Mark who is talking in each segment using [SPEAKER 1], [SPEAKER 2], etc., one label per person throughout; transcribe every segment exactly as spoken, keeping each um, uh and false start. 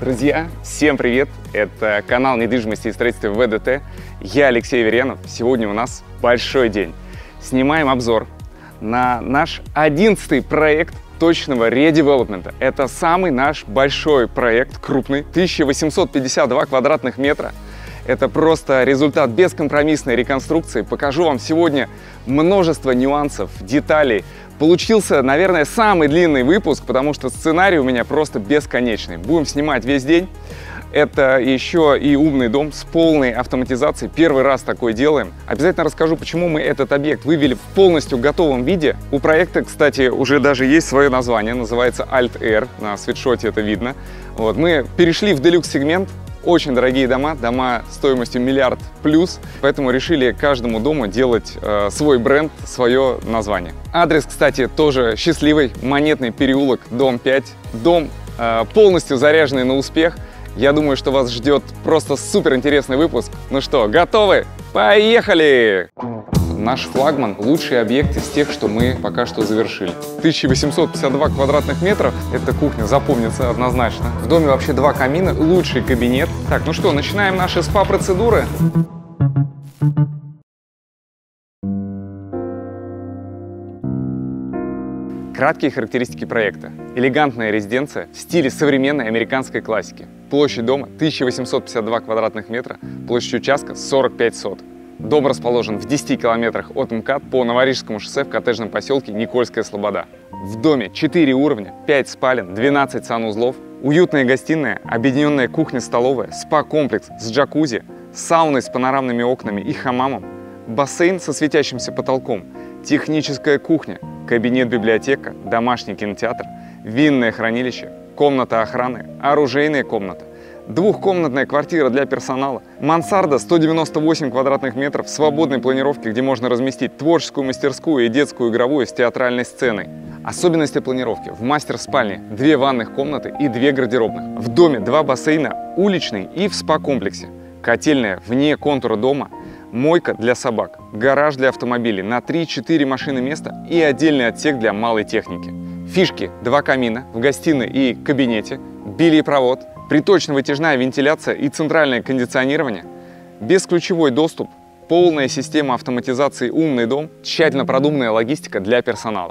[SPEAKER 1] Друзья, всем привет! Это канал недвижимости и строительства вэ дэ тэ. Я Алексей Веренов. Сегодня у нас большой день. Снимаем обзор на наш одиннадцатый проект точного редевелопмента. Это самый наш большой проект, крупный, тысяча восемьсот пятьдесят два квадратных метра. Это просто результат бескомпромиссной реконструкции. Покажу вам сегодня множество нюансов, деталей. Получился, наверное, самый длинный выпуск, потому что сценарий у меня просто бесконечный. Будем снимать весь день. Это еще и умный дом с полной автоматизацией. Первый раз такое делаем. Обязательно расскажу, почему мы этот объект вывели в полностью готовом виде. У проекта, кстати, уже даже есть свое название. Называется Alt-R. На свитшоте это видно. Вот. Мы перешли в делюкс-сегмент. Очень дорогие дома, дома стоимостью миллиард плюс, поэтому решили каждому дому делать э, свой бренд, свое название. Адрес, кстати, тоже счастливый, Монетный переулок, дом пять. Дом э, полностью заряженный на успех. Я думаю, что вас ждет просто супер интересный выпуск. Ну что, готовы? Поехали! Наш флагман – лучший объект из тех, что мы пока что завершили. тысяча восемьсот пятьдесят два квадратных метров. Эта кухня запомнится однозначно. В доме вообще два камина, лучший кабинет. Так, ну что, начинаем наши спа-процедуры. Краткие характеристики проекта. Элегантная резиденция в стиле современной американской классики. Площадь дома тысяча восемьсот пятьдесят два квадратных метра, площадь участка сорок пять сот. Дом расположен в десяти километрах от МКАД по Новорижскому шоссе в коттеджном поселке Никольская Слобода. В доме четыре уровня, пять спален, двенадцать санузлов, уютная гостиная, объединенная кухня-столовая, спа-комплекс с джакузи, сауной с панорамными окнами и хамамом, бассейн со светящимся потолком, техническая кухня, кабинет-библиотека, домашний кинотеатр, винное хранилище, комната охраны, оружейная комната, двухкомнатная квартира для персонала, мансарда сто девяносто восемь квадратных метров, свободной планировки, где можно разместить творческую мастерскую и детскую игровую с театральной сценой. Особенности планировки. В мастер-спальне две ванных комнаты и две гардеробных. В доме два бассейна, уличный и в спа-комплексе. Котельная вне контура дома, мойка для собак, гараж для автомобилей на три-четыре машины места и отдельный отсек для малой техники. Фишки: два камина в гостиной и кабинете, бельепровод, приточно-вытяжная вентиляция и центральное кондиционирование, бесключевой доступ, полная система автоматизации «Умный дом», тщательно продуманная логистика для персонала.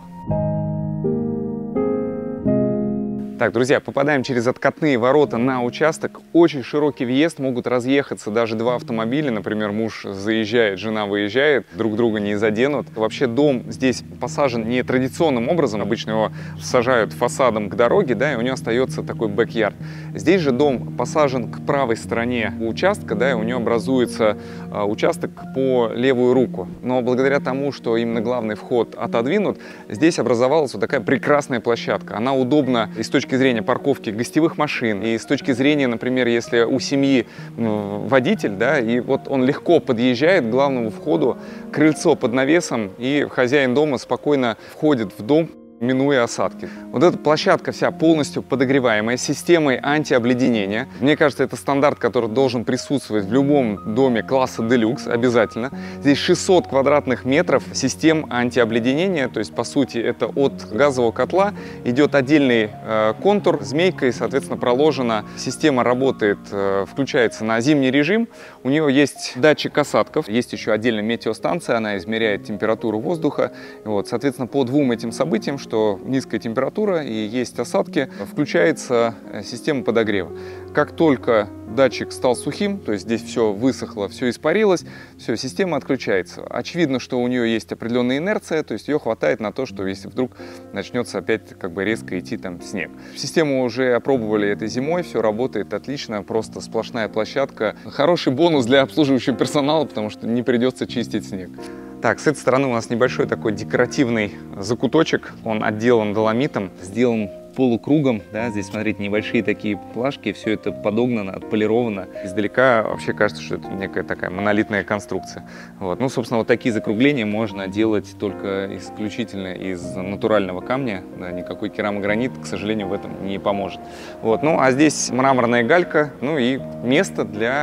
[SPEAKER 1] Так, друзья, попадаем через откатные ворота на участок. Очень широкий въезд, могут разъехаться даже два автомобиля. Например, муж заезжает, жена выезжает, друг друга не заденут. Вообще дом здесь посажен не традиционным образом. Обычно его сажают фасадом к дороге, да, и у него остается такой бэк-ярд. Здесь же дом посажен к правой стороне участка, да, и у него образуется э, участок по левую руку. Но благодаря тому, что именно главный вход отодвинут, здесь образовалась вот такая прекрасная площадка. Она удобна и с точки С точки зрения парковки гостевых машин, и с точки зрения, например, если у семьи водитель, да, и вот он легко подъезжает к главному входу, крыльцо под навесом, и хозяин дома спокойно входит в дом, минуя осадки. Вот эта площадка вся полностью подогреваемая, с системой антиобледенения. Мне кажется, это стандарт, который должен присутствовать в любом доме класса делюкс, обязательно. Здесь шестьсот квадратных метров систем антиобледенения, то есть, по сути, это от газового котла идет отдельный э, контур, змейкой, соответственно, проложена. Система работает, э, включается на зимний режим. У нее есть датчик осадков, есть еще отдельная метеостанция, она измеряет температуру воздуха. Вот, соответственно, по двум этим событиям, что низкая температура и есть осадки, включается система подогрева. Как только датчик стал сухим, то есть здесь все высохло, все испарилось, все, система отключается. Очевидно, что у нее есть определенная инерция, то есть ее хватает на то, что если вдруг начнется опять как бы резко идти там снег. Систему уже опробовали этой зимой, все работает отлично, просто сплошная площадка. Хороший бонус для обслуживающего персонала, потому что не придется чистить снег. Так, с этой стороны у нас небольшой такой декоративный закуточек. Он отделан доломитом, сделан полукругом. Да, здесь, смотрите, небольшие такие плашки. Все это подогнано, отполировано. Издалека вообще кажется, что это некая такая монолитная конструкция. Вот. Ну, собственно, вот такие закругления можно делать только исключительно из натурального камня. Да, никакой керамогранит, к сожалению, в этом не поможет. Вот. Ну, а здесь мраморная галька, ну и место для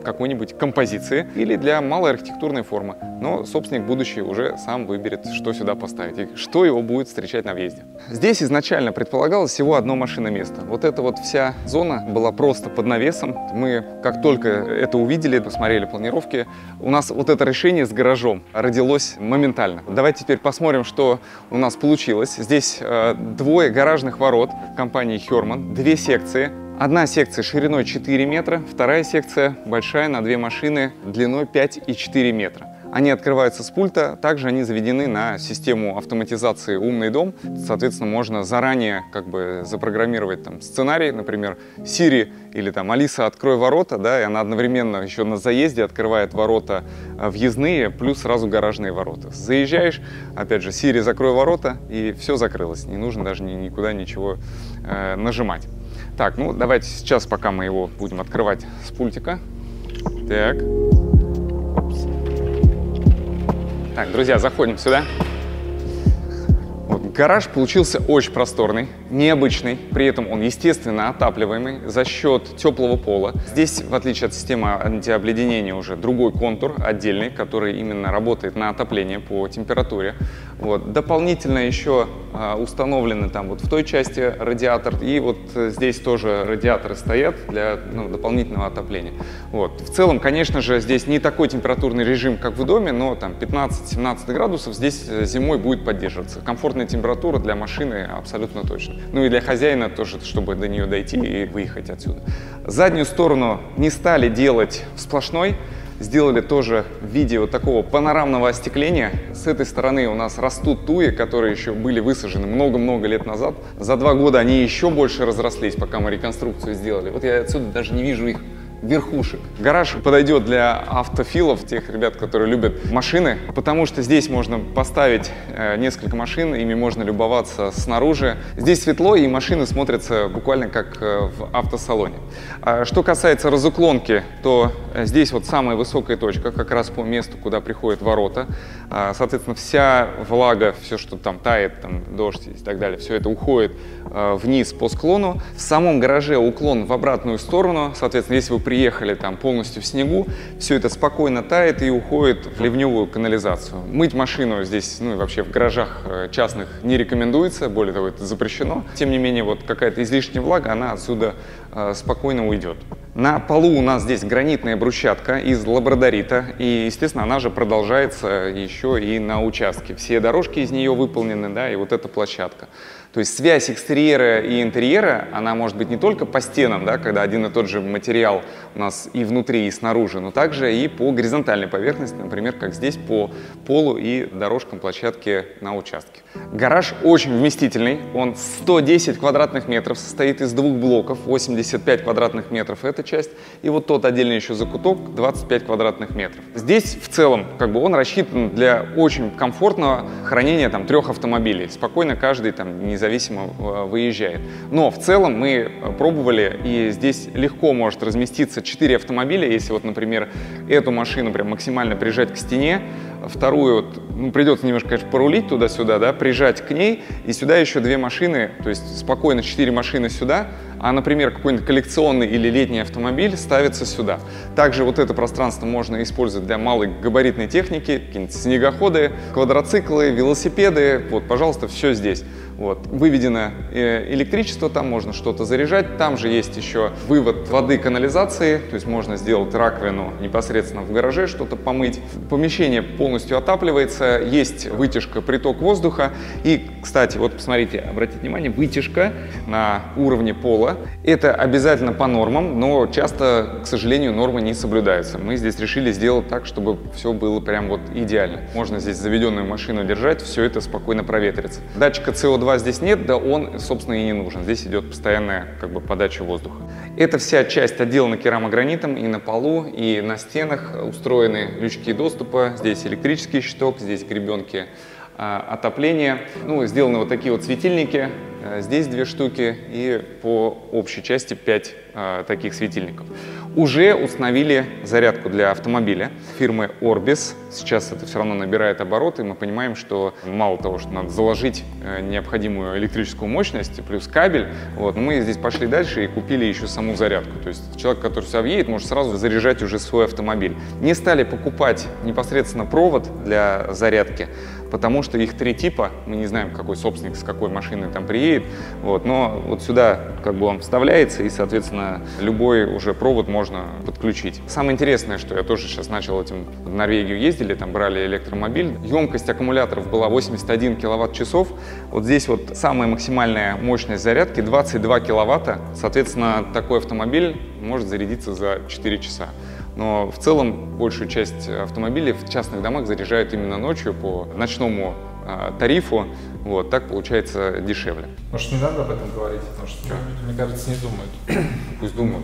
[SPEAKER 1] какой-нибудь композиции или для малой архитектурной формы. Но собственник будущий уже сам выберет, что сюда поставить и что его будет встречать на въезде. Здесь изначально предполагалось всего одно машиноместо. Вот эта вот вся зона была просто под навесом. Мы, как только это увидели, посмотрели планировки, у нас вот это решение с гаражом родилось моментально. Давайте теперь посмотрим, что у нас получилось. Здесь э, двое гаражных ворот компании Хёрман, две секции. Одна секция шириной четыре метра, вторая секция большая на две машины длиной пять и четыре метра. Они открываются с пульта, также они заведены на систему автоматизации «Умный дом». Соответственно, можно заранее как бы запрограммировать там сценарий, например, Siri или там Алиса, открой ворота, да, и она одновременно еще на заезде открывает ворота въездные, плюс сразу гаражные ворота. Заезжаешь, опять же, Siri, закрой ворота, и все закрылось, не нужно даже никуда ничего э, нажимать. Так, ну давайте сейчас, пока мы его будем открывать с пультика. Так. Так, друзья, заходим сюда. Вот, гараж получился очень просторный, необычный, при этом он, естественно, отапливаемый за счет теплого пола. Здесь, в отличие от системы антиобледенения, уже другой контур отдельный, который именно работает на отопление по температуре. Вот. Дополнительно еще а, установлены там вот в той части радиатор, и вот здесь тоже радиаторы стоят для ну, дополнительного отопления. Вот. В целом, конечно же, здесь не такой температурный режим, как в доме, но там пятнадцать-семнадцать градусов здесь зимой будет поддерживаться. Комфортная температура для машины абсолютно точно. Ну и для хозяина тоже, чтобы до нее дойти и выехать отсюда. Заднюю сторону не стали делать сплошной. Сделали тоже в виде вот такого панорамного остекления. С этой стороны у нас растут туи, которые еще были высажены много-много лет назад. За два года они еще больше разрослись, пока мы реконструкцию сделали. Вот я отсюда даже не вижу их верхушек. Гараж подойдет для автофилов, тех ребят, которые любят машины, потому что здесь можно поставить э, несколько машин, ими можно любоваться снаружи. Здесь светло, и машины смотрятся буквально как э, в автосалоне. А что касается разуклонки, то э, здесь вот самая высокая точка, как раз по месту, куда приходят ворота. А, соответственно, вся влага, все, что там тает, там дождь и так далее, все это уходит э, вниз по склону. В самом гараже уклон в обратную сторону, соответственно, если вы приехали там полностью в снегу, все это спокойно тает и уходит в ливневую канализацию. Мыть машину здесь, ну и вообще в гаражах частных не рекомендуется, более того, это запрещено. Тем не менее, вот какая-то излишняя влага, она отсюда э, спокойно уйдет. На полу у нас здесь гранитная брусчатка из лабрадорита, и, естественно, она же продолжается еще и на участке. Все дорожки из нее выполнены, да, и вот эта площадка. То есть связь экстерьера и интерьера, она может быть не только по стенам, да, когда один и тот же материал у нас и внутри, и снаружи, но также и по горизонтальной поверхности, например, как здесь по полу и дорожкам площадки на участке. Гараж очень вместительный, он сто десять квадратных метров, состоит из двух блоков, восемьдесят пять квадратных метров эта часть, и вот тот отдельный еще закуток, двадцать пять квадратных метров. Здесь в целом как бы он рассчитан для очень комфортного хранения там трех автомобилей, спокойно каждый там не независимо выезжает. Но в целом мы пробовали, и здесь легко может разместиться четыре автомобиля. Если вот, например, эту машину прям максимально прижать к стене, вторую, вот, ну, придется немножко, конечно, порулить туда-сюда, да, прижать к ней, и сюда еще две машины, то есть спокойно четыре машины сюда, а, например, какой-нибудь коллекционный или летний автомобиль ставится сюда. Также вот это пространство можно использовать для малой габаритной техники, какие-нибудь снегоходы, квадроциклы, велосипеды, вот, пожалуйста, все здесь. Вот. Выведено электричество, там можно что-то заряжать, там же есть еще вывод воды канализации, то есть можно сделать раковину непосредственно в гараже, что-то помыть. Помещение полностью отапливается, есть вытяжка, приток воздуха. И, кстати, вот посмотрите, обратите внимание, вытяжка на уровне пола. Это обязательно по нормам, но часто, к сожалению, нормы не соблюдаются. Мы здесь решили сделать так, чтобы все было прям вот идеально. Можно здесь заведенную машину держать, все это спокойно проветрится. Датчика С О два здесь нет, да он, собственно, и не нужен. Здесь идет постоянная как бы подача воздуха. Эта вся часть отделана керамогранитом, и на полу, и на стенах устроены лючки доступа. Здесь электрический щиток, здесь гребенки а, отопления. Ну, сделаны вот такие вот светильники. Здесь две штуки, и по общей части пять э, таких светильников. Уже установили зарядку для автомобиля фирмы Orbis. Сейчас это все равно набирает обороты, и мы понимаем, что мало того, что надо заложить э, необходимую электрическую мощность, плюс кабель, вот, мы здесь пошли дальше и купили еще саму зарядку. То есть человек, который сюда въедет, может сразу заряжать уже свой автомобиль. Не стали покупать непосредственно провод для зарядки, потому что их три типа, мы не знаем, какой собственник с какой машиной там приедет, вот, но вот сюда как бы он вставляется, и, соответственно, любой уже провод можно подключить. Самое интересное, что я тоже сейчас начал этим в Норвегию ездили, там брали электромобиль, емкость аккумуляторов была восемьдесят один киловатт-часов, вот здесь вот самая максимальная мощность зарядки двадцать два киловатта, соответственно, такой автомобиль может зарядиться за четыре часа. Но в целом большую часть автомобилей в частных домах заряжают именно ночью по ночному э, тарифу. Вот, так получается дешевле.
[SPEAKER 2] Может, не надо об этом говорить? Потому что, что? Мне кажется, не думают.
[SPEAKER 1] Пусть думают.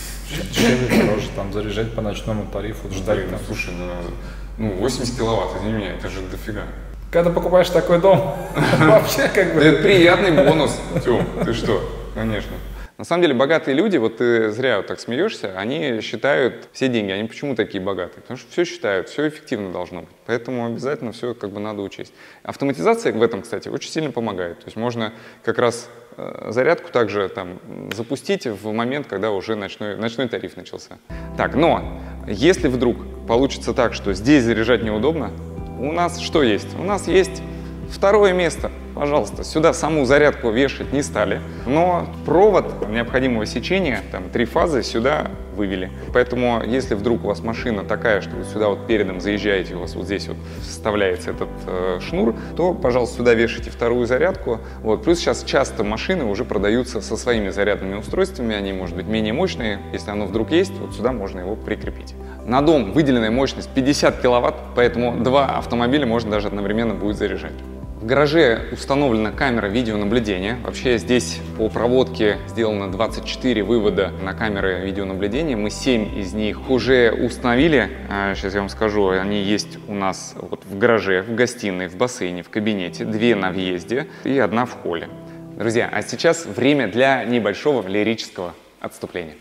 [SPEAKER 2] Дешевле, дороже, там, заряжать по ночному тарифу, ждать.
[SPEAKER 1] Ну, слушай, ну, ну восемьдесят киловатт, извини меня, это же дофига.
[SPEAKER 2] Когда покупаешь такой дом, вообще как бы...
[SPEAKER 1] Это приятный бонус, Тём, ты что, конечно. На самом деле богатые люди, вот ты зря вот так смеешься, они считают все деньги. Они почему такие богатые? Потому что все считают, все эффективно должно быть. Поэтому обязательно все как бы надо учесть. Автоматизация в этом, кстати, очень сильно помогает. То есть можно как раз э, зарядку также там запустить в момент, когда уже ночной, ночной тариф начался. Так, но если вдруг получится так, что здесь заряжать неудобно, у нас что есть? У нас есть второе место. Пожалуйста, сюда саму зарядку вешать не стали, но провод необходимого сечения, там три фазы, сюда вывели. Поэтому, если вдруг у вас машина такая, что вы сюда вот передом заезжаете, у вас вот здесь вот вставляется этот э, шнур, то, пожалуйста, сюда вешайте вторую зарядку. Вот. Плюс сейчас часто машины уже продаются со своими зарядными устройствами, они, может быть, менее мощные. Если оно вдруг есть, вот сюда можно его прикрепить. На дом выделенная мощность пятьдесят киловатт, поэтому два автомобиля можно даже одновременно будет заряжать. В гараже установлена камера видеонаблюдения. Вообще здесь по проводке сделано двадцать четыре вывода на камеры видеонаблюдения. Мы семь из них уже установили. Сейчас я вам скажу, они есть у нас вот в гараже, в гостиной, в бассейне, в кабинете. Две на въезде и одна в холле. Друзья, а сейчас время для небольшого лирического отступления.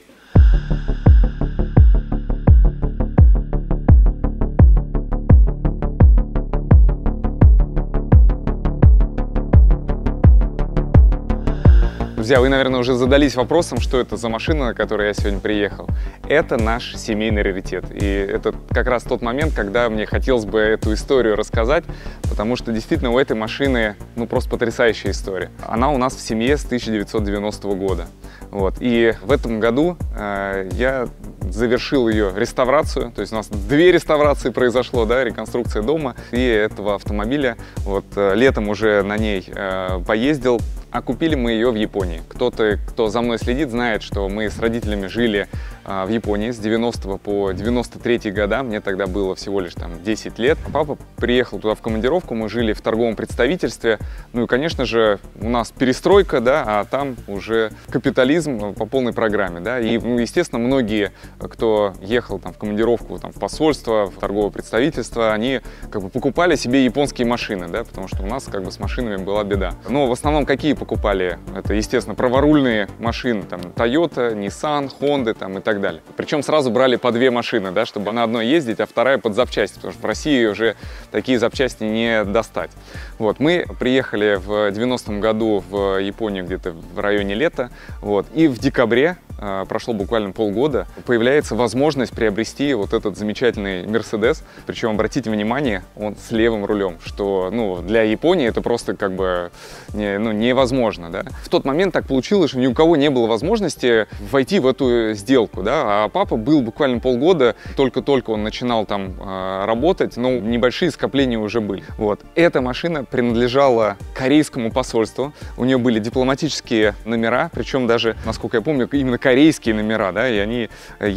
[SPEAKER 1] Друзья, вы, наверное, уже задались вопросом, что это за машина, на которой я сегодня приехал. Это наш семейный раритет. И это как раз тот момент, когда мне хотелось бы эту историю рассказать, потому что действительно у этой машины ну, просто потрясающая история. Она у нас в семье с тысяча девятьсот девяностого года. Вот. И в этом году э, я завершил ее реставрацию. То есть у нас две реставрации произошло, да, реконструкция дома и этого автомобиля. Вот, э, летом уже на ней э, поездил. А купили мы ее в Японии. Кто-то, кто за мной следит, знает, что мы с родителями жили а, в Японии с девяностого по девяносто третий года. Мне тогда было всего лишь там десять лет. Папа приехал туда в командировку, мы жили в торговом представительстве. Ну и, конечно же, у нас перестройка, да, а там уже капитализм по полной программе, да. И, ну, естественно, многие, кто ехал там в командировку, там, в посольство, в торговое представительство, они как бы покупали себе японские машины, да, потому что у нас как бы с машинами была беда. Но в основном какие покупали? Это, естественно, праворульные машины, там, Toyota, Nissan, Honda, там, и так далее. Причем сразу брали по две машины, да, чтобы на одной ездить, а вторая под запчасти, потому что в России уже такие запчасти не достать. Вот, мы приехали в девяностом году в Японию где-то в районе лета, вот, и в декабре, э, прошло буквально полгода, появляется возможность приобрести вот этот замечательный Mercedes, причем, обратите внимание, он с левым рулем, что, ну, для Японии это просто как бы не, ну, невозможно. Возможно, да. В тот момент так получилось, что ни у кого не было возможности войти в эту сделку, да, а папа был буквально полгода, только-только он начинал там э, работать, но небольшие скопления уже были. Вот. Эта машина принадлежала корейскому посольству, у нее были дипломатические номера, причем даже, насколько я помню, именно корейские номера, да, и они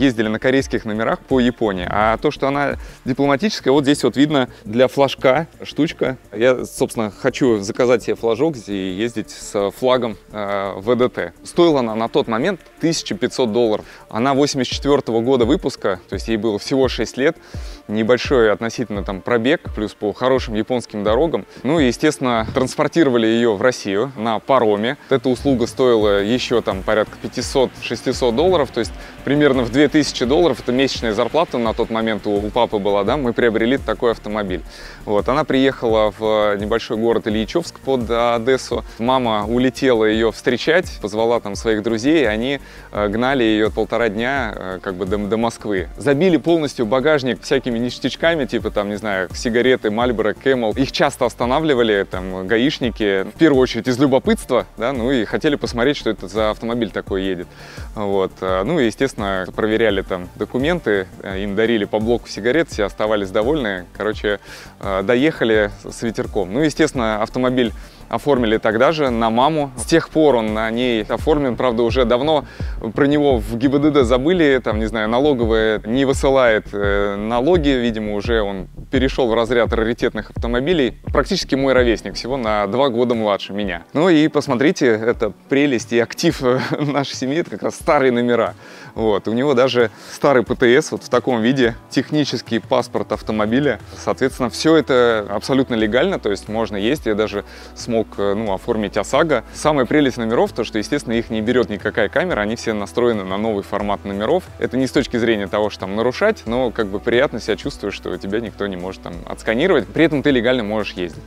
[SPEAKER 1] ездили на корейских номерах по Японии. А то, что она дипломатическая, вот здесь вот видно для флажка штучка. Я, собственно, хочу заказать себе флажок и ездить с флагом э, ВДТ. Стоила она на тот момент тысяча пятьсот долларов. Она восемьдесят четвёртого года выпуска, то есть ей было всего шесть лет. Небольшой относительно там пробег, плюс по хорошим японским дорогам. Ну и, естественно, транспортировали ее в Россию на пароме. Эта услуга стоила еще там порядка пятисот-шестисот долларов, то есть примерно в две тысячи долларов, это месячная зарплата на тот момент у, у папы была, да, мы приобрели такой автомобиль. Вот, она приехала в небольшой город Ильичевск под Одессу. Мама улетела ее встречать, позвала там своих друзей, и они э, гнали ее полтора дня э, как бы до, до Москвы. Забили полностью багажник всякими ништячками, типа там, не знаю, сигареты, Marlboro, Camel. Их часто останавливали там гаишники, в первую очередь из любопытства, да, ну и хотели посмотреть, что это за автомобиль такой едет. Вот. Ну и, естественно, проверяли там документы, им дарили по блоку сигарет, все оставались довольны. Короче, доехали с ветерком. Ну, естественно, автомобиль оформили тогда же на маму. С тех пор он на ней оформлен, правда, уже давно про него в ГИБДД забыли, там, не знаю, налоговая не высылает э, налоги, видимо, уже он перешел в разряд раритетных автомобилей. Практически мой ровесник, всего на два года младше меня. Ну и посмотрите, это прелесть и актив нашей семьи, это как раз старые номера. Вот. У него даже старый ПТС вот в таком виде, технический паспорт автомобиля. Соответственно, все это абсолютно легально, то есть можно ездить. Я даже смог ну, оформить ОСАГО. Самая прелесть номеров, то что, естественно, их не берет никакая камера, они все настроены на новый формат номеров. Это не с точки зрения того, что там нарушать, но как бы приятно себя чувствуешь, что тебя никто не может там отсканировать. При этом ты легально можешь ездить.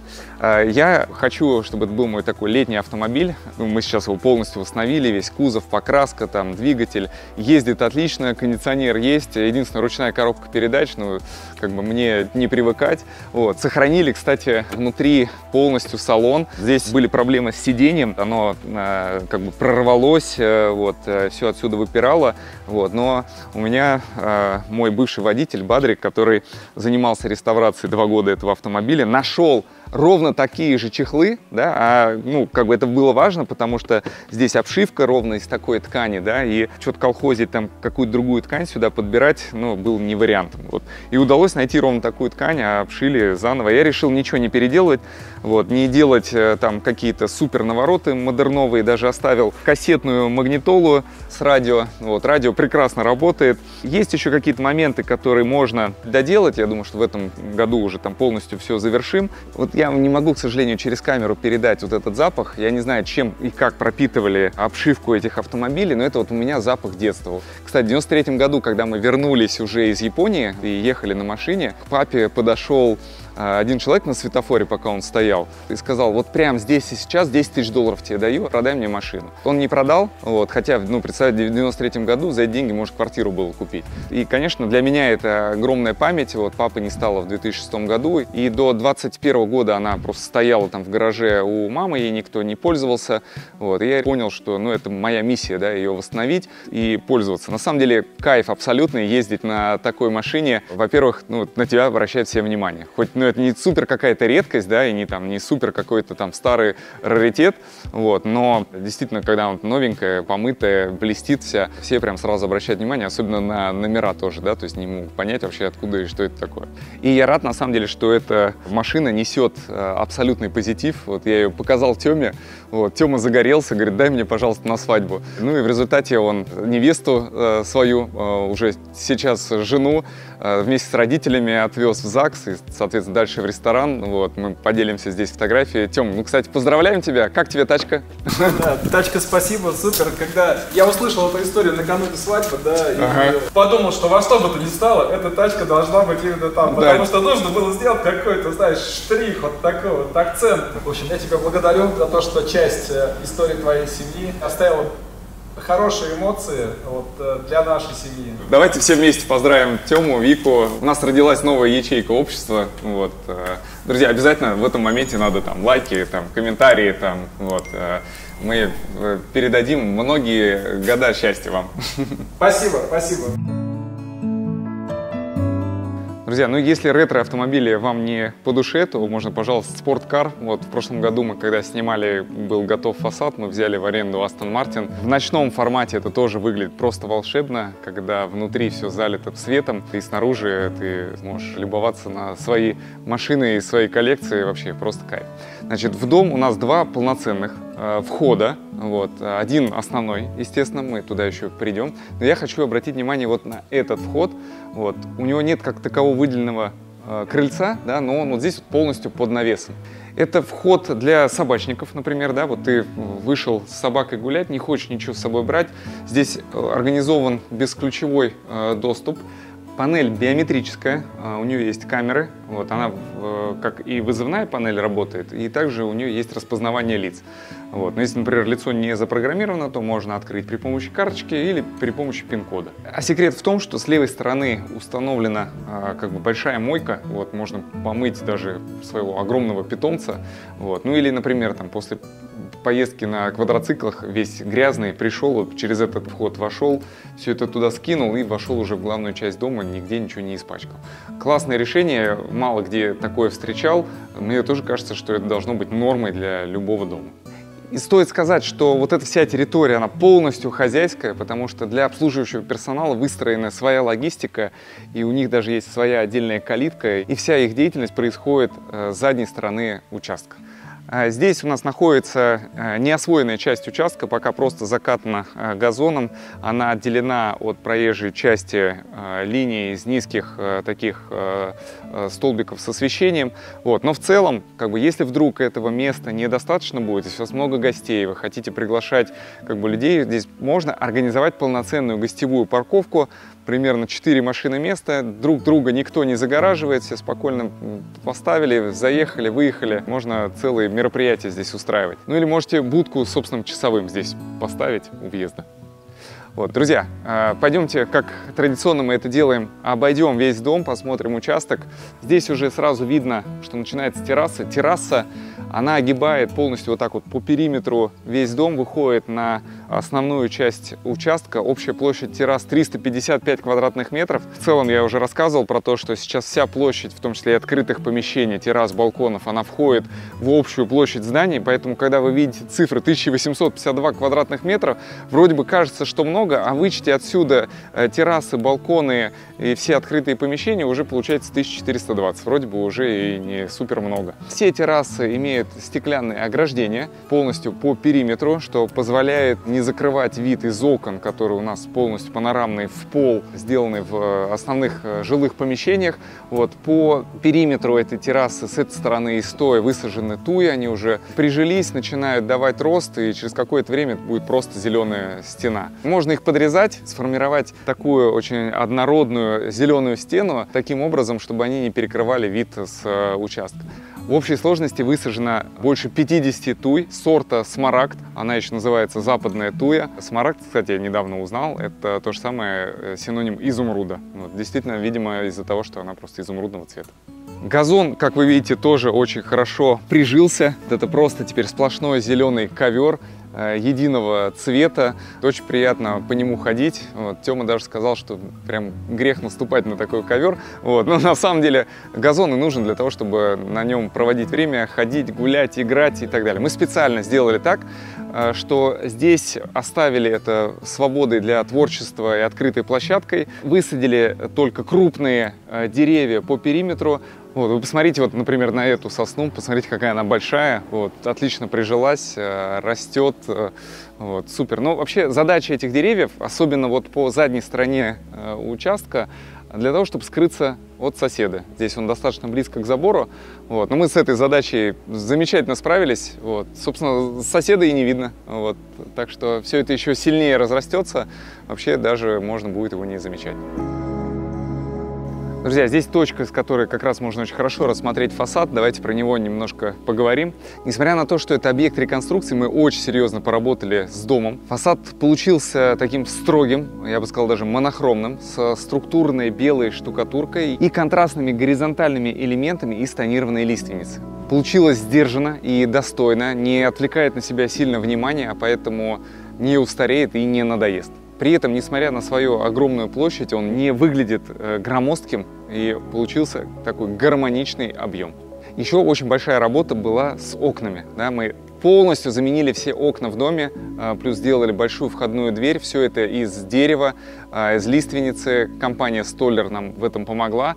[SPEAKER 1] Я хочу, чтобы это был мой такой летний автомобиль. Мы сейчас его полностью восстановили, весь кузов, покраска, там, двигатель. Ездит отлично, кондиционер есть, единственная ручная коробка передач, ну, как бы мне не привыкать. Вот. Сохранили, кстати, внутри полностью салон. Здесь были проблемы с сиденьем, оно э, как бы прорвалось, э, вот, э, все отсюда выпирало. Вот. Но у меня э, мой бывший водитель Бадрик, который занимался реставрацией два года этого автомобиля, нашел ровно такие же чехлы, да, а, ну, как бы это было важно, потому что здесь обшивка ровно из такой ткани, да, и что-то колхозить там какую-то другую ткань сюда подбирать, ну, был не вариантом, вот. И удалось найти ровно такую ткань, а обшили заново. Я решил ничего не переделывать, вот, не делать там какие-то супер навороты модерновые, даже оставил кассетную магнитолу с радио, вот, радио прекрасно работает. Есть еще какие-то моменты, которые можно доделать, я думаю, что в этом году уже там полностью все завершим. Вот я не могу, к сожалению, через камеру передать вот этот запах. Я не знаю, чем и как пропитывали обшивку этих автомобилей, но это вот у меня запах детства. Кстати, в девяносто третьем году, когда мы вернулись уже из Японии и ехали на машине, к папе подошел один человек на светофоре, пока он стоял, и сказал: вот прямо здесь и сейчас десять тысяч долларов тебе даю, продай мне машину. Он не продал, вот, хотя, ну, представьте, в девяносто третьем году за эти деньги, может, квартиру было купить. И, конечно, для меня это огромная память. Вот, папы не стало в две тысячи шестом году, и до двадцать первого года она просто стояла там в гараже у мамы, ей никто не пользовался. Вот, и я понял, что, ну, это моя миссия, да, ее восстановить и пользоваться. На самом деле, кайф абсолютный ездить на такой машине. Во-первых, ну, на тебя обращает все внимание. Хоть, ну, это не супер какая-то редкость, да, и не там не супер какой-то там старый раритет, вот, но действительно, когда он новенькая, помытая, блестит вся, все прям сразу обращают внимание, особенно на номера тоже, да, то есть не могут понять вообще, откуда и что это такое. И я рад, на самом деле, что эта машина несет абсолютный позитив. Вот я ее показал Тёме, вот, Тёма загорелся, говорит: дай мне, пожалуйста, на свадьбу. Ну и в результате он невесту э, свою, э, уже сейчас жену, э, вместе с родителями отвез в ЗАГС и, соответственно, дальше в ресторан. Вот, мы поделимся здесь фотографией. Тём, ну, кстати, поздравляем тебя. Как тебе тачка?
[SPEAKER 2] Да, тачка, спасибо, супер. Когда я услышал эту историю накануне свадьбы, да, и
[SPEAKER 1] ага.
[SPEAKER 2] подумал, что во что бы то ни стало, эта тачка должна быть именно там, потому да. что нужно было сделать какой-то, знаешь, штрих, вот такой вот акцент. В общем, я тебя благодарю за то, что часть истории твоей семьи оставила хорошие эмоции вот, для нашей семьи.
[SPEAKER 1] Давайте все вместе поздравим Тему, Вику. У нас родилась новая ячейка общества. Вот. Друзья, обязательно в этом моменте надо там лайки, там, комментарии. Там, вот. Мы передадим многие года счастья вам.
[SPEAKER 2] Спасибо, спасибо.
[SPEAKER 1] Друзья, ну если ретро-автомобили вам не по душе, то можно, пожалуйста, спорткар. Вот в прошлом году мы, когда снимали, был готов фасад, мы взяли в аренду Aston Martin. В ночном формате это тоже выглядит просто волшебно, когда внутри все залито светом, и снаружи ты сможешь любоваться на свои машины и свои коллекции, вообще просто кайф. Значит, в дом у нас два полноценных э, входа. Вот. Один основной, естественно, мы туда еще придем. Но я хочу обратить внимание вот на этот вход. Вот. У него нет как такового выделенного э, крыльца, да, но он вот здесь вот полностью под навесом. Это вход для собачников, например, да, вот ты вышел с собакой гулять, не хочешь ничего с собой брать. Здесь организован бесключевой э, доступ. Панель биометрическая, у нее есть камеры, вот, она как и вызывная панель работает, и также у нее есть распознавание лиц. Вот. Но если, например, лицо не запрограммировано, то можно открыть при помощи карточки или при помощи пин-кода. А секрет в том, что с левой стороны установлена как бы большая мойка, вот, можно помыть даже своего огромного питомца. Вот. Ну или, например, там, после поездки на квадроциклах весь грязный пришел, вот, через этот вход вошел, все это туда скинул и вошел уже в главную часть дома, нигде ничего не испачкал. Классное решение, мало где такое встречал. Мне тоже кажется, что это должно быть нормой для любого дома. И стоит сказать, что вот эта вся территория, она полностью хозяйская, потому что для обслуживающего персонала выстроена своя логистика, и у них даже есть своя отдельная калитка, и вся их деятельность происходит с задней стороны участка. Здесь у нас находится неосвоенная часть участка, пока просто закатана газоном. Она отделена от проезжей части линии из низких таких столбиков с освещением. Вот. Но в целом, как бы, если вдруг этого места недостаточно будет, если у вас много гостей, вы хотите приглашать как бы, людей, здесь можно организовать полноценную гостевую парковку. Примерно четыре машины места, друг друга никто не загораживает, все спокойно поставили, заехали, выехали. Можно целые мероприятия здесь устраивать. Ну или можете будку с собственным часовым здесь поставить у въезда. Вот, друзья, пойдемте, как традиционно мы это делаем, обойдем весь дом, посмотрим участок. Здесь уже сразу видно, что начинается терраса. Терраса, она огибает полностью вот так вот по периметру весь дом, выходит на основную часть участка. Общая площадь террас триста пятьдесят пять квадратных метров. В целом я уже рассказывал про то, что сейчас вся площадь, в том числе и открытых помещений, террас, балконов, она входит в общую площадь зданий. Поэтому, когда вы видите цифры тысяча восемьсот пятьдесят два квадратных метра, вроде бы кажется, что много, а вычтите отсюда террасы, балконы и все открытые помещения, уже получается тысяча четыреста двадцать. Вроде бы уже и не супер много. Все террасы имеют стеклянные ограждения полностью по периметру, что позволяет не закрывать вид из окон, которые у нас полностью панорамные, в пол, сделаны в основных жилых помещениях. Вот. По периметру этой террасы с этой стороны и с той высажены туи, они уже прижились, начинают давать рост, и через какое-то время это будет просто зеленая стена. Можно их подрезать, сформировать такую очень однородную зеленую стену, таким образом, чтобы они не перекрывали вид с участка. В общей сложности высажено больше пятидесяти туй сорта смарагд. Она еще называется западная туя. Смарагд, кстати, я недавно узнал, это то же самое синоним изумруда. Вот, действительно, видимо, из-за того, что она просто изумрудного цвета. Газон, как вы видите, тоже очень хорошо прижился. Это просто теперь сплошной зеленый ковер единого цвета. Очень приятно по нему ходить. Вот, Тёма даже сказал, что прям грех наступать на такой ковер. Вот. Но на самом деле газон и нужен для того, чтобы на нем проводить время, ходить, гулять, играть и так далее. Мы специально сделали так, что здесь оставили это свободой для творчества и открытой площадкой. Высадили только крупные деревья по периметру. Вот, вы посмотрите, вот, например, на эту сосну, посмотрите, какая она большая, вот, отлично прижилась, растет, вот, супер. Но вообще задача этих деревьев, особенно вот по задней стороне участка, для того, чтобы скрыться от соседа. Здесь он достаточно близко к забору, вот, но мы с этой задачей замечательно справились, вот, собственно, соседа и не видно, вот, так что все это еще сильнее разрастется, вообще даже можно будет его не замечать. Друзья, здесь точка, с которой как раз можно очень хорошо рассмотреть фасад. Давайте про него немножко поговорим. Несмотря на то, что это объект реконструкции, мы очень серьезно поработали с домом. Фасад получился таким строгим, я бы сказал даже монохромным, со структурной белой штукатуркой и контрастными горизонтальными элементами из тонированной лиственницы. Получилось сдержанно и достойно, не отвлекает на себя сильно внимание, а поэтому не устареет и не надоест. При этом, несмотря на свою огромную площадь, он не выглядит э, громоздким, и получился такой гармоничный объем. Еще очень большая работа была с окнами. Да, мы полностью заменили все окна в доме, плюс сделали большую входную дверь. Все это из дерева, из лиственницы. Компания Stoller нам в этом помогла.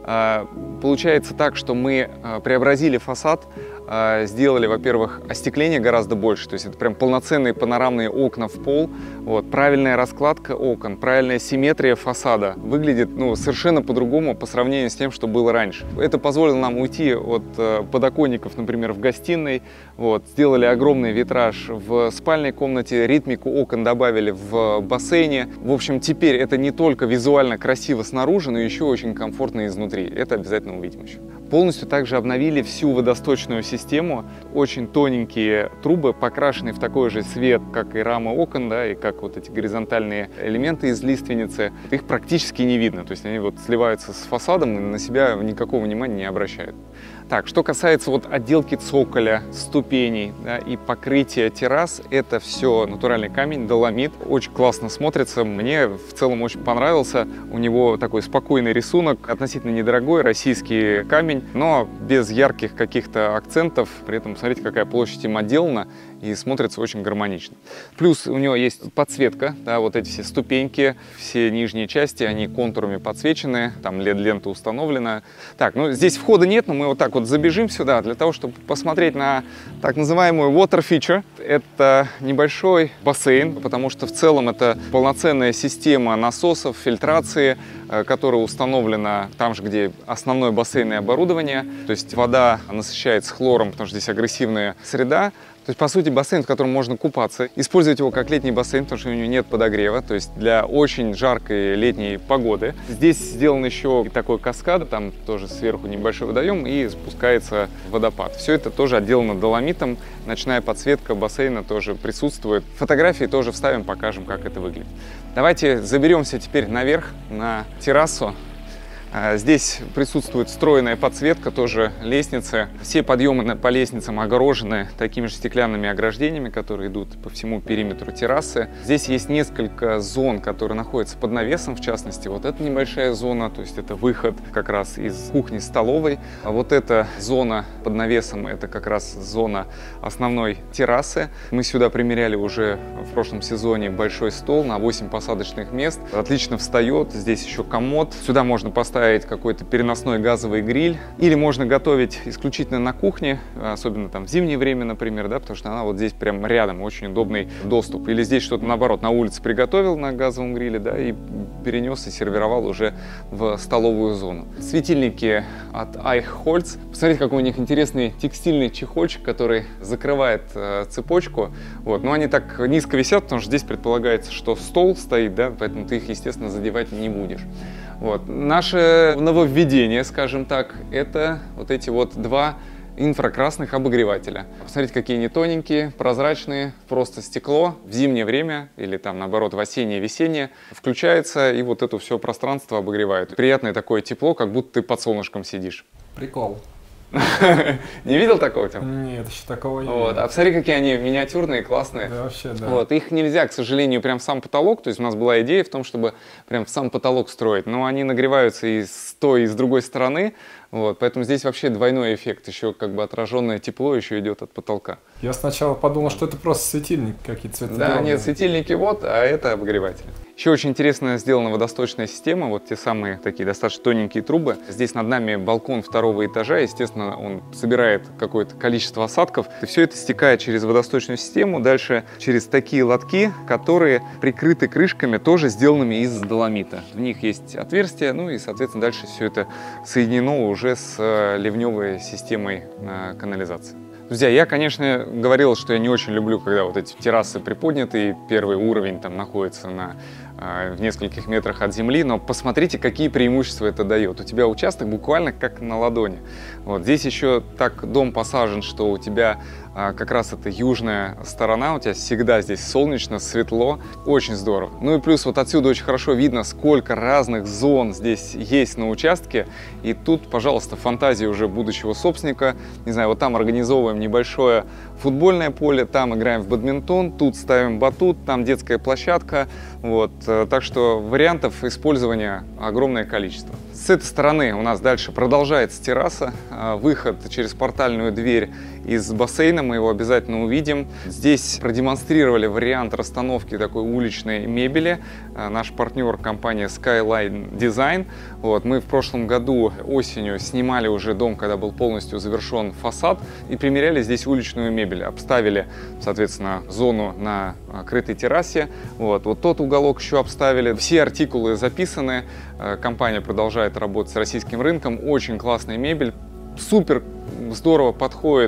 [SPEAKER 1] Получается так, что мы преобразили фасад, сделали, во-первых, остекление гораздо больше, то есть это прям полноценные панорамные окна в пол, вот, правильная раскладка окон, правильная симметрия фасада выглядит, ну, совершенно по-другому по сравнению с тем, что было раньше. Это позволило нам уйти от подоконников, например, в гостиной, вот, сделали огромный витраж в спальной комнате, ритмику окон добавили в бассейне. В общем, теперь это не только визуально красиво снаружи, но еще очень комфортно изнутри. Это обязательно увидим еще. Полностью также обновили всю водосточную систему. Очень тоненькие трубы, покрашенные в такой же цвет, как и рамы окон, да, и как вот эти горизонтальные элементы из лиственницы. Их практически не видно, то есть они вот сливаются с фасадом и на себя никакого внимания не обращают. Так, что касается вот отделки цоколя, ступеней, да, и покрытия террас, это все натуральный камень, доломит. Очень классно смотрится, мне в целом очень понравился. У него такой спокойный рисунок, относительно недорогой, российский камень, но без ярких каких-то акцентов. При этом смотрите, какая площадь им отделана, и смотрится очень гармонично. Плюс у него есть подсветка, да, вот эти все ступеньки, все нижние части, они контурами подсвечены, там эл и ди-лента установлена. Так, ну здесь входа нет, но мы вот так вот забежим сюда для того, чтобы посмотреть на так называемую water feature. Это небольшой бассейн, потому что в целом это полноценная система насосов, фильтрации, которая установлена там же, где основное бассейнное оборудование. То есть вода насыщается хлором, потому что здесь агрессивная среда. То есть, по сути, бассейн, в котором можно купаться. Использовать его как летний бассейн, потому что у него нет подогрева, то есть для очень жаркой летней погоды. Здесь сделан еще такой каскад, там тоже сверху небольшой водоем и спускается водопад. Все это тоже отделано доломитом, ночная подсветка бассейна тоже присутствует. Фотографии тоже вставим, покажем, как это выглядит. Давайте заберемся теперь наверх, на террасу. Здесь присутствует встроенная подсветка, тоже лестницы. Все подъемы по лестницам огорожены такими же стеклянными ограждениями, которые идут по всему периметру террасы. Здесь есть несколько зон, которые находятся под навесом, в частности, вот эта небольшая зона, то есть это выход как раз из кухни-столовой. А вот эта зона под навесом, это как раз зона основной террасы. Мы сюда примеряли уже в прошлом сезоне большой стол на восемь посадочных мест. Отлично встает, здесь еще комод. Сюда можно поставить какой-то переносной газовый гриль, или можно готовить исключительно на кухне, особенно там в зимнее время, например, да, потому что она вот здесь прям рядом, очень удобный доступ. Или здесь что-то наоборот на улице приготовил на газовом гриле, да, и перенес и сервировал уже в столовую зону. Светильники от Eichholz. Посмотрите, какой у них интересный текстильный чехольчик, который закрывает э, цепочку. Вот. Но они так низко висят, потому что здесь предполагается, что стол стоит, да, поэтому ты их, естественно, задевать не будешь. Вот. Наше нововведение, скажем так, это вот эти вот два инфракрасных обогревателя. Посмотрите, какие они тоненькие, прозрачные, просто стекло. В зимнее время или там наоборот в осеннее-весеннее включается и вот это все пространство обогревает. Приятное такое тепло, как будто ты под солнышком сидишь.
[SPEAKER 2] Прикол.
[SPEAKER 1] Не видел такого, Тём?
[SPEAKER 2] Нет, еще такого не
[SPEAKER 1] вот. А посмотри, какие они миниатюрные, классные.
[SPEAKER 2] Да, вообще, да.
[SPEAKER 1] Вот. Их нельзя, к сожалению, прям в сам потолок. То есть у нас была идея в том, чтобы прям в сам потолок строить. Но они нагреваются и с той, и с другой стороны. Вот. Поэтому здесь вообще двойной эффект. Еще как бы отраженное тепло еще идет от потолка.
[SPEAKER 2] Я сначала подумал, что это просто светильник, какие-то цветы.
[SPEAKER 1] Да, нет, светильники вот, а это обогреватель. Еще очень интересно сделана водосточная система, вот те самые такие достаточно тоненькие трубы. Здесь над нами балкон второго этажа, естественно, он собирает какое-то количество осадков. И все это стекает через водосточную систему, дальше через такие лотки, которые прикрыты крышками, тоже сделанными из доломита. В них есть отверстия, ну и, соответственно, дальше все это соединено уже с ливневой системой канализации. Друзья, я, конечно, говорил, что я не очень люблю, когда вот эти террасы приподняты, и первый уровень там находится на в нескольких метрах от земли, но посмотрите, какие преимущества это дает. У тебя участок буквально как на ладони. Вот здесь еще так дом посажен, что у тебя как раз это южная сторона, у тебя всегда здесь солнечно, светло, очень здорово. Ну и плюс вот отсюда очень хорошо видно, сколько разных зон здесь есть на участке. И тут, пожалуйста, фантазия уже будущего собственника. Не знаю, вот там организовываем небольшое футбольное поле, там играем в бадминтон, тут ставим батут, там детская площадка. Вот. Так что вариантов использования огромное количество. С этой стороны у нас дальше продолжается терраса, выход через портальную дверь из бассейна, мы его обязательно увидим. Здесь продемонстрировали вариант расстановки такой уличной мебели. Наш партнер компания Skyline Design. Вот. Мы в прошлом году осенью снимали уже дом, когда был полностью завершен фасад, и примеряли здесь уличную мебель. Обставили, соответственно, зону на крытой террасе. Вот. Вот тот уголок еще обставили. Все артикулы записаны. Компания продолжает работать с российским рынком. Очень классная мебель. Супер здорово подходит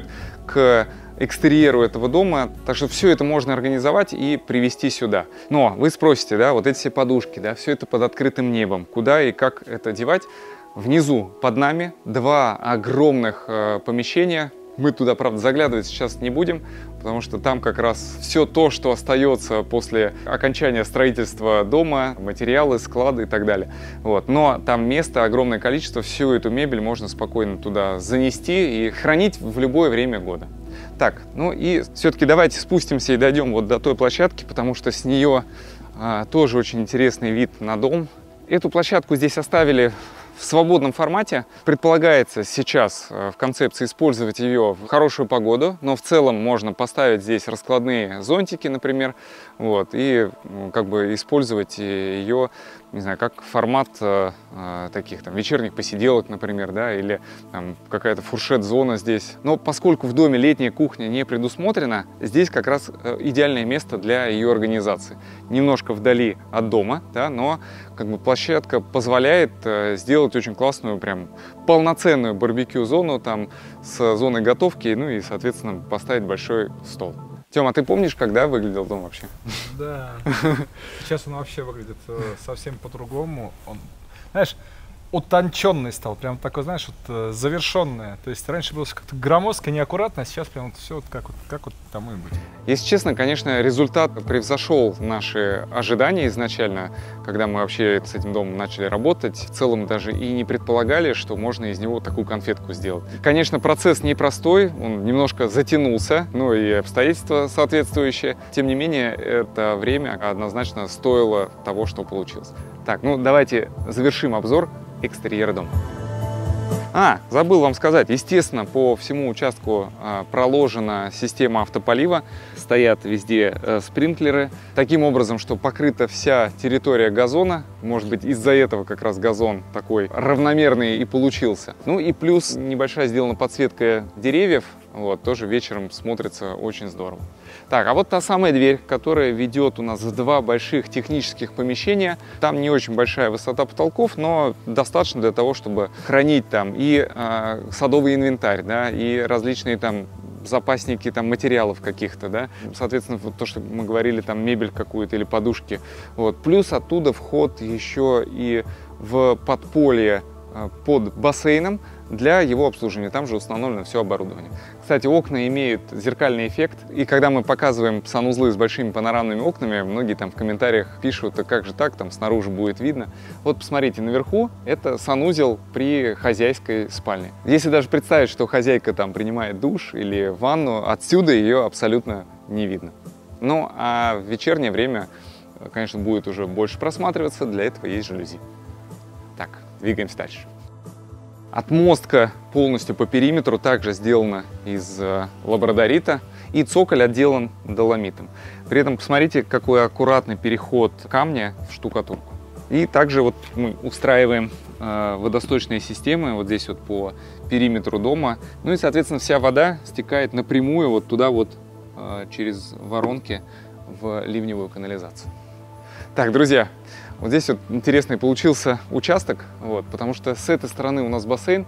[SPEAKER 1] к экстерьеру этого дома, так что все это можно организовать и привезти сюда. Но вы спросите, да, вот эти все подушки, да, все это под открытым небом, куда и как это девать? Внизу под нами два огромных э, помещения. Мы туда, правда, заглядывать сейчас не будем, потому что там как раз все то, что остается после окончания строительства дома, материалы, склады и так далее. Вот. Но там места огромное количество, всю эту мебель можно спокойно туда занести и хранить в любое время года. Так, ну и все-таки давайте спустимся и дойдем вот до той площадки, потому что с нее а, тоже очень интересный вид на дом. Эту площадку здесь оставили в свободном формате. Предполагается сейчас в концепции использовать ее в хорошую погоду, но в целом можно поставить здесь раскладные зонтики, например, вот, и как бы использовать ее, не знаю, как формат э, таких там вечерних посиделок, например, да, или какая-то фуршет-зона здесь. Но поскольку в доме летняя кухня не предусмотрена, здесь как раз идеальное место для ее организации. Немножко вдали от дома, да, но как бы площадка позволяет э, сделать очень классную, прям полноценную барбекю-зону там с зоной готовки, ну и, соответственно, поставить большой стол. Тёма, а ты помнишь, когда выглядел дом вообще?
[SPEAKER 2] Да. Сейчас он вообще выглядит совсем по-другому. Он, знаешь, утонченный стал, прям такой, знаешь, вот, завершенное. То есть раньше было как-то громоздко, неаккуратно, а сейчас прям вот все вот как вот, как вот тому и быть.
[SPEAKER 1] Если честно, конечно, результат превзошел наши ожидания изначально, когда мы вообще с этим домом начали работать. В целом даже и не предполагали, что можно из него такую конфетку сделать. Конечно, процесс непростой, он немножко затянулся, ну и обстоятельства соответствующие. Тем не менее, это время однозначно стоило того, что получилось. Так, ну давайте завершим обзор экстерьера дома. А, забыл вам сказать, естественно, по всему участку а, проложена система автополива, стоят везде а, спринклеры, таким образом, что покрыта вся территория газона, может быть, из-за этого как раз газон такой равномерный и получился. Ну и плюс небольшая сделана подсветка деревьев, вот, тоже вечером смотрится очень здорово. Так, а вот та самая дверь, которая ведет у нас в два больших технических помещения. Там не очень большая высота потолков, но достаточно для того, чтобы хранить там и э, садовый инвентарь, да, и различные там запасники там материалов каких-то, да, соответственно, вот то, что мы говорили, там мебель какую-то или подушки. Вот. Плюс оттуда вход еще и в подполье э, под бассейном для его обслуживания. Там же установлено все оборудование. Кстати, окна имеют зеркальный эффект, и когда мы показываем санузлы с большими панорамными окнами, многие там в комментариях пишут, а как же так, там снаружи будет видно. Вот посмотрите, наверху это санузел при хозяйской спальне. Если даже представить, что хозяйка там принимает душ или ванну, отсюда ее абсолютно не видно. Ну, а в вечернее время, конечно, будет уже больше просматриваться, для этого есть жалюзи. Так, двигаемся дальше. Отмостка полностью по периметру также сделана из э, лабрадорита, и цоколь отделан доломитом. При этом посмотрите, какой аккуратный переход камня в штукатурку. И также вот мы устраиваем э, водосточные системы вот здесь вот по периметру дома. Ну и, соответственно, вся вода стекает напрямую вот туда вот э, через воронки в ливневую канализацию. Так, друзья, вот здесь вот интересный получился участок, вот, потому что с этой стороны у нас бассейн,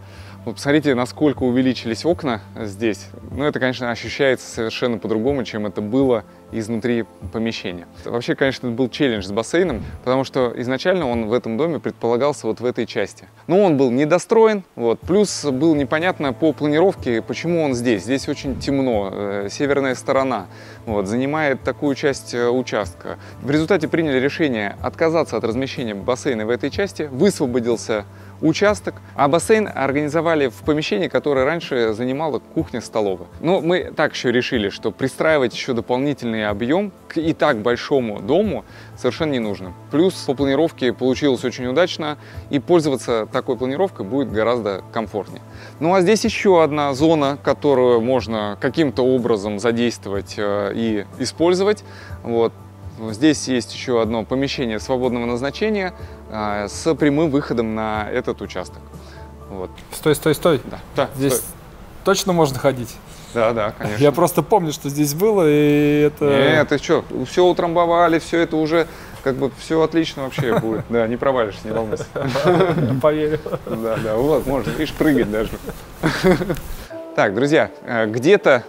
[SPEAKER 1] Вот посмотрите, насколько увеличились окна здесь. Ну, это, конечно, ощущается совершенно по-другому, чем это было изнутри помещения. Вообще, конечно, это был челлендж с бассейном, потому что изначально он в этом доме предполагался вот в этой части. Но он был недостроен, вот. Плюс было непонятно по планировке, почему он здесь. Здесь очень темно, э, северная сторона, вот, занимает такую часть э, участка. В результате приняли решение отказаться от размещения бассейна в этой части, высвободился участок, а бассейн организовали в помещении, которое раньше занимала кухня-столовая. Но мы так еще решили, что пристраивать еще дополнительный объем к и так большому дому совершенно не нужно. Плюс по планировке получилось очень удачно, и пользоваться такой планировкой будет гораздо комфортнее. Ну а здесь еще одна зона, которую можно каким-то образом задействовать э, и использовать. Вот. Здесь есть еще одно помещение свободного назначения э, с прямым выходом на этот участок. Вот.
[SPEAKER 2] Стой, стой, стой.
[SPEAKER 1] Да, да,
[SPEAKER 2] здесь
[SPEAKER 1] стой.
[SPEAKER 2] Точно можно ходить?
[SPEAKER 1] Да, да, конечно.
[SPEAKER 2] Я просто помню, что здесь было, и это...
[SPEAKER 1] Нет, ты что, все утрамбовали, все это уже, как бы, все отлично вообще будет. Да, не провалишься, не волнуйся.
[SPEAKER 2] Поверю.
[SPEAKER 1] Да, да, вот, можно, видишь, прыгать даже. Так, друзья, где-то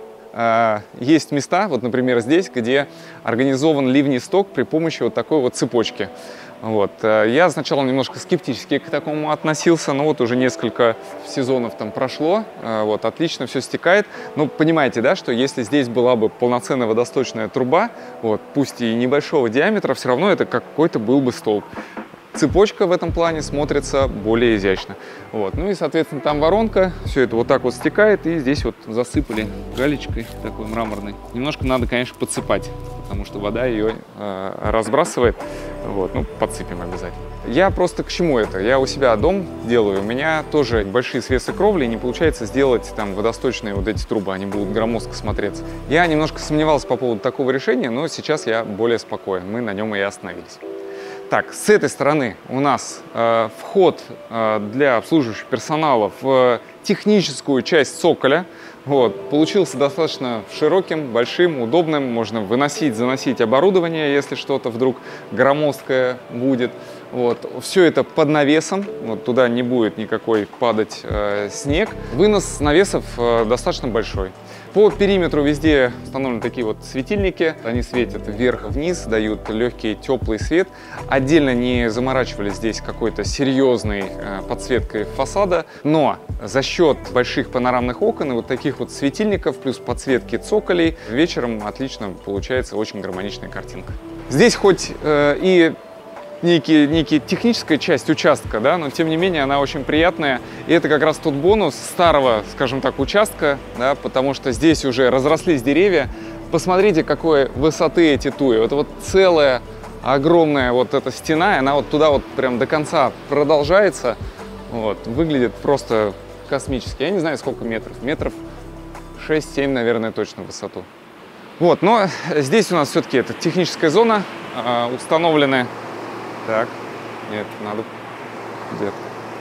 [SPEAKER 1] есть места, вот, например, здесь, где организован ливнесток при помощи вот такой вот цепочки. Вот. Я сначала немножко скептически к такому относился, но вот уже несколько сезонов там прошло, вот, отлично все стекает. Но понимаете, да, что если здесь была бы полноценная водосточная труба, вот, пусть и небольшого диаметра, все равно это какой-то был бы столб. Цепочка в этом плане смотрится более изящно. Вот. Ну и, соответственно, там воронка, все это вот так вот стекает, и здесь вот засыпали галечкой такой мраморной. Немножко надо, конечно, подсыпать, потому что вода ее э, разбрасывает. Вот. Ну, подсыпем обязательно. Я просто к чему это? Я у себя дом делаю, у меня тоже большие свесы кровли, и не получается сделать там водосточные вот эти трубы, они будут громоздко смотреться. Я немножко сомневался по поводу такого решения, но сейчас я более спокоен, мы на нем и остановились. Так, с этой стороны у нас э, вход э, для обслуживающего персонала в техническую часть цоколя. Вот, получился достаточно широким, большим, удобным. Можно выносить, заносить оборудование, если что-то вдруг громоздкое будет. Вот, все это под навесом, вот, туда не будет никакой падать э, снег. Вынос навесов э, достаточно большой. По периметру везде установлены такие вот светильники. Они светят вверх-вниз, дают легкий теплый свет. Отдельно не заморачивались здесь какой-то серьезной э, подсветкой фасада. Но за счет больших панорамных окон и вот таких вот светильников, плюс подсветки цоколей, вечером отлично получается очень гармоничная картинка. Здесь хоть э, и Некий, некий техническая часть участка, да, но тем не менее она очень приятная. И это как раз тот бонус старого, скажем так, участка, да, потому что здесь уже разрослись деревья. Посмотрите, какой высоты эти туи. Это вот целая огромная вот эта стена, и она вот туда вот прям до конца продолжается. Вот, выглядит просто космически. Я не знаю, сколько метров. Метров шесть-семь, наверное, точно в высоту. Вот, но здесь у нас все-таки это техническая зона, э, установленная. Так, нет, надо где-то.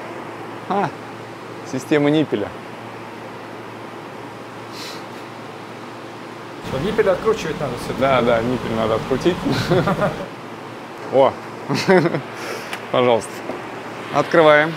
[SPEAKER 1] А, система ниппеля.
[SPEAKER 2] Что, ниппель откручивать надо все-таки?
[SPEAKER 1] Да, да, ниппель надо открутить. О, пожалуйста. Открываем.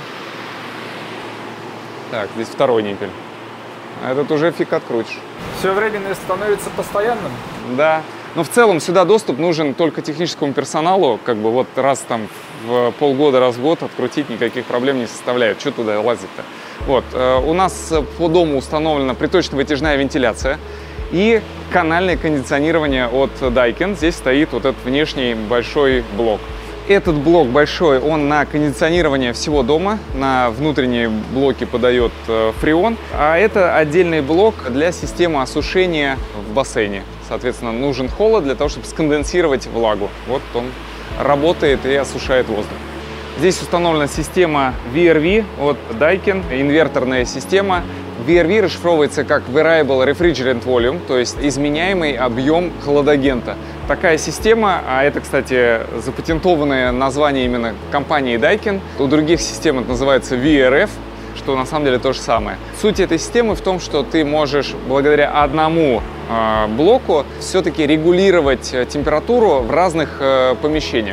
[SPEAKER 1] Так, здесь второй ниппель. А этот уже фиг открутишь.
[SPEAKER 2] Все временное становится постоянным?
[SPEAKER 1] Да. Но в целом сюда доступ нужен только техническому персоналу, как бы вот раз там в полгода, раз в год открутить никаких проблем не составляет. Что туда лазить-то? Вот, э, у нас по дому установлена приточно-вытяжная вентиляция и канальное кондиционирование от Daikin. Здесь стоит вот этот внешний большой блок. Этот блок большой, он на кондиционирование всего дома, на внутренние блоки подает э, фреон, а это отдельный блок для системы осушения в бассейне. Соответственно, нужен холод для того, чтобы сконденсировать влагу. Вот он работает и осушает воздух. Здесь установлена система ви ар ви от Daikin, инверторная система. ви ар ви расшифровывается как Variable Refrigerant Volume, то есть изменяемый объем хладагента. Такая система, а это, кстати, запатентованное название именно компании Daikin. У других систем это называется ви ар эф, что на самом деле то же самое. Суть этой системы в том, что ты можешь благодаря одному э, блоку все-таки регулировать температуру в разных э, помещениях.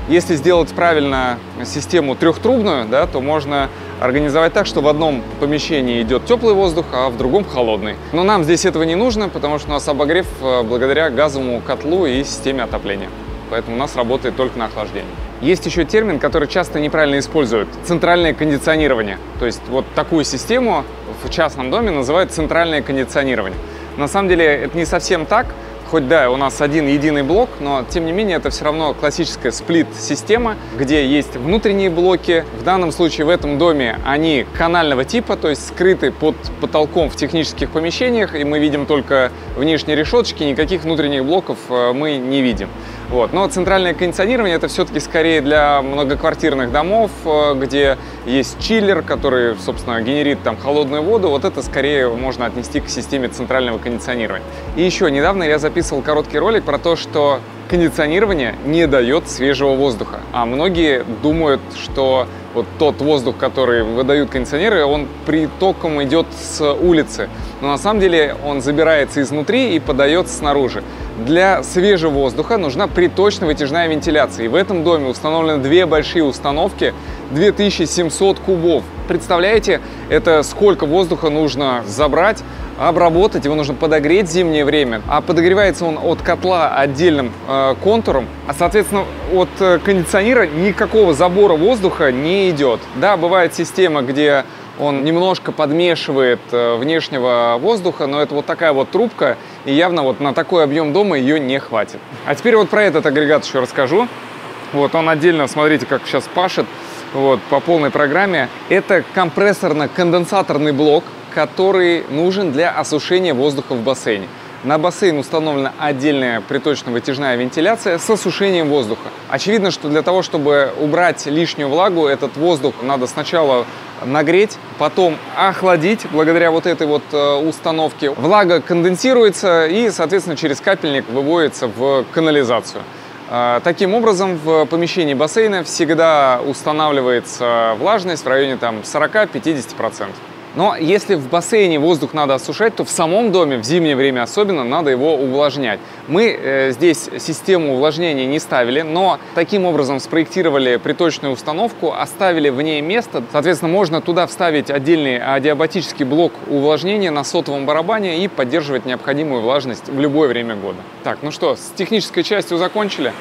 [SPEAKER 1] Если сделать правильно систему трехтрубную, да, то можно организовать так, что в одном помещении идет теплый воздух, а в другом холодный. Но нам здесь этого не нужно, потому что у нас обогрев благодаря газовому котлу и системе отопления. Поэтому у нас работает только на охлаждение. Есть еще термин, который часто неправильно используют – центральное кондиционирование. То есть вот такую систему в частном доме называют центральное кондиционирование. На самом деле это не совсем так. Хоть да, у нас один единый блок, но тем не менее это все равно классическая сплит-система, где есть внутренние блоки. В данном случае в этом доме они канального типа, то есть скрыты под потолком в технических помещениях, и мы видим только внешние решеточки, никаких внутренних блоков мы не видим. Вот. Но центральное кондиционирование это все-таки скорее для многоквартирных домов, где есть чиллер, который, собственно, генерит там холодную воду. Вот это скорее можно отнести к системе центрального кондиционирования. И еще недавно я записывал короткий ролик про то, что кондиционирование не дает свежего воздуха. А многие думают, что вот тот воздух, который выдают кондиционеры, он притоком идет с улицы. Но на самом деле он забирается изнутри и подается снаружи. Для свежего воздуха нужна приточно-вытяжная вентиляция. И в этом доме установлены две большие установки, две тысячи семьсот кубов. Представляете, это сколько воздуха нужно забрать, обработать, его нужно подогреть в зимнее время. А подогревается он от котла отдельным э, контуром, а соответственно от э, кондиционера никакого забора воздуха не идет. Да, бывает система, где он немножко подмешивает э, внешнего воздуха, но это вот такая вот трубка, и явно вот на такой объем дома ее не хватит. А теперь вот про этот агрегат еще расскажу. Вот он отдельно, смотрите, как сейчас пашет, вот, по полной программе. Это компрессорно-конденсаторный блок, который нужен для осушения воздуха в бассейне. На бассейн установлена отдельная приточно-вытяжная вентиляция с осушением воздуха. Очевидно, что для того, чтобы убрать лишнюю влагу, этот воздух надо сначала нагреть, потом охладить благодаря вот этой вот установке. Влага конденсируется и, соответственно, через капельник выводится в канализацию. Таким образом, в помещении бассейна всегда устанавливается влажность в районе сорока-пятидесяти процентов. Но если в бассейне воздух надо осушать, то в самом доме, в зимнее время особенно, надо его увлажнять. Мы э, здесь систему увлажнения не ставили, но таким образом спроектировали приточную установку, оставили в ней место. Соответственно, можно туда вставить отдельный адиабатический блок увлажнения на сотовом барабане и поддерживать необходимую влажность в любое время года. Так, ну что, с технической частью закончили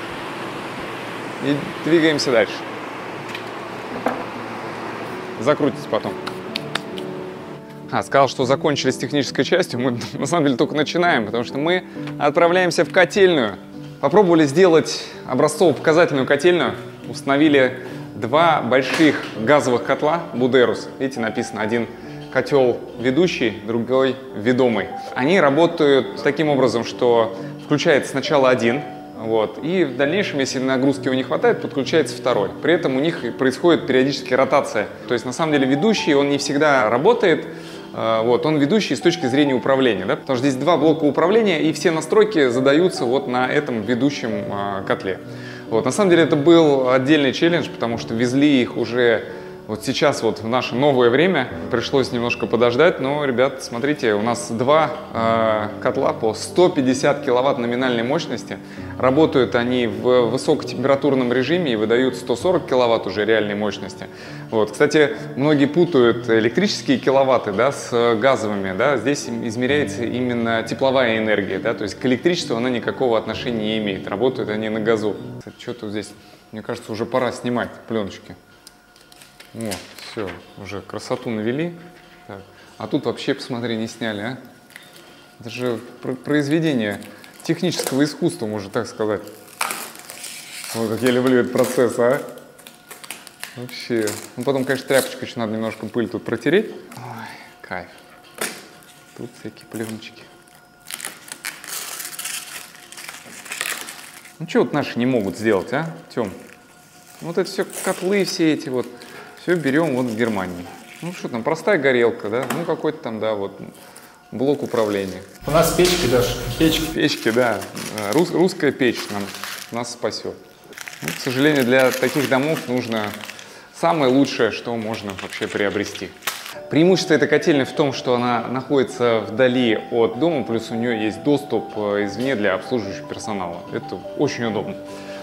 [SPEAKER 1] и двигаемся дальше. Закрутите потом. А, сказал, что закончили с технической частью. Мы на самом деле только начинаем, потому что мы отправляемся в котельную. Попробовали сделать образцово-показательную котельную. Установили два больших газовых котла Buderus. Видите, написано один котел ведущий, другой ведомый. Они работают таким образом, что включается сначала один, вот, и в дальнейшем, если нагрузки его не хватает, подключается второй. При этом у них происходит периодически ротация. То есть на самом деле ведущий, он не всегда работает. Вот, он ведущий с точки зрения управления, да? Потому что здесь два блока управления, и все настройки задаются вот на этом ведущем э, котле. Вот, на самом деле это был отдельный челлендж, потому что везли их уже вот сейчас, вот в наше новое время, пришлось немножко подождать, но, ребят, смотрите, у нас два э, котла по сто пятьдесят киловатт номинальной мощности. Работают они в высокотемпературном режиме и выдают сто сорок киловатт уже реальной мощности. Вот. Кстати, многие путают электрические киловатты, да, с газовыми. Да. Здесь измеряется именно тепловая энергия, да, то есть к электричеству она никакого отношения не имеет. Работают они на газу. Кстати, что тут здесь, мне кажется, уже пора снимать пленочки. Вот, все, уже красоту навели. Так. А тут вообще, посмотри, не сняли, а? Это же произведение технического искусства, можно так сказать. Вот как я люблю этот процесс, а? Вообще. Ну, потом, конечно, тряпочкой еще надо немножко пыль тут протереть. Ой, кайф. Тут всякие пленочки. Ну, что вот наши не могут сделать, а, Тём? Вот это все котлы, все эти вот. Все берем вот в Германии. Ну что там, простая горелка, да? Ну какой-то там, да, вот блок управления.
[SPEAKER 2] У нас печки даже.
[SPEAKER 1] Печки. Печки, да. Рус, русская печь нам, нас спасет. Ну, к сожалению, для таких домов нужно самое лучшее, что можно вообще приобрести. Преимущество этой котельной в том, что она находится вдали от дома, плюс у нее есть доступ извне для обслуживающего персонала. Это очень удобно.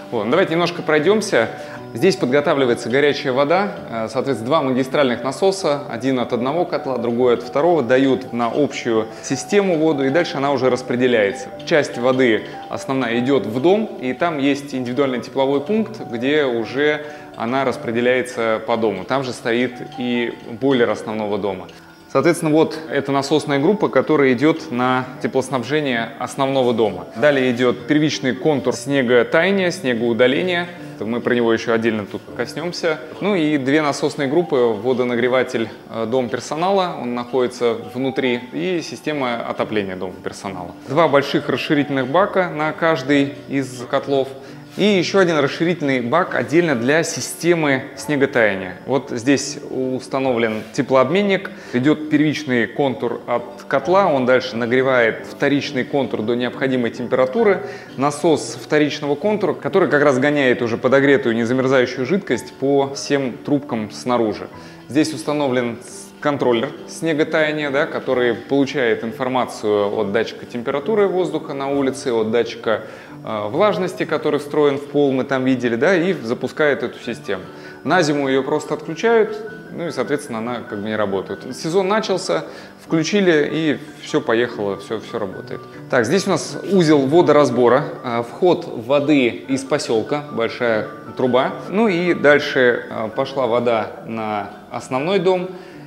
[SPEAKER 1] Вот, ну, давайте немножко пройдемся. Здесь подготавливается горячая вода, соответственно, два магистральных насоса, один от одного котла, другой от второго, дают на общую систему воду, и дальше она уже распределяется. Часть воды основная идет в дом, и там есть индивидуальный тепловой пункт, где уже она распределяется по дому. Там же стоит и бойлер основного дома. Соответственно, вот эта насосная группа, которая идет на теплоснабжение основного дома. Далее идет первичный контур снеготаяния, снегоудаления. Мы про него еще отдельно тут коснемся. Ну и две насосные группы. Водонагреватель дом персонала, он находится внутри, и система отопления дома персонала. Два больших расширительных бака на каждый из котлов. И еще один расширительный бак отдельно для системы снеготаяния. Вот здесь установлен теплообменник, идет первичный контур от котла, он дальше нагревает вторичный контур до необходимой температуры, насос вторичного контура, который как раз гоняет уже подогретую незамерзающую жидкость по всем трубкам снаружи. Здесь установлен контроллер снеготаяния, да, который получает информацию от датчика температуры воздуха на улице, от датчика э, влажности, который встроен в пол, мы там видели, да, и запускает эту систему. На зиму ее просто отключают, ну и, соответственно, она как бы не работает. Сезон начался, включили, и все поехало, все, все работает. Так, здесь у нас узел водоразбора, э, вход воды из поселка, большая труба. Ну и дальше э, пошла вода на основной дом.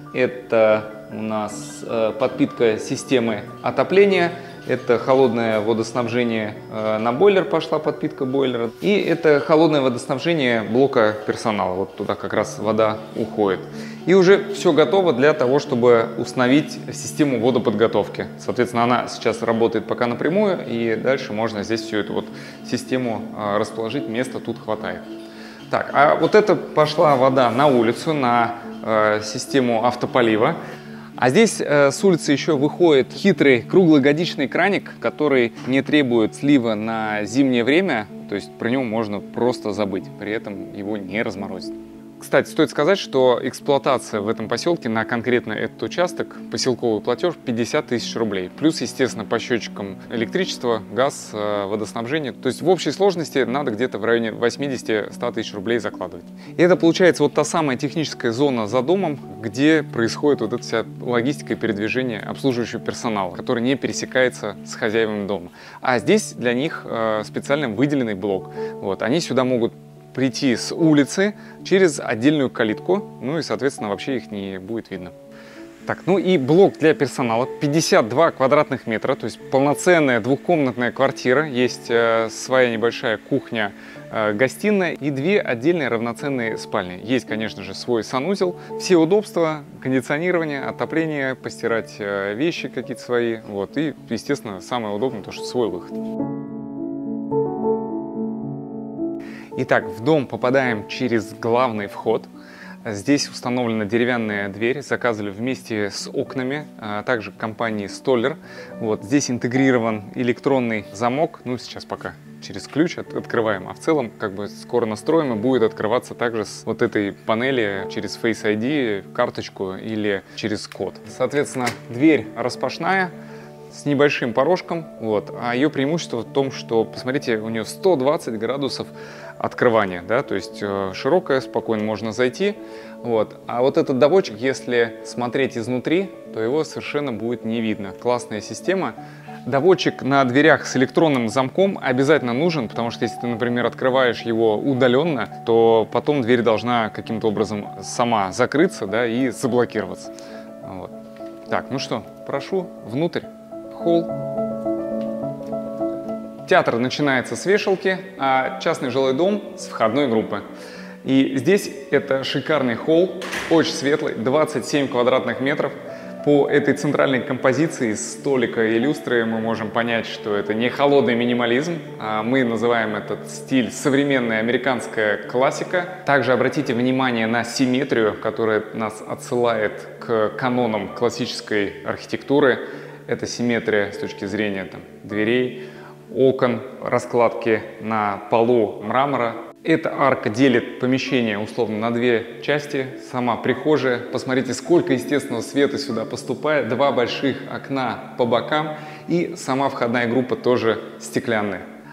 [SPEAKER 1] Это у нас э, подпитка системы отопления, это холодное водоснабжение э, на бойлер, пошла подпитка бойлера. И это холодное водоснабжение блока персонала, вот туда как раз вода уходит. И уже все готово для того, чтобы установить систему водоподготовки. Соответственно, она сейчас работает пока напрямую, и дальше можно здесь всю эту вот систему э, расположить, места тут хватает. Так, а вот это пошла вода на улицу, на э, систему автополива. А здесь э, с улицы еще выходит хитрый круглогодичный краник, который не требует слива на зимнее время, то есть про него можно просто забыть, при этом его не разморозить. Кстати, стоит сказать, что эксплуатация в этом поселке на конкретно этот участок, поселковый платеж пятьдесят тысяч рублей. Плюс, естественно, по счетчикам электричество, газ, водоснабжение. То есть в общей сложности надо где-то в районе восьмидесяти-ста тысяч рублей закладывать. И это получается вот та самая техническая зона за домом, где происходит вот эта вся логистика и передвижение обслуживающего персонала, который не пересекается с хозяевами дома. А здесь для них специально выделенный блок. Вот, они сюда могут прийти с улицы через отдельную калитку, ну и, соответственно, вообще их не будет видно. Так, ну и блок для персонала, пятьдесят два квадратных метра, то есть полноценная двухкомнатная квартира, есть э, своя небольшая кухня, э, гостиная и две отдельные равноценные спальни. Есть, конечно же, свой санузел, все удобства, кондиционирование, отопление, постирать э, вещи какие-то свои, вот, и, естественно, самое удобное, то, что свой выход. Итак, в дом попадаем через главный вход. Здесь установлена деревянная дверь, заказывали вместе с окнами, а также компании Stoller. Вот, здесь интегрирован электронный замок, ну сейчас пока через ключ от, открываем, а в целом как бы скоро настроим и будет открываться также с вот этой панели через Face ай ди, карточку или через код. Соответственно, дверь распашная, с небольшим порожком, вот, а ее преимущество в том, что, посмотрите, у нее сто двадцать градусов открывания, да, то есть э, широкая, спокойно можно зайти, вот, а вот этот доводчик, если смотреть изнутри, то его совершенно будет не видно. Классная система. Доводчик на дверях с электронным замком обязательно нужен, потому что если ты, например, открываешь его удаленно, то потом дверь должна каким-то образом сама закрыться, да, и заблокироваться. Вот. Так, ну что, прошу внутрь. Холл. Театр начинается с вешалки, а частный жилой дом с входной группы. И здесь это шикарный холл, очень светлый, двадцать семь квадратных метров. По этой центральной композиции из столика и люстры мы можем понять, что это не холодный минимализм, а мы называем этот стиль современная американская классика. Также обратите внимание на симметрию, которая нас отсылает к канонам классической архитектуры. Это симметрия с точки зрения там, дверей, окон, раскладки на полу мрамора. Эта арка делит помещение условно на две части. Сама прихожая. Посмотрите, сколько естественного света сюда поступает. Два больших окна по бокам. И сама входная группа тоже стеклянная.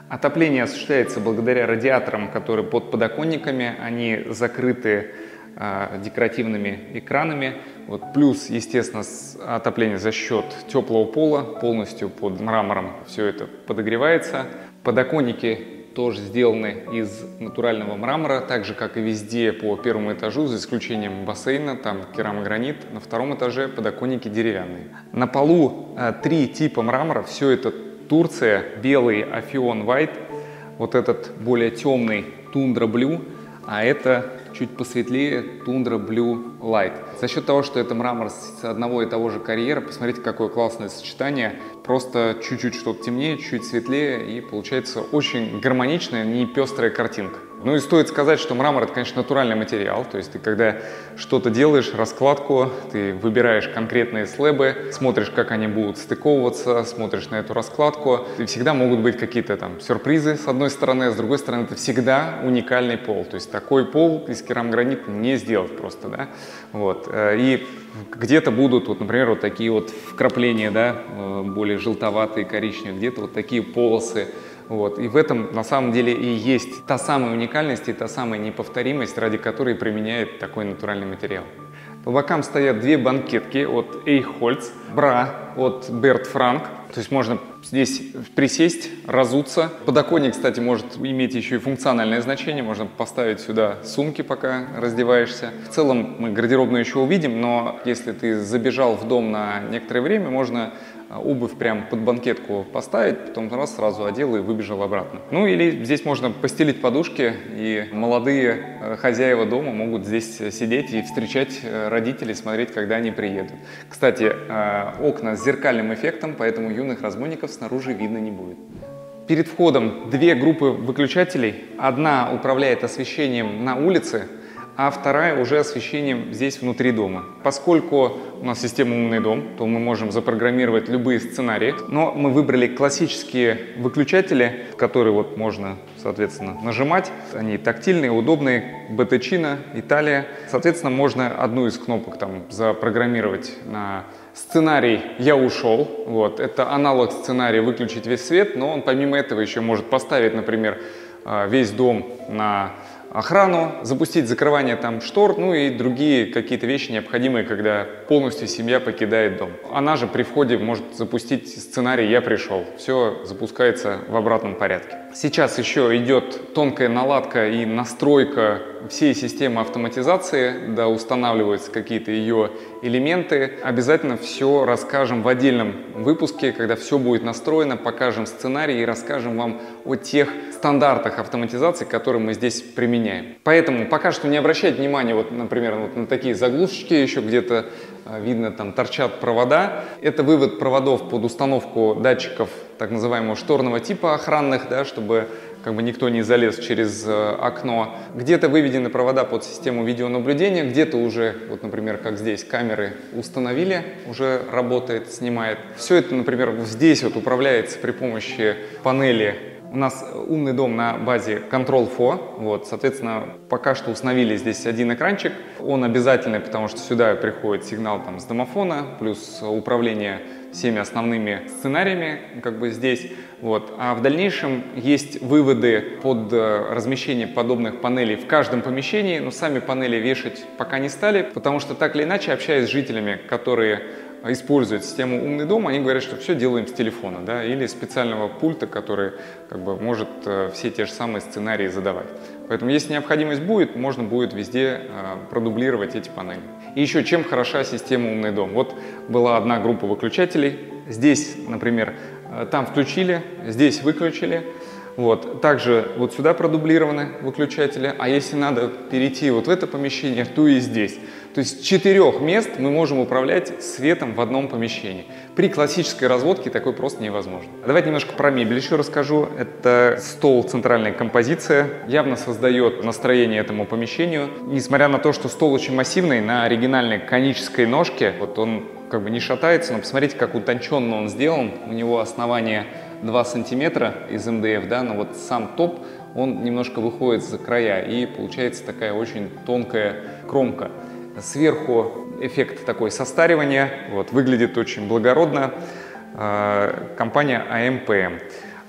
[SPEAKER 1] Отопление осуществляется благодаря радиаторам, которые под подоконниками, они закрыты э, декоративными экранами. Вот, плюс, естественно, отопление за счет теплого пола, полностью под мрамором все это подогревается. Подоконники тоже сделаны из натурального мрамора, так же, как и везде по первому этажу, за исключением бассейна, там керамогранит. На втором этаже подоконники деревянные. На полу э, три типа мрамора, все это Турция, белый Афион White, вот этот более темный Тундра Blue, а это чуть посветлее Тундра Blue Light. За счет того, что это мрамор с одного и того же карьера, посмотрите, какое классное сочетание. Просто чуть-чуть что-то темнее, чуть светлее, и получается очень гармоничная, не пестрая картинка. Ну и стоит сказать, что мрамор — это, конечно, натуральный материал. То есть ты, когда что-то делаешь, раскладку, ты выбираешь конкретные слэбы, смотришь, как они будут стыковываться, смотришь на эту раскладку. И всегда могут быть какие-то там сюрпризы с одной стороны, а с другой стороны это всегда уникальный пол. То есть такой пол из керамогранита не сделать просто, да. Вот. И где-то будут, вот, например, вот такие вот вкрапления, да, более желтоватые, коричневые, где-то вот такие полосы. Вот. И в этом на самом деле и есть та самая уникальность и та самая неповторимость, ради которой применяет такой натуральный материал. По бокам стоят две банкетки от Эйхольц, бра от Берт Франк. То есть можно здесь присесть, разуться. Подоконник, кстати, может иметь еще и функциональное значение. Можно поставить сюда сумки, пока раздеваешься. В целом мы гардеробную еще увидим, но если ты забежал в дом на некоторое время, можно обувь прям под банкетку поставить, потом раз сразу одел и выбежал обратно. Ну или здесь можно постелить подушки, и молодые хозяева дома могут здесь сидеть и встречать родителей, смотреть, когда они приедут. Кстати, окна с зеркальным эффектом, поэтому юных разбойников снаружи видно не будет. Перед входом две группы выключателей. Одна управляет освещением на улице, а вторая уже освещением здесь внутри дома. Поскольку у нас система «Умный дом», то мы можем запрограммировать любые сценарии, но мы выбрали классические выключатели, которые вот можно, соответственно, нажимать. Они тактильные, удобные, Боттичино, Италия. Соответственно, можно одну из кнопок там запрограммировать на сценарий «Я ушел». Вот. Это аналог сценария «Выключить весь свет», но он помимо этого еще может поставить, например, весь дом на охрану, запустить закрывание там штор, ну и другие какие-то вещи необходимые, когда полностью семья покидает дом. Она же при входе может запустить сценарий «Я пришел». Все запускается в обратном порядке. Сейчас еще идет тонкая наладка и настройка всей системы автоматизации, да, устанавливаются какие-то ее элементы. Обязательно все расскажем в отдельном выпуске, когда все будет настроено, покажем сценарий и расскажем вам о тех стандартах автоматизации, которые мы здесь применяем. Поэтому пока что не обращайте внимания, вот, например, вот на такие заглушечки, еще где-то видно, там торчат провода. Это вывод проводов под установку датчиков так называемого шторного типа охранных, да, чтобы как бы никто не залез через э, окно. Где-то выведены провода под систему видеонаблюдения, где-то уже, вот, например, как здесь, камеры установили, уже работает, снимает. Все это, например, здесь вот управляется при помощи панели. У нас умный дом на базе контрол фо, вот, соответственно, пока что установили здесь один экранчик. Он обязательный, потому что сюда приходит сигнал там с домофона, плюс управление всеми основными сценариями, как бы здесь. Вот. А в дальнейшем есть выводы под размещение подобных панелей в каждом помещении, но сами панели вешать пока не стали, потому что так или иначе, общаясь с жителями, которые используют систему «Умный дом», они говорят, что все делаем с телефона, да, или специального пульта, который как бы может э, все те же самые сценарии задавать. Поэтому, если необходимость будет, можно будет везде э, продублировать эти панели. И еще чем хороша система «Умный дом». Вот была одна группа выключателей. Здесь, например, э, там включили, здесь выключили. Вот. Также вот сюда продублированы выключатели, а если надо перейти вот в это помещение, то и здесь. То есть с четырех мест мы можем управлять светом в одном помещении. При классической разводке такое просто невозможно. Давайте немножко про мебель еще расскажу. Это стол, центральная композиция, явно создает настроение этому помещению. Несмотря на то, что стол очень массивный, на оригинальной конической ножке, вот он как бы не шатается, но посмотрите, как утонченно он сделан. У него основание два сантиметра из эм дэ эф, да, но вот сам топ, он немножко выходит за края, и получается такая очень тонкая кромка. Сверху эффект такой состаривания, вот, выглядит очень благородно. Компания а эм пэ эм.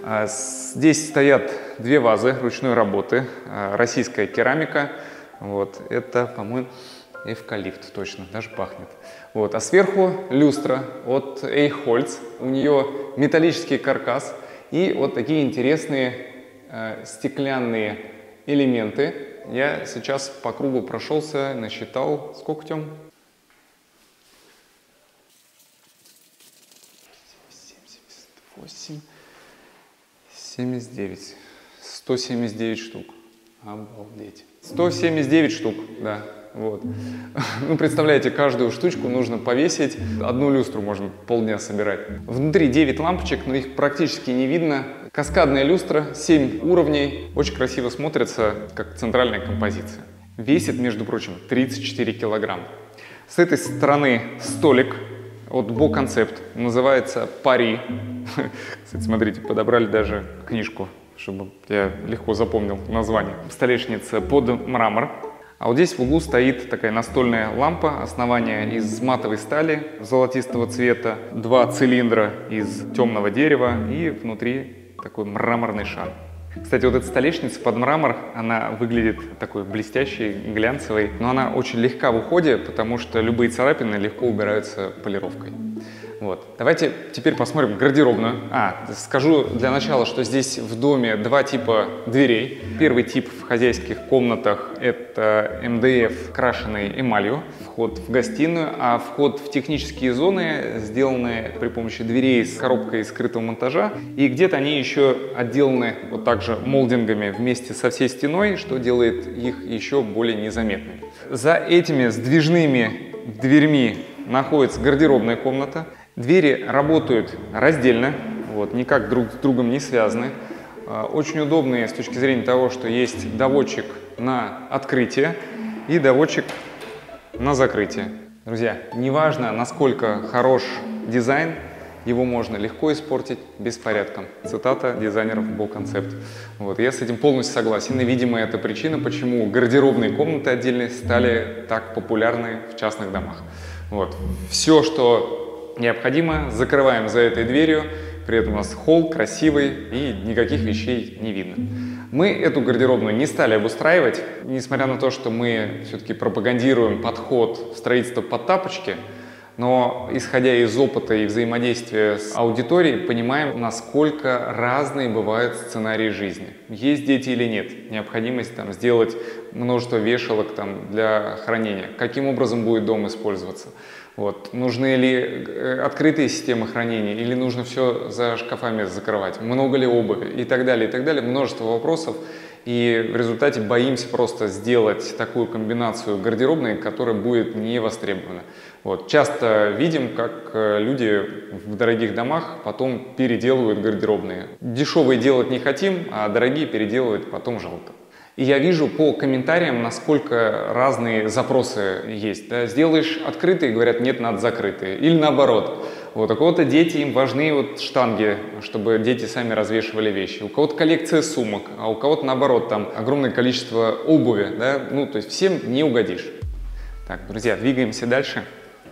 [SPEAKER 1] Здесь стоят две вазы ручной работы, российская керамика. Вот, это, по-моему, эвкалипт, точно, даже пахнет. Вот, а сверху люстра от Эйхольц. У нее металлический каркас и вот такие интересные э, стеклянные элементы. Я сейчас по кругу прошелся, насчитал, сколько, Тём? семьдесят восемь, семьдесят девять, сто семьдесят девять штук. Обалдеть. сто семьдесят девять штук, да. Вот. Ну, представляете, каждую штучку нужно повесить. Одну люстру можно полдня собирать. Внутри девять лампочек, но их практически не видно. Каскадная люстра, семь уровней. Очень красиво смотрится, как центральная композиция. Весит, между прочим, тридцать четыре килограмма. С этой стороны столик от Bo Concept. Называется Пари. Кстати, смотрите, подобрали даже книжку, чтобы я легко запомнил название. Столешница под мрамор. А вот здесь в углу стоит такая настольная лампа, основание из матовой стали золотистого цвета, два цилиндра из темного дерева и внутри такой мраморный шар. Кстати, вот эта столешница под мрамор, она выглядит такой блестящей, глянцевой, но она очень легка в уходе, потому что любые царапины легко убираются полировкой. Вот. Давайте теперь посмотрим гардеробную. А, скажу для начала, что здесь в доме два типа дверей. Первый тип в хозяйских комнатах – это эм дэ эф, крашеный эмалью, вход в гостиную, а вход в технические зоны сделаны при помощи дверей с коробкой скрытого монтажа. И где-то они еще отделаны вот также молдингами вместе со всей стеной, что делает их еще более незаметными. За этими сдвижными дверьми находится гардеробная комната. Двери работают раздельно, вот, никак друг с другом не связаны. Очень удобные с точки зрения того, что есть доводчик на открытие и доводчик на закрытие. Друзья, неважно, насколько хорош дизайн, его можно легко испортить беспорядком. Цитата дизайнеров Bo Concept. Вот, я с этим полностью согласен. И, видимо, это причина, почему гардеробные комнаты отдельные стали так популярны в частных домах. Вот. Все, что необходимо, закрываем за этой дверью, при этом у нас холл красивый и никаких вещей не видно. Мы эту гардеробную не стали обустраивать, несмотря на то, что мы все-таки пропагандируем подход строительства под тапочки, но исходя из опыта и взаимодействия с аудиторией, понимаем, насколько разные бывают сценарии жизни. Есть дети или нет, необходимость там, сделать множество вешалок там, для хранения, каким образом будет дом использоваться. Вот. Нужны ли открытые системы хранения или нужно все за шкафами закрывать, много ли обуви и так далее, и так далее. Множество вопросов, и в результате боимся просто сделать такую комбинацию гардеробной, которая будет не востребована. Вот. Часто видим, как люди в дорогих домах потом переделывают гардеробные. Дешевые делать не хотим, а дорогие переделывать потом жалко. И я вижу по комментариям, насколько разные запросы есть. Да? Сделаешь открытые, говорят, нет, надо закрытые. Или наоборот. Вот. У кого-то дети, им важны вот штанги, чтобы дети сами развешивали вещи. У кого-то коллекция сумок, а у кого-то наоборот, там огромное количество обуви. Да? Ну, то есть всем не угодишь. Так, друзья, двигаемся дальше.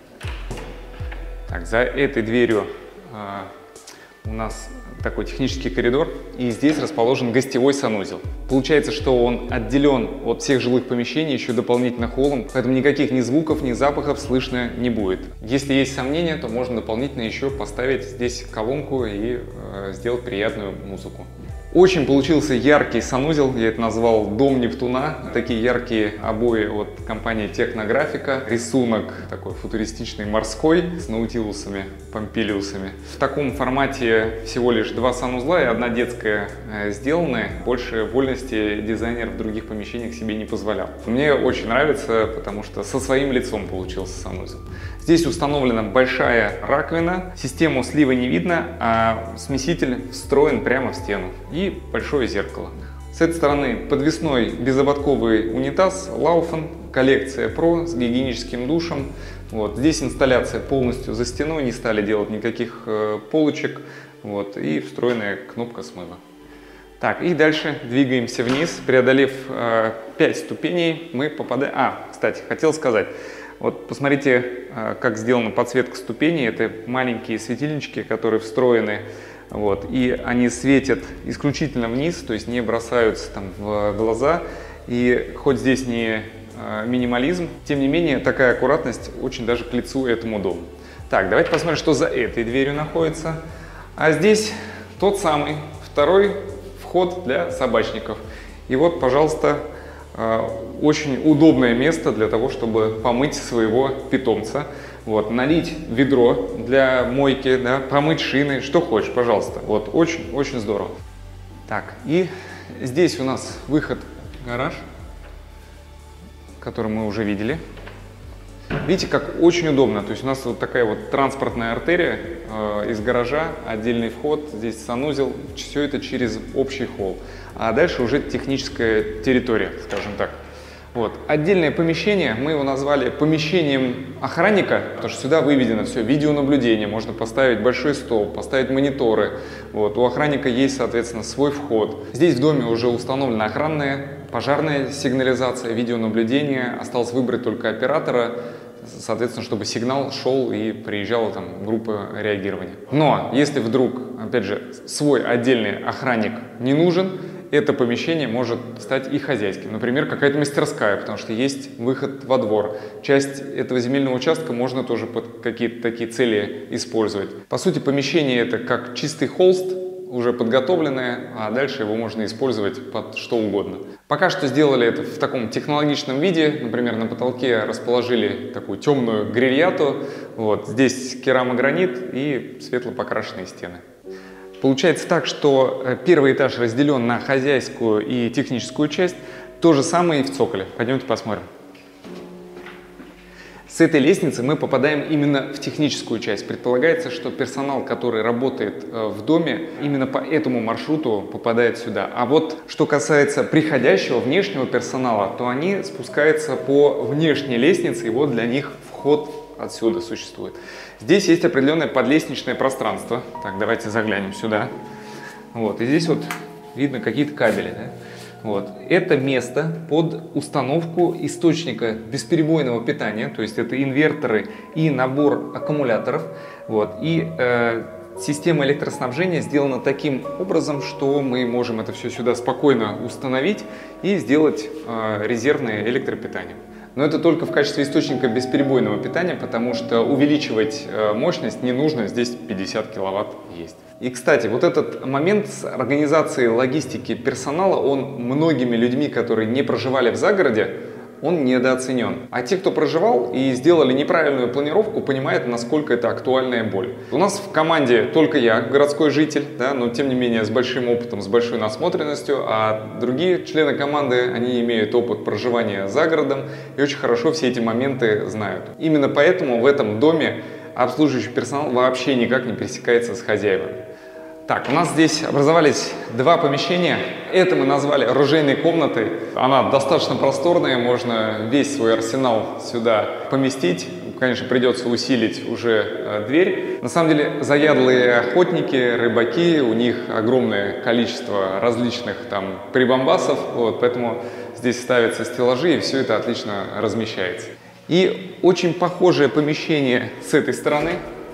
[SPEAKER 1] Так, за этой дверью э, у нас такой технический коридор, и здесь расположен гостевой санузел. Получается, что он отделен от всех жилых помещений еще дополнительно холлом, поэтому никаких ни звуков, ни запахов слышно не будет. Если есть сомнения, то можно дополнительно еще поставить здесь колонку и э, сделать приятную музыку. Очень получился яркий санузел, я это назвал «Дом Нептуна». Такие яркие обои от компании Технографика. Рисунок такой футуристичный, морской, с наутилусами, помпилиусами. В таком формате всего лишь два санузла и одна детская э, сделаны. Больше вольности дизайнер в других помещениях себе не позволял. Мне очень нравится, потому что со своим лицом получился санузел. Здесь установлена большая раковина, систему слива не видно, а смеситель встроен прямо в стену. И большое зеркало. С этой стороны подвесной безободковый унитаз Laufen, коллекция Pro с гигиеническим душем. Вот. Здесь инсталляция полностью за стеной, не стали делать никаких э, полочек. Вот. И встроенная кнопка смыва. Так, и дальше двигаемся вниз, преодолев э, пять ступеней, мы попадаем... А, кстати, хотел сказать, вот посмотрите, э, как сделана подсветка ступеней. Это маленькие светильнички, которые встроены Вот, и они светят исключительно вниз, то есть не бросаются там в глаза. И хоть здесь не э, минимализм, тем не менее такая аккуратность очень даже к лицу этому дому. Так, давайте посмотрим, что за этой дверью находится. А здесь тот самый второй вход для собачников. И вот, пожалуйста, э, очень удобное место для того, чтобы помыть своего питомца. Вот, налить ведро для мойки, да, помыть шины, что хочешь, пожалуйста. Вот, очень-очень здорово. Так, и здесь у нас выход в гараж, который мы уже видели. Видите, как очень удобно. То есть у нас вот такая вот транспортная артерия э, из гаража, отдельный вход, здесь санузел, все это через общий холл. А дальше уже техническая территория, скажем так. Вот. Отдельное помещение, мы его назвали помещением охранника, потому что сюда выведено все видеонаблюдение, можно поставить большой стол, поставить мониторы. Вот. У охранника есть, соответственно, свой вход. Здесь в доме уже установлена охранная, пожарная сигнализация, видеонаблюдение. Осталось выбрать только оператора, соответственно, чтобы сигнал шел и приезжала там группа реагирования. Но если вдруг, опять же, свой отдельный охранник не нужен, это помещение может стать и хозяйским. Например, какая-то мастерская, потому что есть выход во двор. Часть этого земельного участка можно тоже под какие-то такие цели использовать. По сути, помещение это как чистый холст, уже подготовленное, а дальше его можно использовать под что угодно. Пока что сделали это в таком технологичном виде. Например, на потолке расположили такую темную грильяту. Вот. Здесь керамогранит и светло покрашенные стены. Получается так, что первый этаж разделен на хозяйскую и техническую часть. То же самое и в цоколе. Пойдемте посмотрим. С этой лестницы мы попадаем именно в техническую часть. Предполагается, что персонал, который работает в доме, именно по этому маршруту попадает сюда. А вот что касается приходящего внешнего персонала, то они спускаются по внешней лестнице, и вот для них вход отсюда существует. Здесь есть определенное подлестничное пространство. Так, давайте заглянем сюда. Вот, и здесь вот видно какие-то кабели. Да? Вот. Это место под установку источника бесперебойного питания, то есть это инверторы и набор аккумуляторов. Вот. И э, система электроснабжения сделана таким образом, что мы можем это все сюда спокойно установить и сделать э, резервное электропитание. Но это только в качестве источника бесперебойного питания, потому что увеличивать мощность не нужно, здесь пятьдесят киловатт есть. И, кстати, вот этот момент с организацией логистики персонала, он многими людьми, которые не проживали в загороде, он недооценен. А те, кто проживал и сделали неправильную планировку, понимают, насколько это актуальная боль. У нас в команде только я, городской житель, да, но тем не менее с большим опытом, с большой насмотренностью, а другие члены команды, они имеют опыт проживания за городом и очень хорошо все эти моменты знают. Именно поэтому в этом доме обслуживающий персонал вообще никак не пересекается с хозяевами. Так, у нас здесь образовались два помещения. Это мы назвали оружейной комнатой. Она достаточно просторная, можно весь свой арсенал сюда поместить. Конечно, придется усилить уже э, дверь. На самом деле, заядлые охотники, рыбаки, у них огромное количество различных там прибамбасов, вот, поэтому здесь ставятся стеллажи, и все это отлично размещается. И очень похожее помещение с этой стороны.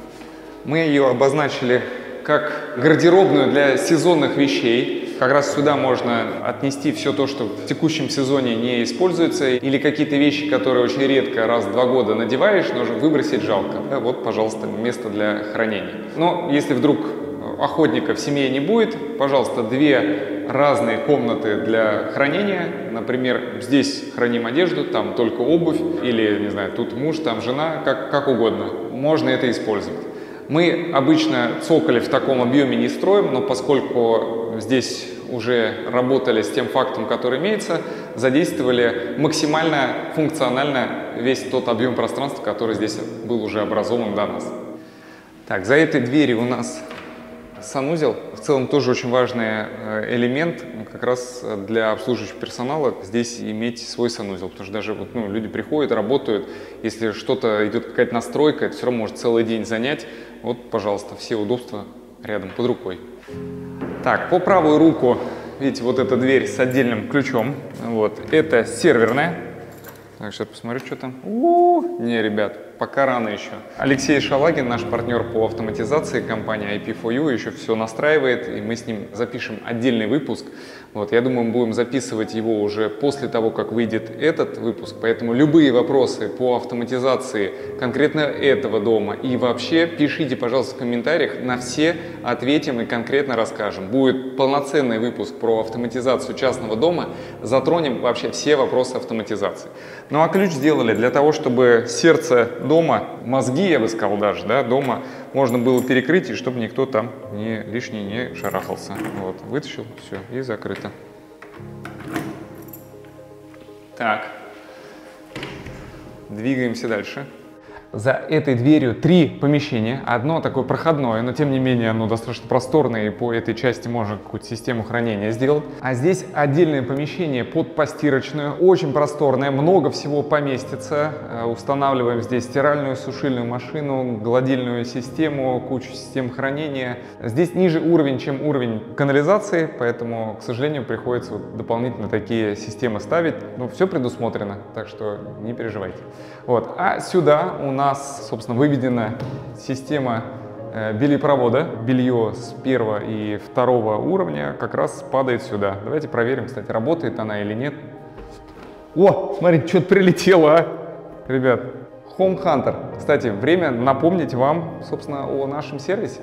[SPEAKER 1] Мы ее обозначили как гардеробную для сезонных вещей. Как раз сюда можно отнести все то, что в текущем сезоне не используется, или какие-то вещи, которые очень редко, раз в два года надеваешь, но выбросить жалко. Да, вот, пожалуйста, место для хранения. Но если вдруг охотника в семье не будет, пожалуйста, две разные комнаты для хранения. Например, здесь храним одежду, там только обувь, или, не знаю, тут муж, там жена, как, как угодно. Можно это использовать. Мы обычно цоколи в таком объеме не строим, но поскольку здесь уже работали с тем фактом, который имеется, задействовали максимально функционально весь тот объем пространства, который здесь был уже образован до нас. Так, за этой дверью у нас санузел. В целом тоже очень важный элемент как раз для обслуживающего персонала здесь иметь свой санузел, потому что даже вот, ну, люди приходят, работают, если что-то идет какая-то настройка, это все равно может целый день занять. Вот, пожалуйста, все удобства рядом, под рукой. Так, по правую руку, видите, вот эта дверь с отдельным ключом. Вот, это серверная. Так, сейчас посмотрю, что там. У-у-у, не, ребят. пока рано еще. Алексей Шалагин, наш партнер по автоматизации, компания ай пи фор ю, еще все настраивает, и мы с ним запишем отдельный выпуск. Вот, я думаю, мы будем записывать его уже после того, как выйдет этот выпуск, поэтому любые вопросы по автоматизации конкретно этого дома и вообще пишите, пожалуйста, в комментариях, на все ответим и конкретно расскажем. Будет полноценный выпуск про автоматизацию частного дома, затронем вообще все вопросы автоматизации. Ну а ключ сделали для того, чтобы сердце дома, мозги, я бы сказал даже, да, дома можно было перекрыть, и чтобы никто там не, лишний не шарахался. Вот, вытащил, все, и закрыто. Так, двигаемся дальше. За этой дверью три помещения. Одно такое проходное, но тем не менее оно достаточно просторное, и по этой части можно какую-то систему хранения сделать. А здесь отдельное помещение под постирочную, очень просторное, много всего поместится. Устанавливаем здесь стиральную, сушильную машину, гладильную систему, кучу систем хранения. Здесь ниже уровень, чем уровень канализации, поэтому, к сожалению, приходится вот дополнительно такие системы ставить. Но все предусмотрено, так что не переживайте. Вот. А сюда у нас У нас, собственно, выведена система бельепровода. Белье с первого и второго уровня как раз падает сюда. Давайте проверим, кстати, работает она или нет. О, смотрите, что-то прилетело, а? Ребят, Home Hunter. Кстати, время напомнить вам, собственно, о нашем сервисе.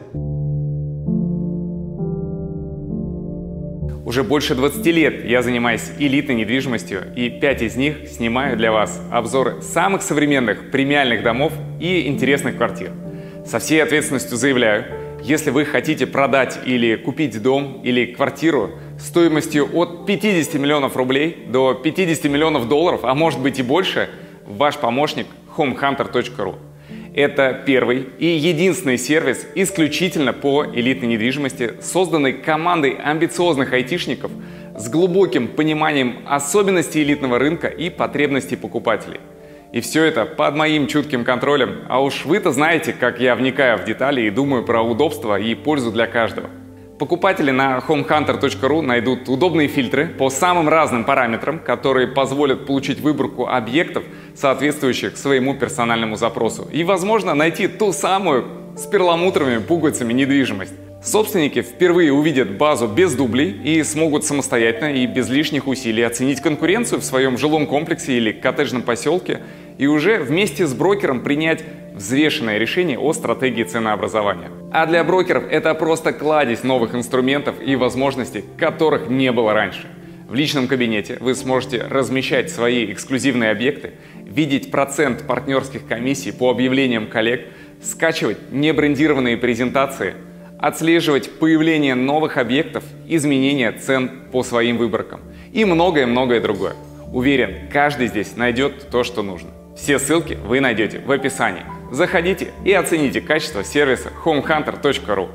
[SPEAKER 1] Уже больше двадцати лет я занимаюсь элитной недвижимостью, и пять из них снимаю для вас обзоры самых современных премиальных домов и интересных квартир. Со всей ответственностью заявляю, если вы хотите продать или купить дом или квартиру стоимостью от пятидесяти миллионов рублей до пятидесяти миллионов долларов, а может быть и больше, ваш помощник хоум хантер точка ру. Это первый и единственный сервис исключительно по элитной недвижимости, созданный командой амбициозных айтишников с глубоким пониманием особенностей элитного рынка и потребностей покупателей. И все это под моим чутким контролем, а уж вы-то знаете, как я вникаю в детали и думаю про удобство и пользу для каждого. Покупатели на хоум хантер точка ру найдут удобные фильтры по самым разным параметрам, которые позволят получить выборку объектов, соответствующих своему персональному запросу, и, возможно, найти ту самую с перламутровыми пуговицами недвижимость. Собственники впервые увидят базу без дублей и смогут самостоятельно и без лишних усилий оценить конкуренцию в своем жилом комплексе или коттеджном поселке и уже вместе с брокером принять взвешенное решение о стратегии ценообразования. А для брокеров это просто кладезь новых инструментов и возможностей, которых не было раньше. В личном кабинете вы сможете размещать свои эксклюзивные объекты, видеть процент партнерских комиссий по объявлениям коллег, скачивать небрендированные презентации, отслеживать появление новых объектов, изменения цен по своим выборкам и многое-многое другое. Уверен, каждый здесь найдет то, что нужно. Все ссылки вы найдете в описании. Заходите и оцените качество сервиса хоум хантер точка ру.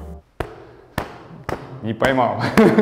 [SPEAKER 1] Не поймал.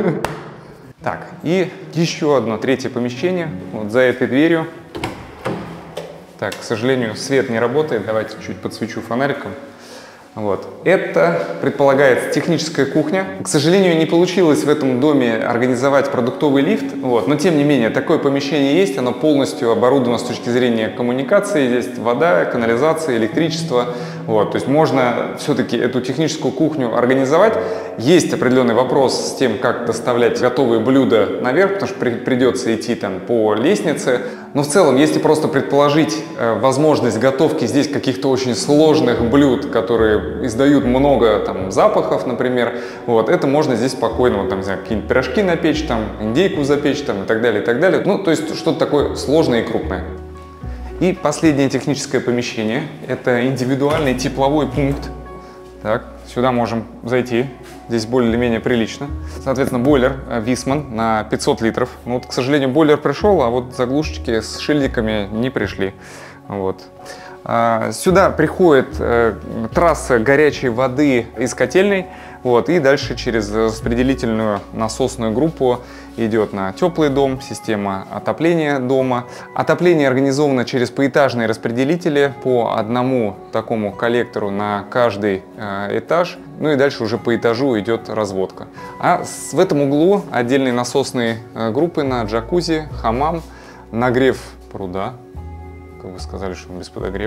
[SPEAKER 1] Так, и еще одно третье помещение, вот за этой дверью. Так, к сожалению, свет не работает, давайте чуть подсвечу фонариком. Вот. Это предполагается техническая кухня. К сожалению, не получилось в этом доме организовать продуктовый лифт, вот. Но тем не менее, такое помещение есть, оно полностью оборудовано с точки зрения коммуникации. Здесь вода, канализация, электричество. Вот. То есть можно все-таки эту техническую кухню организовать. Есть определенный вопрос с тем, как доставлять готовые блюда наверх, потому что при, придется идти там по лестнице. Но в целом, если просто предположить э, возможность готовки здесь каких-то очень сложных блюд, которые издают много там запахов, например, вот, это можно здесь спокойно, вот, там, не знаю, какие-нибудь пирожки напечь, там, индейку запечь, там, и так далее, и так далее. Ну, то есть что-то такое сложное и крупное. И последнее техническое помещение – это индивидуальный тепловой пункт. Так, сюда можем зайти. Здесь более-менее прилично. Соответственно, бойлер Висман на пятьсот литров. Ну, вот, к сожалению, бойлер пришел, а вот заглушечки с шильдиками не пришли. Вот. Сюда приходит э, трасса горячей воды из котельной, вот, и дальше через распределительную насосную группу идет на теплый дом, система отопления дома. Отопление организовано через поэтажные распределители по одному такому коллектору на каждый э, этаж, ну и дальше уже по этажу идет разводка. А с, в этом углу отдельные насосные э, группы на джакузи, хамам, нагрев пруда. Вы сказали, что он без подогрева.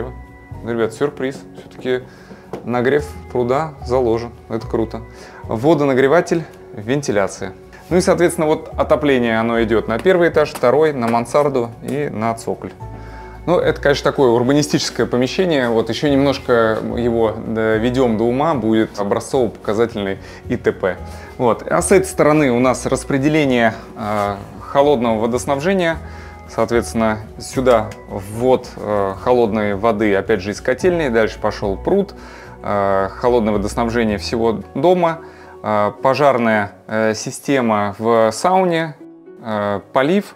[SPEAKER 1] Ну, ребят, сюрприз. Все-таки нагрев пруда заложен. Это круто. Водонагреватель, вентиляция. Ну и, соответственно, вот отопление оно идет на первый этаж, второй, на мансарду и на цоколь. Ну, это, конечно, такое урбанистическое помещение. Вот еще немножко его доведем до ума, будет образцово-показательный ИТП. Вот. А с этой стороны у нас распределение э, холодного водоснабжения. Соответственно, сюда ввод э, холодной воды, опять же, из котельной. Дальше пошел пруд, э, холодное водоснабжение всего дома, э, пожарная э, система в сауне, э, полив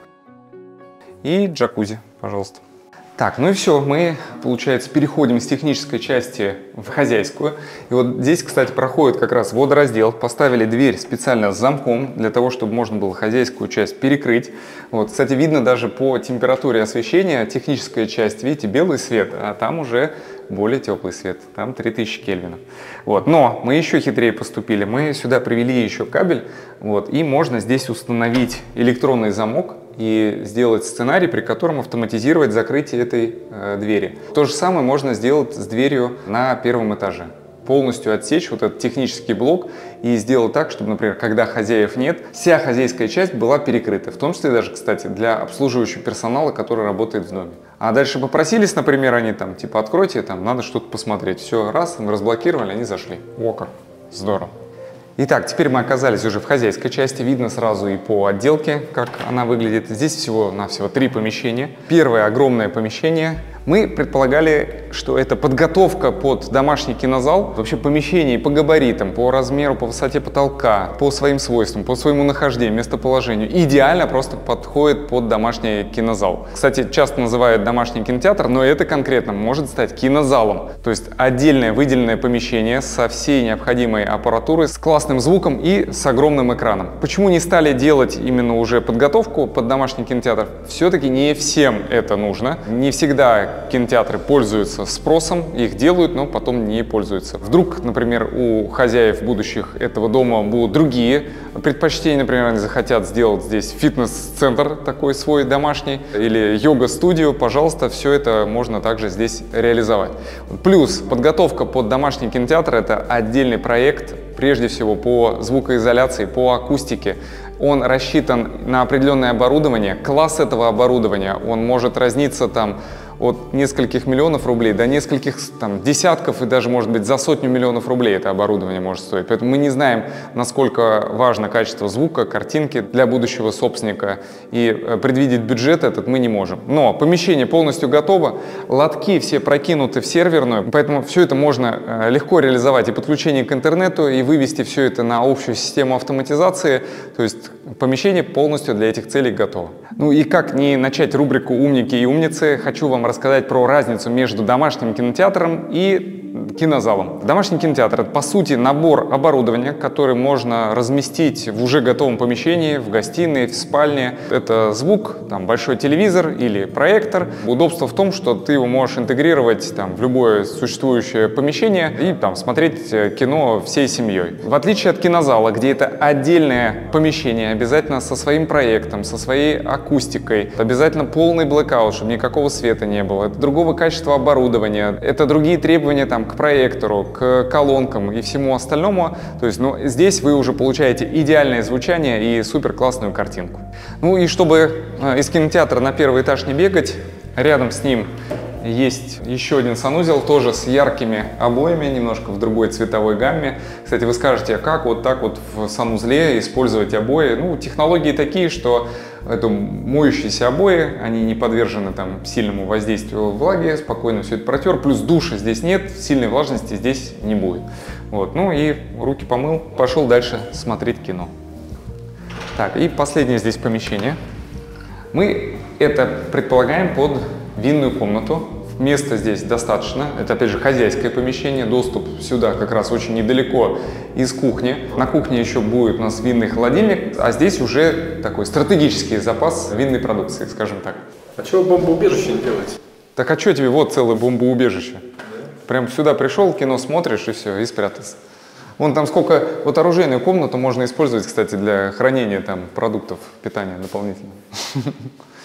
[SPEAKER 1] и джакузи, пожалуйста. Так, ну и все, мы, получается, переходим с технической части в хозяйскую. И вот здесь, кстати, проходит как раз водораздел. Поставили дверь специально с замком, для того, чтобы можно было хозяйскую часть перекрыть. Вот, кстати, видно даже по температуре освещения, техническая часть, видите, белый свет, а там уже более теплый свет, там три тысячи кельвинов. Вот, но мы еще хитрее поступили, мы сюда привели еще кабель, вот, и можно здесь установить электронный замок и сделать сценарий, при котором автоматизировать закрытие этой э, двери. То же самое можно сделать с дверью на первом этаже. Полностью отсечь вот этот технический блок и сделать так, чтобы, например, когда хозяев нет, вся хозяйская часть была перекрыта. В том числе даже, кстати, для обслуживающего персонала, который работает в доме. А дальше попросились, например, они там, типа, откройте, там, надо что-то посмотреть. Все, раз, мы разблокировали, они зашли. О, как здорово. Итак, теперь мы оказались уже в хозяйской части. Видно сразу и по отделке, как она выглядит. Здесь всего-навсего три помещения. Первое огромное помещение. Мы предполагали, что это подготовка под домашний кинозал. Вообще помещение по габаритам, по размеру, по высоте потолка, по своим свойствам, по своему нахождению, местоположению идеально просто подходит под домашний кинозал. Кстати, часто называют домашний кинотеатр, но это конкретно может стать кинозалом. То есть отдельное выделенное помещение со всей необходимой аппаратурой, с классным звуком и с огромным экраном. Почему не стали делать именно уже подготовку под домашний кинотеатр? Все-таки не всем это нужно. Не всегда кинотеатры пользуются спросом, их делают, но потом не пользуются. Вдруг, например, у хозяев будущих этого дома будут другие предпочтения, например, они захотят сделать здесь фитнес-центр такой свой домашний или йога-студию, пожалуйста, все это можно также здесь реализовать. Плюс подготовка под домашний кинотеатр — это отдельный проект, прежде всего по звукоизоляции, по акустике. Он рассчитан на определенное оборудование. Класс этого оборудования, он может разниться там от нескольких миллионов рублей до нескольких там, десятков и даже, может быть, за сотню миллионов рублей это оборудование может стоить. Поэтому мы не знаем, насколько важно качество звука, картинки для будущего собственника, и предвидеть бюджет этот мы не можем. Но помещение полностью готово, лотки все прокинуты в серверную, поэтому все это можно легко реализовать, и подключение к интернету, и вывести все это на общую систему автоматизации, то есть помещение полностью для этих целей готово. Ну и как не начать рубрику «Умники и умницы», хочу вам рассказать про разницу между домашним кинотеатром и кинозалом. Домашний кинотеатр — это, по сути, набор оборудования, который можно разместить в уже готовом помещении, в гостиной, в спальне. Это звук, там, большой телевизор или проектор. Удобство в том, что ты его можешь интегрировать там, в любое существующее помещение и там, смотреть кино всей семьей. В отличие от кинозала, где это отдельное помещение, обязательно со своим проектом, со своей акустикой, обязательно полный блэкаут, чтобы никакого света не было. Это другого качества оборудования, это другие требования там, к проектору, к колонкам и всему остальному. То есть, ну, здесь вы уже получаете идеальное звучание и супер классную картинку. Ну и чтобы э, из кинотеатра на первый этаж не бегать, рядом с ним есть еще один санузел, тоже с яркими обоями, немножко в другой цветовой гамме. Кстати, вы скажете, а как вот так вот в санузле использовать обои? Ну, технологии такие, что это моющиеся обои, они не подвержены там сильному воздействию влаги, спокойно все это протер, плюс душа здесь нет, сильной влажности здесь не будет. Вот, ну и руки помыл, пошел дальше смотреть кино. Так, и последнее здесь помещение. Мы это предполагаем под винную комнату. Места здесь достаточно. Это, опять же, хозяйское помещение. Доступ сюда как раз очень недалеко из кухни. На кухне еще будет у нас винный холодильник, а здесь уже такой стратегический запас винной продукции, скажем так.
[SPEAKER 2] А чего бомбоубежище не делаете?
[SPEAKER 1] Так а что тебе вот целое бомбоубежище? Да. Прям сюда пришел, кино смотришь и все, и спрятался. Вон там сколько, вот оружейную комнату можно использовать, кстати, для хранения там продуктов питания дополнительно.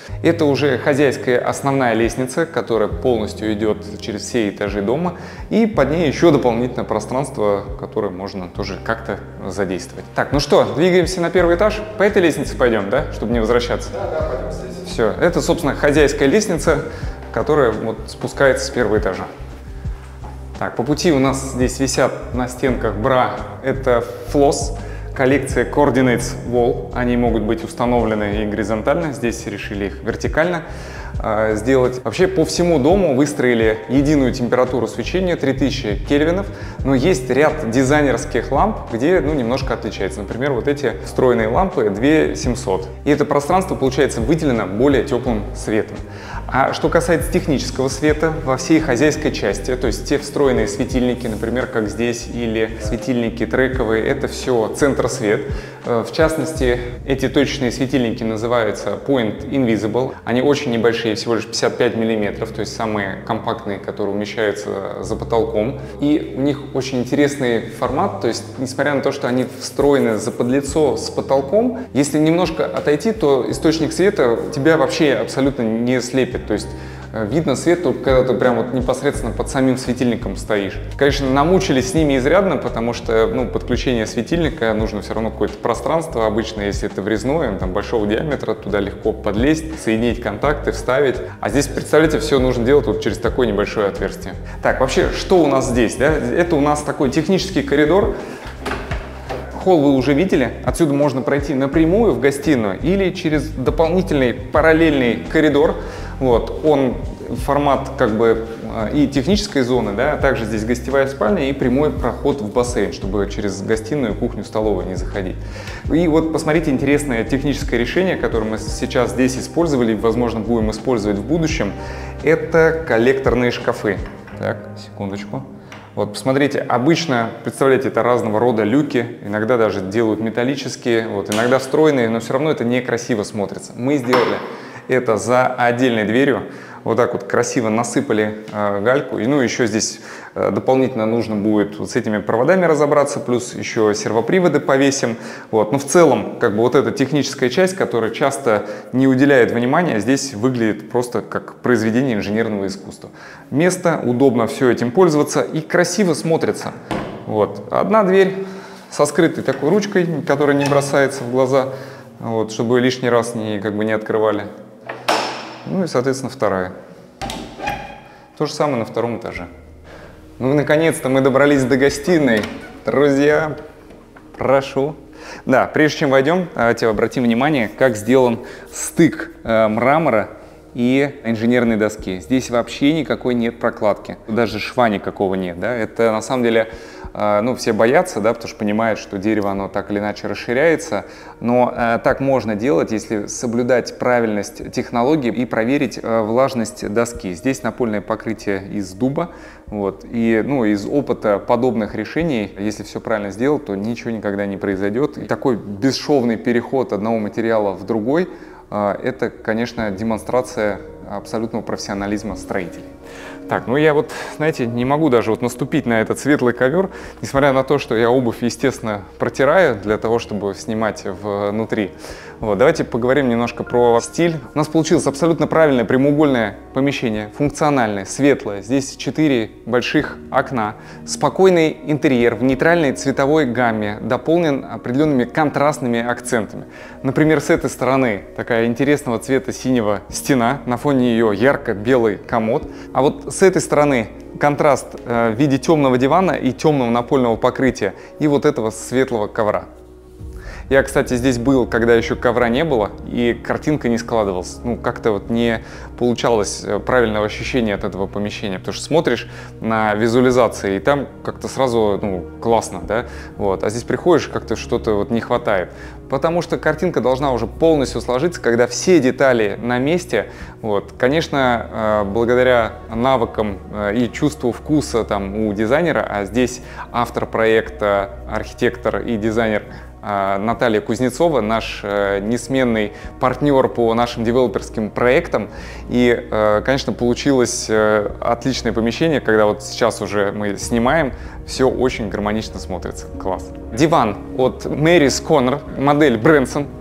[SPEAKER 1] Это уже хозяйская основная лестница, которая полностью идет через все этажи дома, и под ней еще дополнительное пространство, которое можно тоже как-то задействовать. Так, ну что, двигаемся на первый этаж? По этой лестнице пойдем, да, чтобы не возвращаться?
[SPEAKER 2] Да, да, пойдем здесь.
[SPEAKER 1] Все, это, собственно, хозяйская лестница, которая вот спускается с первого этажа. Так, по пути у нас здесь висят на стенках бра, это флосс, коллекция Coordinates Wall. Они могут быть установлены и горизонтально, здесь решили их вертикально э, сделать. Вообще по всему дому выстроили единую температуру свечения три тысячи кельвинов, но есть ряд дизайнерских ламп, где ну, немножко отличается. Например, вот эти встроенные лампы две тысячи семьсот. И это пространство получается выделено более теплым светом. А что касается технического света, во всей хозяйской части, то есть те встроенные светильники, например, как здесь, или светильники трековые, это все центр свет. В частности, эти точечные светильники называются Point Invisible. Они очень небольшие, всего лишь пятьдесят пять миллиметров, то есть самые компактные, которые умещаются за потолком. И у них очень интересный формат, то есть несмотря на то, что они встроены заподлицо с потолком, если немножко отойти, то источник света тебя вообще абсолютно не слепит. То есть видно свет только когда ты прям вот непосредственно под самим светильником стоишь. Конечно, намучились с ними изрядно, потому что ну, подключение светильника нужно все равно какое-то пространство. Обычно, если это врезное, там большого диаметра, туда легко подлезть, соединить контакты, вставить. А здесь, представляете, все нужно делать вот через такое небольшое отверстие. Так, вообще, что у нас здесь? Да? Это у нас такой технический коридор. Холл вы уже видели, отсюда можно пройти напрямую в гостиную или через дополнительный параллельный коридор. Вот, он формат как бы и технической зоны, да, а также здесь гостевая спальня и прямой проход в бассейн, чтобы через гостиную, кухню, столовую не заходить. И вот посмотрите интересное техническое решение, которое мы сейчас здесь использовали и, возможно, будем использовать в будущем. Это коллекторные шкафы. Так, секундочку. Вот, посмотрите, обычно, представляете, это разного рода люки, иногда даже делают металлические, вот, иногда встроенные, но все равно это некрасиво смотрится. Мы сделали это за отдельной дверью, вот так вот красиво насыпали э, гальку, и ну еще здесь э, дополнительно нужно будет вот с этими проводами разобраться, плюс еще сервоприводы повесим. Вот. Но в целом, как бы вот эта техническая часть, которая часто не уделяет внимания, здесь выглядит просто как произведение инженерного искусства. Место, удобно все этим пользоваться и красиво смотрится. Вот. Одна дверь со скрытой такой ручкой, которая не бросается в глаза, вот, чтобы лишний раз не, как бы не открывали. Ну и, соответственно, вторая. То же самое на втором этаже. Ну, наконец-то мы добрались до гостиной. Друзья, прошу. Да, прежде чем войдем, давайте обратим внимание, как сделан стык э, мрамора и инженерной доски. Здесь вообще никакой нет прокладки, даже шва никакого нет. Да? Это на самом деле, э, ну, все боятся, да, потому что понимают, что дерево оно так или иначе расширяется, но э, так можно делать, если соблюдать правильность технологии и проверить э, влажность доски. Здесь напольное покрытие из дуба, вот, и ну, из опыта подобных решений, если все правильно сделать, то ничего никогда не произойдет. И такой бесшовный переход одного материала в другой, это, конечно, демонстрация абсолютного профессионализма строителей. Так, ну я вот, знаете, не могу даже вот наступить на этот светлый ковер, несмотря на то, что я обувь, естественно, протираю для того, чтобы снимать внутри. Вот, давайте поговорим немножко про стиль. У нас получилось абсолютно правильное прямоугольное помещение, функциональное, светлое. Здесь четыре больших окна, спокойный интерьер в нейтральной цветовой гамме, дополнен определенными контрастными акцентами. Например, с этой стороны такая интересного цвета синего стена, на фоне ее ярко-белый комод. А вот с этой стороны контраст э, в виде темного дивана и темного напольного покрытия и вот этого светлого ковра. Я, кстати, здесь был, когда еще ковра не было, и картинка не складывалась. Ну, как-то вот не получалось правильного ощущения от этого помещения, потому что смотришь на визуализации, и там как-то сразу, ну, классно, да? Вот. А здесь приходишь, как-то что-то вот не хватает. Потому что картинка должна уже полностью сложиться, когда все детали на месте. Вот. Конечно, благодаря навыкам и чувству вкуса там, у дизайнера, а здесь автор проекта, архитектор и дизайнер Наталья Кузнецова, наш э, несменный партнер по нашим девелоперским проектам. И, э, конечно, получилось э, отличное помещение, когда вот сейчас уже мы снимаем, все очень гармонично смотрится. Класс. Диван от Mary's Corner, модель Брэнсон.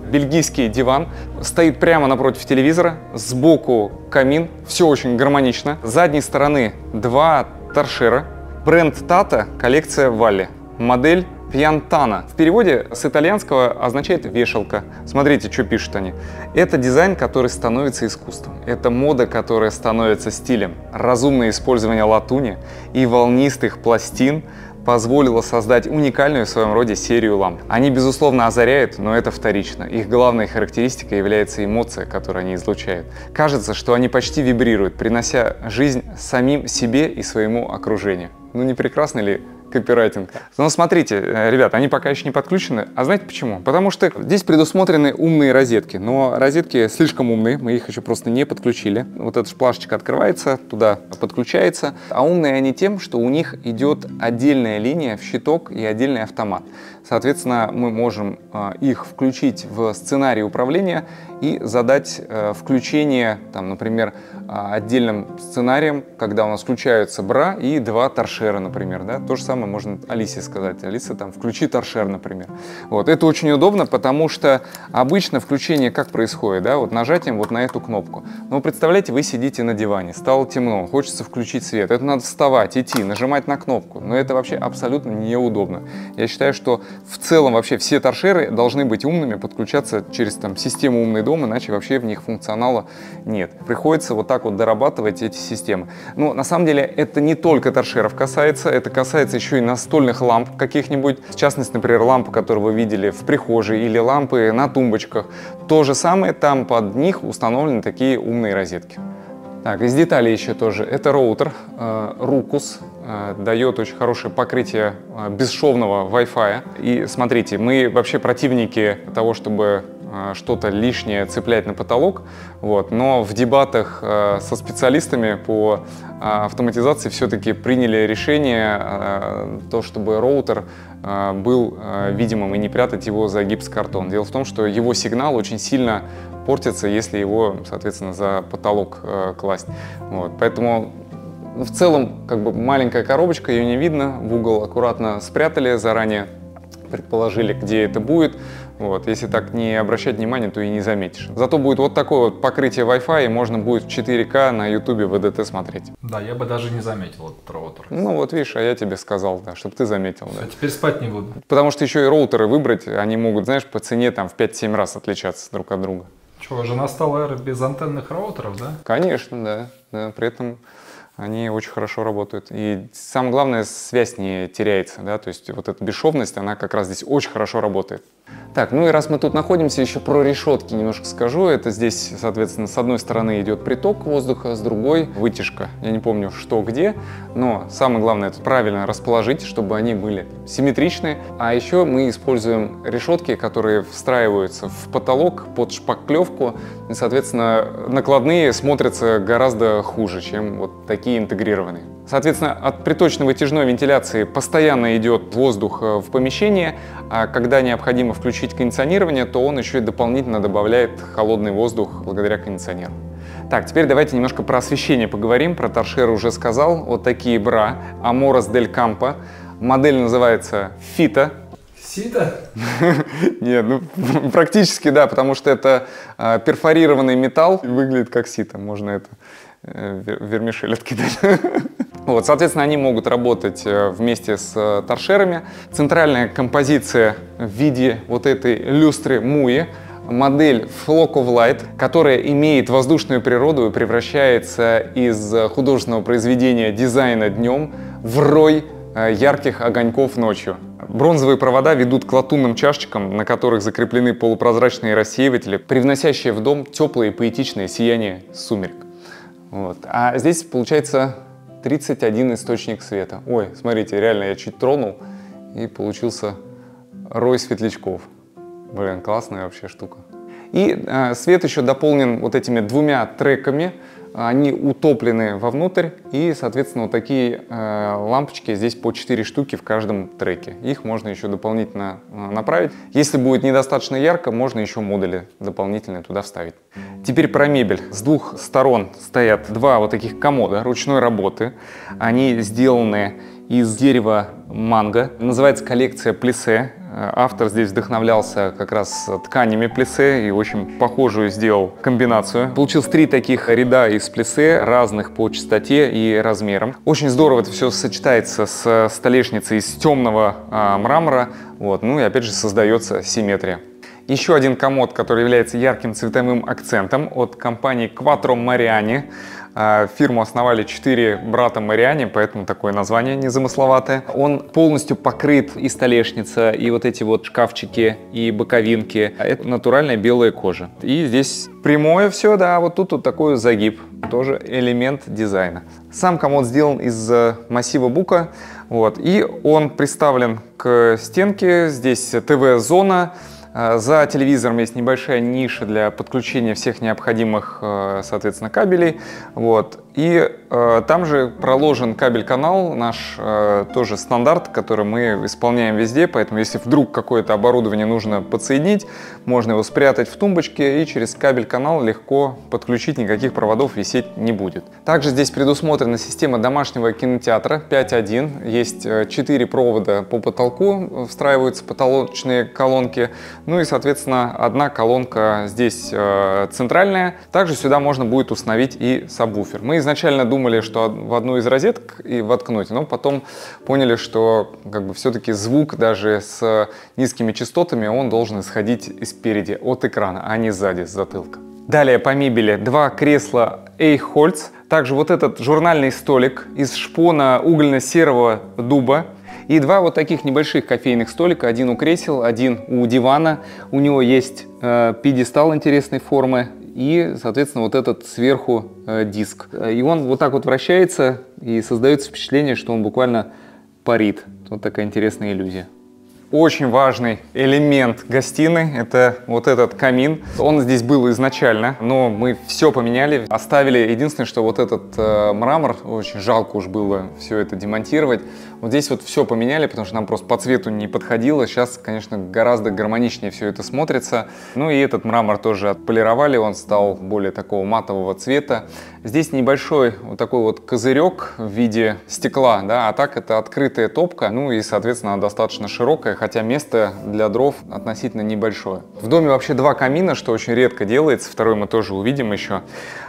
[SPEAKER 1] бельгийский диван, стоит прямо напротив телевизора, сбоку камин, все очень гармонично. С задней стороны два торшера, бренд Tata, коллекция Валли, модель Piantana. В переводе с итальянского означает вешалка. Смотрите, что пишут они. Это дизайн, который становится искусством. Это мода, которая становится стилем. Разумное использование латуни и волнистых пластин позволило создать уникальную в своем роде серию ламп. Они, безусловно, озаряют, но это вторично. Их главной характеристикой является эмоция, которую они излучают. Кажется, что они почти вибрируют, принося жизнь самим себе и своему окружению. Ну не прекрасно ли копирайтинг? Но смотрите, ребят, они пока еще не подключены. А знаете почему? Потому что здесь предусмотрены умные розетки. Но розетки слишком умные, мы их еще просто не подключили. Вот эта плашечка открывается, туда подключается. А умные они тем, что у них идет отдельная линия в щиток и отдельный автомат. Соответственно, мы можем э, их включить в сценарий управления и задать э, включение, там, например, э, отдельным сценарием, когда у нас включаются бра и два торшера, например. Да? То же самое можно Алисе сказать. Алиса, там, включи торшер, например. Вот. Это очень удобно, потому что обычно включение как происходит? Да? Вот нажатием вот на эту кнопку. Но представляете, вы сидите на диване, стало темно, хочется включить свет. Это надо вставать, идти, нажимать на кнопку. Но это вообще абсолютно неудобно. Я считаю, что в целом вообще все торшеры должны быть умными, подключаться через там, систему «Умный дом», иначе вообще в них функционала нет. Приходится вот так вот дорабатывать эти системы. Но на самом деле это не только торшеров касается, это касается еще и настольных ламп каких-нибудь. В частности, например, лампы, которые вы видели в прихожей, или лампы на тумбочках. То же самое, там под них установлены такие умные розетки. Так, из деталей еще тоже. Это роутер э, Ruckus, э, дает очень хорошее покрытие э, бесшовного Wi-Fi. И смотрите, мы вообще противники того, чтобы э, что-то лишнее цеплять на потолок, вот, но в дебатах э, со специалистами по э, автоматизации все-таки приняли решение, э, то, чтобы роутер э, был э, видимым и не прятать его за гипсокартон. Дело в том, что его сигнал очень сильно портится, если его, соответственно, за потолок э, класть. Вот. Поэтому ну, в целом как бы маленькая коробочка, ее не видно, в угол аккуратно спрятали, заранее предположили, где это будет. Вот. Если так не обращать внимания, то и не заметишь. Зато будет вот такое вот покрытие Wi-Fi, и можно будет в четыре ка на ютубе вэ дэ тэ смотреть.
[SPEAKER 2] Да, я бы даже не заметил этот роутер.
[SPEAKER 1] Ну вот видишь, а я тебе сказал, да, чтобы ты заметил.
[SPEAKER 2] А
[SPEAKER 1] да.
[SPEAKER 2] теперь спать не буду.
[SPEAKER 1] Потому что еще и роутеры выбрать, они могут, знаешь, по цене там в пять-семь раз отличаться друг от друга.
[SPEAKER 2] Что, уже настала эра без антенных роутеров, да?
[SPEAKER 1] Конечно, да. да. При этом они очень хорошо работают. И самое главное, связь не теряется. Да? То есть вот эта бесшовность, она как раз здесь очень хорошо работает. Так, ну и раз мы тут находимся, еще про решетки немножко скажу. Это здесь, соответственно, с одной стороны идет приток воздуха, с другой вытяжка. Я не помню, что где, но самое главное это правильно расположить, чтобы они были симметричны. А еще мы используем решетки, которые встраиваются в потолок под шпаклевку. И, соответственно, накладные смотрятся гораздо хуже, чем вот такие интегрированные. Соответственно, от приточно-вытяжной вентиляции постоянно идет воздух в помещение, а когда необходимо включить кондиционирование, то он еще и дополнительно добавляет холодный воздух благодаря кондиционеру. Так, теперь давайте немножко про освещение поговорим. Про торшеры уже сказал. Вот такие бра Amoros Del Campo. Модель называется Fita.
[SPEAKER 2] Сито?
[SPEAKER 1] Нет, ну практически да, потому что это перфорированный металл. Выглядит как сито, можно это вермишель откидать. Вот, соответственно, они могут работать вместе с торшерами. Центральная композиция в виде вот этой люстры Муи. Модель Flock of Light, которая имеет воздушную природу и превращается из художественного произведения дизайна днем в рой ярких огоньков ночью. Бронзовые провода ведут к латунным чашечкам, на которых закреплены полупрозрачные рассеиватели, привносящие в дом теплое и поэтичное сияние сумерек. Вот. А здесь получается тридцать один источник света. Ой, смотрите, реально я чуть тронул и получился рой светлячков. Блин, классная вообще штука. И э, свет еще дополнен вот этими двумя треками. Они утоплены вовнутрь, и, соответственно, вот такие э, лампочки здесь по четыре штуки в каждом треке. Их можно еще дополнительно э, направить. Если будет недостаточно ярко, можно еще модули дополнительные туда вставить. Теперь про мебель. С двух сторон стоят два вот таких комода ручной работы. Они сделаны из дерева манго. Называется коллекция Plissé. Автор здесь вдохновлялся как раз тканями плиссе и очень похожую сделал комбинацию. Получилось три таких ряда из плиссе, разных по частоте и размерам. Очень здорово это все сочетается с столешницей из темного а, мрамора. Вот. Ну и опять же создается симметрия. Еще один комод, который является ярким цветовым акцентом, от компании Quattro Mariani. Фирму основали четыре брата Мариани, поэтому такое название незамысловатое. Он полностью покрыт, и столешница, и вот эти вот шкафчики, и боковинки. Это натуральная белая кожа. И здесь прямое все, да, вот тут вот такой загиб, тоже элемент дизайна. Сам комод сделан из массива бука, вот, и он приставлен к стенке. Здесь ТВ-зона. За телевизором есть небольшая ниша для подключения всех необходимых, соответственно, кабелей. Вот. И э, там же проложен кабель-канал, наш э, тоже стандарт, который мы исполняем везде. Поэтому если вдруг какое-то оборудование нужно подсоединить, можно его спрятать в тумбочке и через кабель-канал легко подключить, никаких проводов висеть не будет. Также здесь предусмотрена система домашнего кинотеатра пять один. Есть четыре провода по потолку, встраиваются потолочные колонки. Ну и, соответственно, одна колонка здесь э, центральная. Также сюда можно будет установить и сабвуфер. Мы изначально думали, что в одну из розеток и воткнуть, но потом поняли, что как бы все-таки звук даже с низкими частотами он должен исходить спереди от экрана, а не сзади, с затылка. Далее по мебели два кресла Eichholz, также вот этот журнальный столик из шпона угольно-серого дуба. И два вот таких небольших кофейных столика, один у кресел, один у дивана. У него есть э, пьедестал интересной формы и, соответственно, вот этот сверху э, диск. И он вот так вот вращается, и создается впечатление, что он буквально парит. Вот такая интересная иллюзия. Очень важный элемент гостиной – это вот этот камин. Он здесь был изначально, но мы все поменяли, оставили. Единственное, что вот этот э, мрамор, очень жалко уж было все это демонтировать. Вот здесь вот все поменяли, потому что нам просто по цвету не подходило. Сейчас, конечно, гораздо гармоничнее все это смотрится. Ну и этот мрамор тоже отполировали, он стал более такого матового цвета. Здесь небольшой вот такой вот козырек в виде стекла, да, а так это открытая топка, ну и, соответственно, она достаточно широкая, хотя место для дров относительно небольшое. В доме вообще два камина, что очень редко делается, второй мы тоже увидим еще.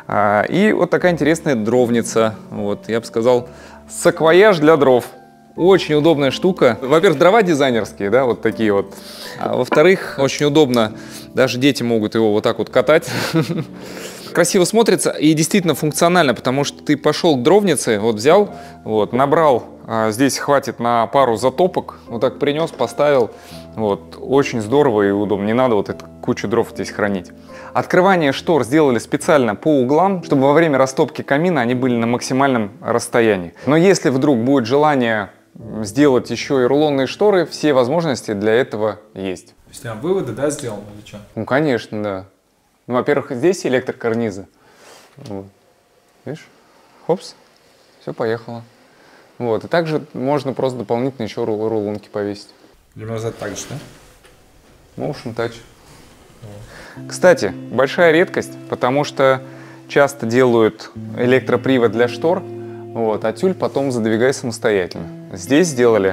[SPEAKER 1] И вот такая интересная дровница, вот, я бы сказал, саквояж для дров. Очень удобная штука. Во-первых, дрова дизайнерские, да, вот такие вот. А во-вторых, очень удобно, даже дети могут его вот так вот катать. Красиво смотрится и действительно функционально, потому что ты пошел к дровнице, вот взял, вот, набрал, а, здесь хватит на пару затопок, вот так принес, поставил, вот, очень здорово и удобно, не надо вот эту кучу дров здесь хранить. Открывание штор сделали специально по углам, чтобы во время растопки камина они были на максимальном расстоянии. Но если вдруг будет желание сделать еще и рулонные шторы, все возможности для этого есть.
[SPEAKER 2] То есть там выводы, да, сделаны или что?
[SPEAKER 1] Ну, конечно, да. Ну, во-первых, здесь электрокарнизы. Вот. Видишь? Хопс, все, поехало. Вот. И также можно просто дополнительно еще рул рулонки повесить.
[SPEAKER 2] Или назад так же, да?
[SPEAKER 1] Motion Touch. Вот. Кстати, большая редкость, потому что часто делают электропривод для штор, вот, а тюль потом задвигай самостоятельно. Здесь сделали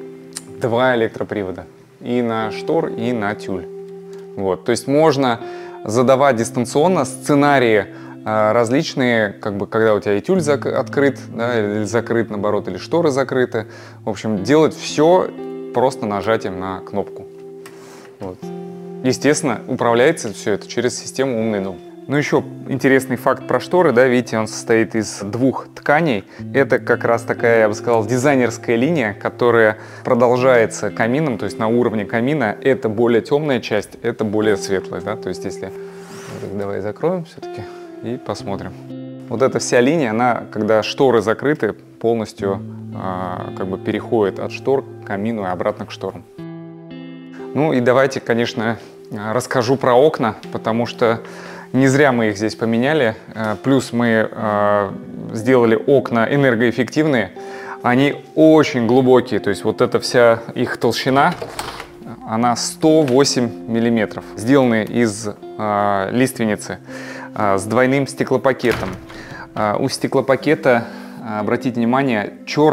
[SPEAKER 1] два электропривода. И на штор, и на тюль. Вот. То есть можно задавать дистанционно сценарии э, различные, как бы, когда у тебя и тюль открыт, да, или закрыт, наоборот, или шторы закрыты. В общем, делать все просто нажатием на кнопку. Вот. Естественно, управляется все это через систему «Умный дом». Ну, еще интересный факт про шторы, да, видите, он состоит из двух тканей. Это как раз такая, я бы сказал, дизайнерская линия, которая продолжается камином, то есть на уровне камина. Это более темная часть, это более светлая, да, то есть если... Давай закроем все-таки и посмотрим. Вот эта вся линия, она, когда шторы закрыты, полностью э, как бы переходит от штор к камину и обратно к шторам. Ну и давайте, конечно, расскажу про окна, потому что не зря мы их здесь поменяли, плюс мы э, сделали окна энергоэффективные, они очень глубокие, то есть вот эта вся их толщина, она сто восемь миллиметров, сделаны из э, лиственницы э, с двойным стеклопакетом. Э, у стеклопакета, обратите внимание, черная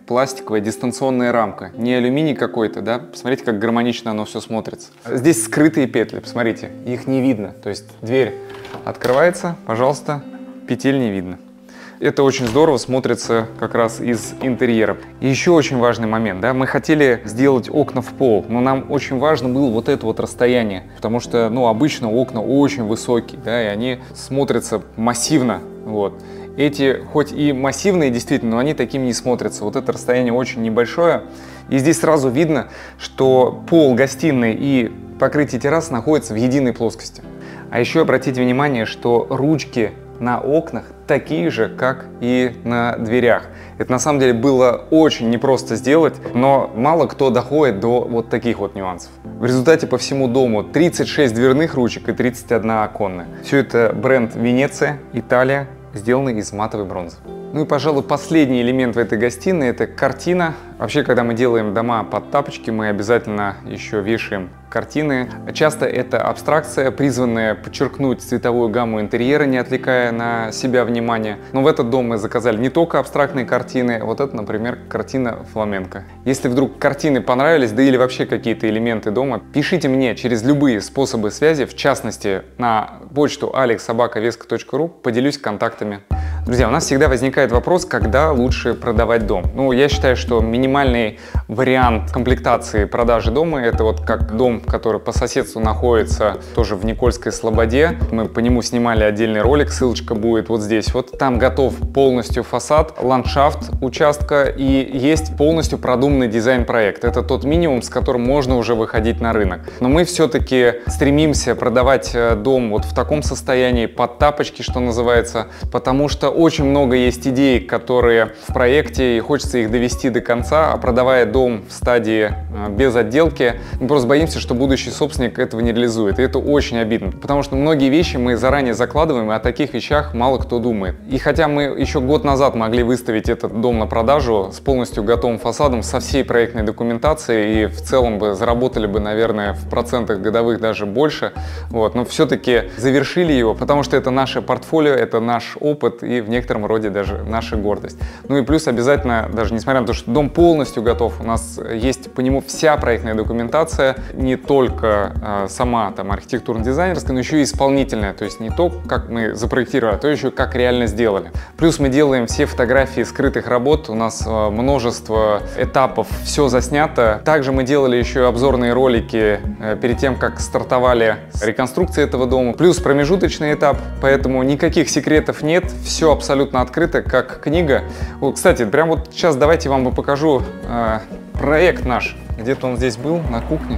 [SPEAKER 1] пластиковая дистанционная рамка, не алюминий какой-то, да, посмотрите, как гармонично оно все смотрится. Здесь скрытые петли, посмотрите, их не видно, то есть дверь открывается, пожалуйста, петель не видно. Это очень здорово смотрится как раз из интерьера. И еще очень важный момент, да, мы хотели сделать окна в пол, но нам очень важно было вот это вот расстояние, потому что, ну, обычно окна очень высокие, да, и они смотрятся массивно, вот. Эти хоть и массивные действительно, но они такими не смотрятся. Вот это расстояние очень небольшое. И здесь сразу видно, что пол гостиной и покрытие террасы находятся в единой плоскости. А еще обратите внимание, что ручки на окнах такие же, как и на дверях. Это на самом деле было очень непросто сделать, но мало кто доходит до вот таких вот нюансов. В результате по всему дому тридцать шесть дверных ручек и тридцать одна оконная. Все это бренд Венеция, Италия, сделанный из матовой бронзы. Ну и, пожалуй, последний элемент в этой гостиной – это картина. Вообще, когда мы делаем дома под тапочки, мы обязательно еще вешаем картины. Часто это абстракция, призванная подчеркнуть цветовую гамму интерьера, не отвлекая на себя внимание. Но в этот дом мы заказали не только абстрактные картины, вот это, например, картина фламенко. Если вдруг картины понравились, да или вообще какие-то элементы дома, пишите мне через любые способы связи, в частности, на почту алекс собака веска точка ру, поделюсь контактами. Друзья, у нас всегда возникает вопрос, когда лучше продавать дом. Ну, я считаю, что минимальный вариант комплектации продажи дома – это вот как дом, который по соседству находится тоже в Никольской Слободе. Мы по нему снимали отдельный ролик, ссылочка будет вот здесь. Вот там готов полностью фасад, ландшафт участка и есть полностью продуманный дизайн-проект. Это тот минимум, с которым можно уже выходить на рынок. Но мы все-таки стремимся продавать дом вот в таком состоянии, под тапочки, что называется, потому что очень много есть идей, которые в проекте, и хочется их довести до конца, а продавая дом в стадии без отделки, мы просто боимся, что будущий собственник этого не реализует. И это очень обидно, потому что многие вещи мы заранее закладываем, и о таких вещах мало кто думает. И хотя мы еще год назад могли выставить этот дом на продажу с полностью готовым фасадом, со всей проектной документацией, и в целом бы заработали бы, наверное, в процентах годовых даже больше, вот, но все-таки завершили его, потому что это наше портфолио, это наш опыт, и в некотором роде даже наша гордость. Ну и плюс обязательно, даже несмотря на то, что дом полностью готов, у нас есть по нему вся проектная документация, не только э, сама там архитектурно-дизайнерская, но еще и исполнительная, то есть не то, как мы запроектировали, а то еще как реально сделали. Плюс мы делаем все фотографии скрытых работ, у нас э, множество этапов, все заснято. Также мы делали еще обзорные ролики э, перед тем, как стартовали реконструкции этого дома, плюс промежуточный этап, поэтому никаких секретов нет, все абсолютно открыто, как книга. Вот, кстати, прямо вот сейчас давайте вам покажу э, проект наш. Где-то он здесь был, на кухне.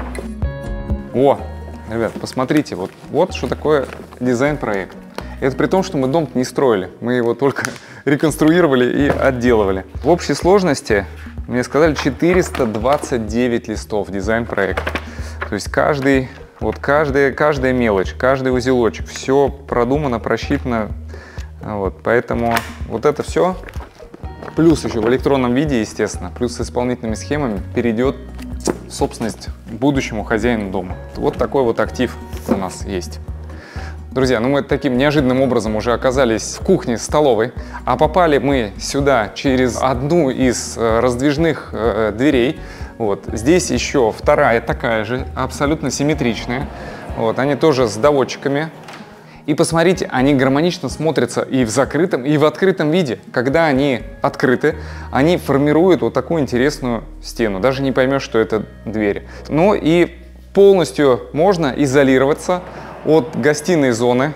[SPEAKER 1] О, ребят, посмотрите, вот, вот что такое дизайн-проект. Это при том, что мы дом не строили, мы его только реконструировали и отделывали. В общей сложности, мне сказали, четыреста двадцать девять листов дизайн-проекта. То есть каждый, вот каждая, каждая мелочь, каждый узелочек, все продумано, просчитано. Вот, поэтому вот это все, плюс еще в электронном виде, естественно, плюс с исполнительными схемами перейдет в собственность будущему хозяину дома. Вот такой вот актив у нас есть. Друзья, ну мы таким неожиданным образом уже оказались в кухне, столовой, а попали мы сюда через одну из раздвижных э, дверей. Вот. Здесь еще вторая такая же, абсолютно симметричная. Вот. Они тоже с доводчиками. И посмотрите, они гармонично смотрятся и в закрытом, и в открытом виде. Когда они открыты, они формируют вот такую интересную стену. Даже не поймешь, что это двери. Ну и полностью можно изолироваться от гостиной зоны.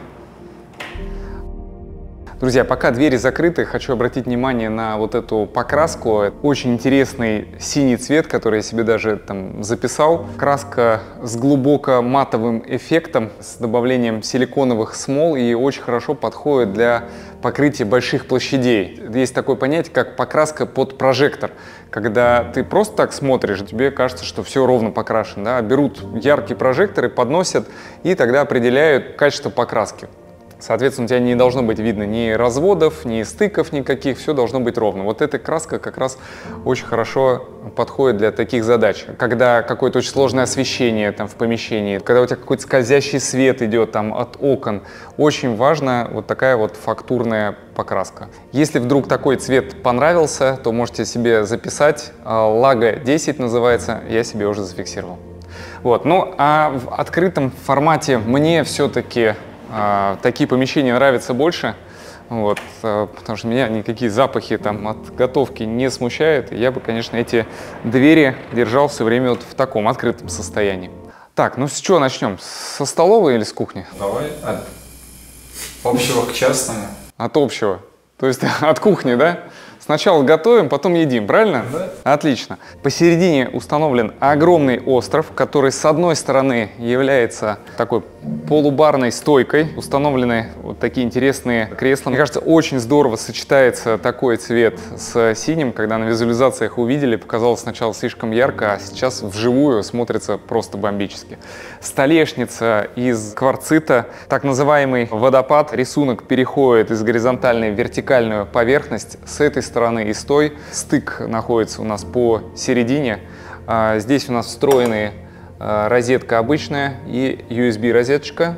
[SPEAKER 1] Друзья, пока двери закрыты, хочу обратить внимание на вот эту покраску. Очень интересный синий цвет, который я себе даже там записал. Краска с глубоко матовым эффектом, с добавлением силиконовых смол, и очень хорошо подходит для покрытия больших площадей. Есть такое понятие, как покраска под прожектор. Когда ты просто так смотришь, тебе кажется, что все ровно покрашено. Да? Берут яркие прожекторы, подносят и тогда определяют качество покраски. Соответственно, у тебя не должно быть видно ни разводов, ни стыков никаких, все должно быть ровно. Вот эта краска как раз очень хорошо подходит для таких задач. Когда какое-то очень сложное освещение там в помещении, когда у тебя какой-то скользящий свет идет там от окон, очень важна вот такая вот фактурная покраска. Если вдруг такой цвет понравился, то можете себе записать. Лага десять называется, я себе уже зафиксировал. Вот. Ну а в открытом формате мне все-таки а, такие помещения нравятся больше, вот, а, потому что меня никакие запахи там от готовки не смущают. Я бы, конечно, эти двери держал все время вот в таком открытом состоянии. Так, ну с чего начнем? Со столовой или с кухни?
[SPEAKER 2] Давай от общего к частному.
[SPEAKER 1] От общего. То есть от кухни, да? Сначала готовим, потом едим, правильно?
[SPEAKER 2] Да.
[SPEAKER 1] Отлично. Посередине установлен огромный остров, который с одной стороны является такой полубарной стойкой. Установлены вот такие интересные кресла. Мне кажется, очень здорово сочетается такой цвет с синим. Когда на визуализациях увидели, показалось сначала слишком ярко, а сейчас вживую смотрится просто бомбически. Столешница из кварцита, так называемый водопад. Рисунок переходит из горизонтальной в вертикальную поверхность. С этой стороны и с той. Стык находится у нас посередине. Здесь у нас встроенные розетка обычная и ю эс би розеточка.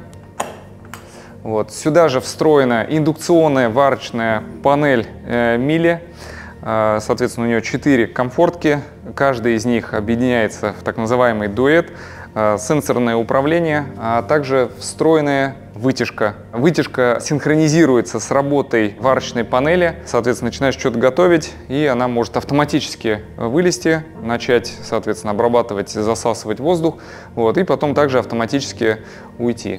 [SPEAKER 1] Вот. Сюда же встроена индукционная варочная панель э, Miele. Э, соответственно, у нее четыре комфортки. Каждый из них объединяется в так называемый дуэт. Э, сенсорное управление, а также встроенная вытяжка. Вытяжка синхронизируется с работой варочной панели. Соответственно, начинаешь что-то готовить, и она может автоматически вылезти, начать, соответственно, обрабатывать, засасывать воздух, вот, и потом также автоматически уйти.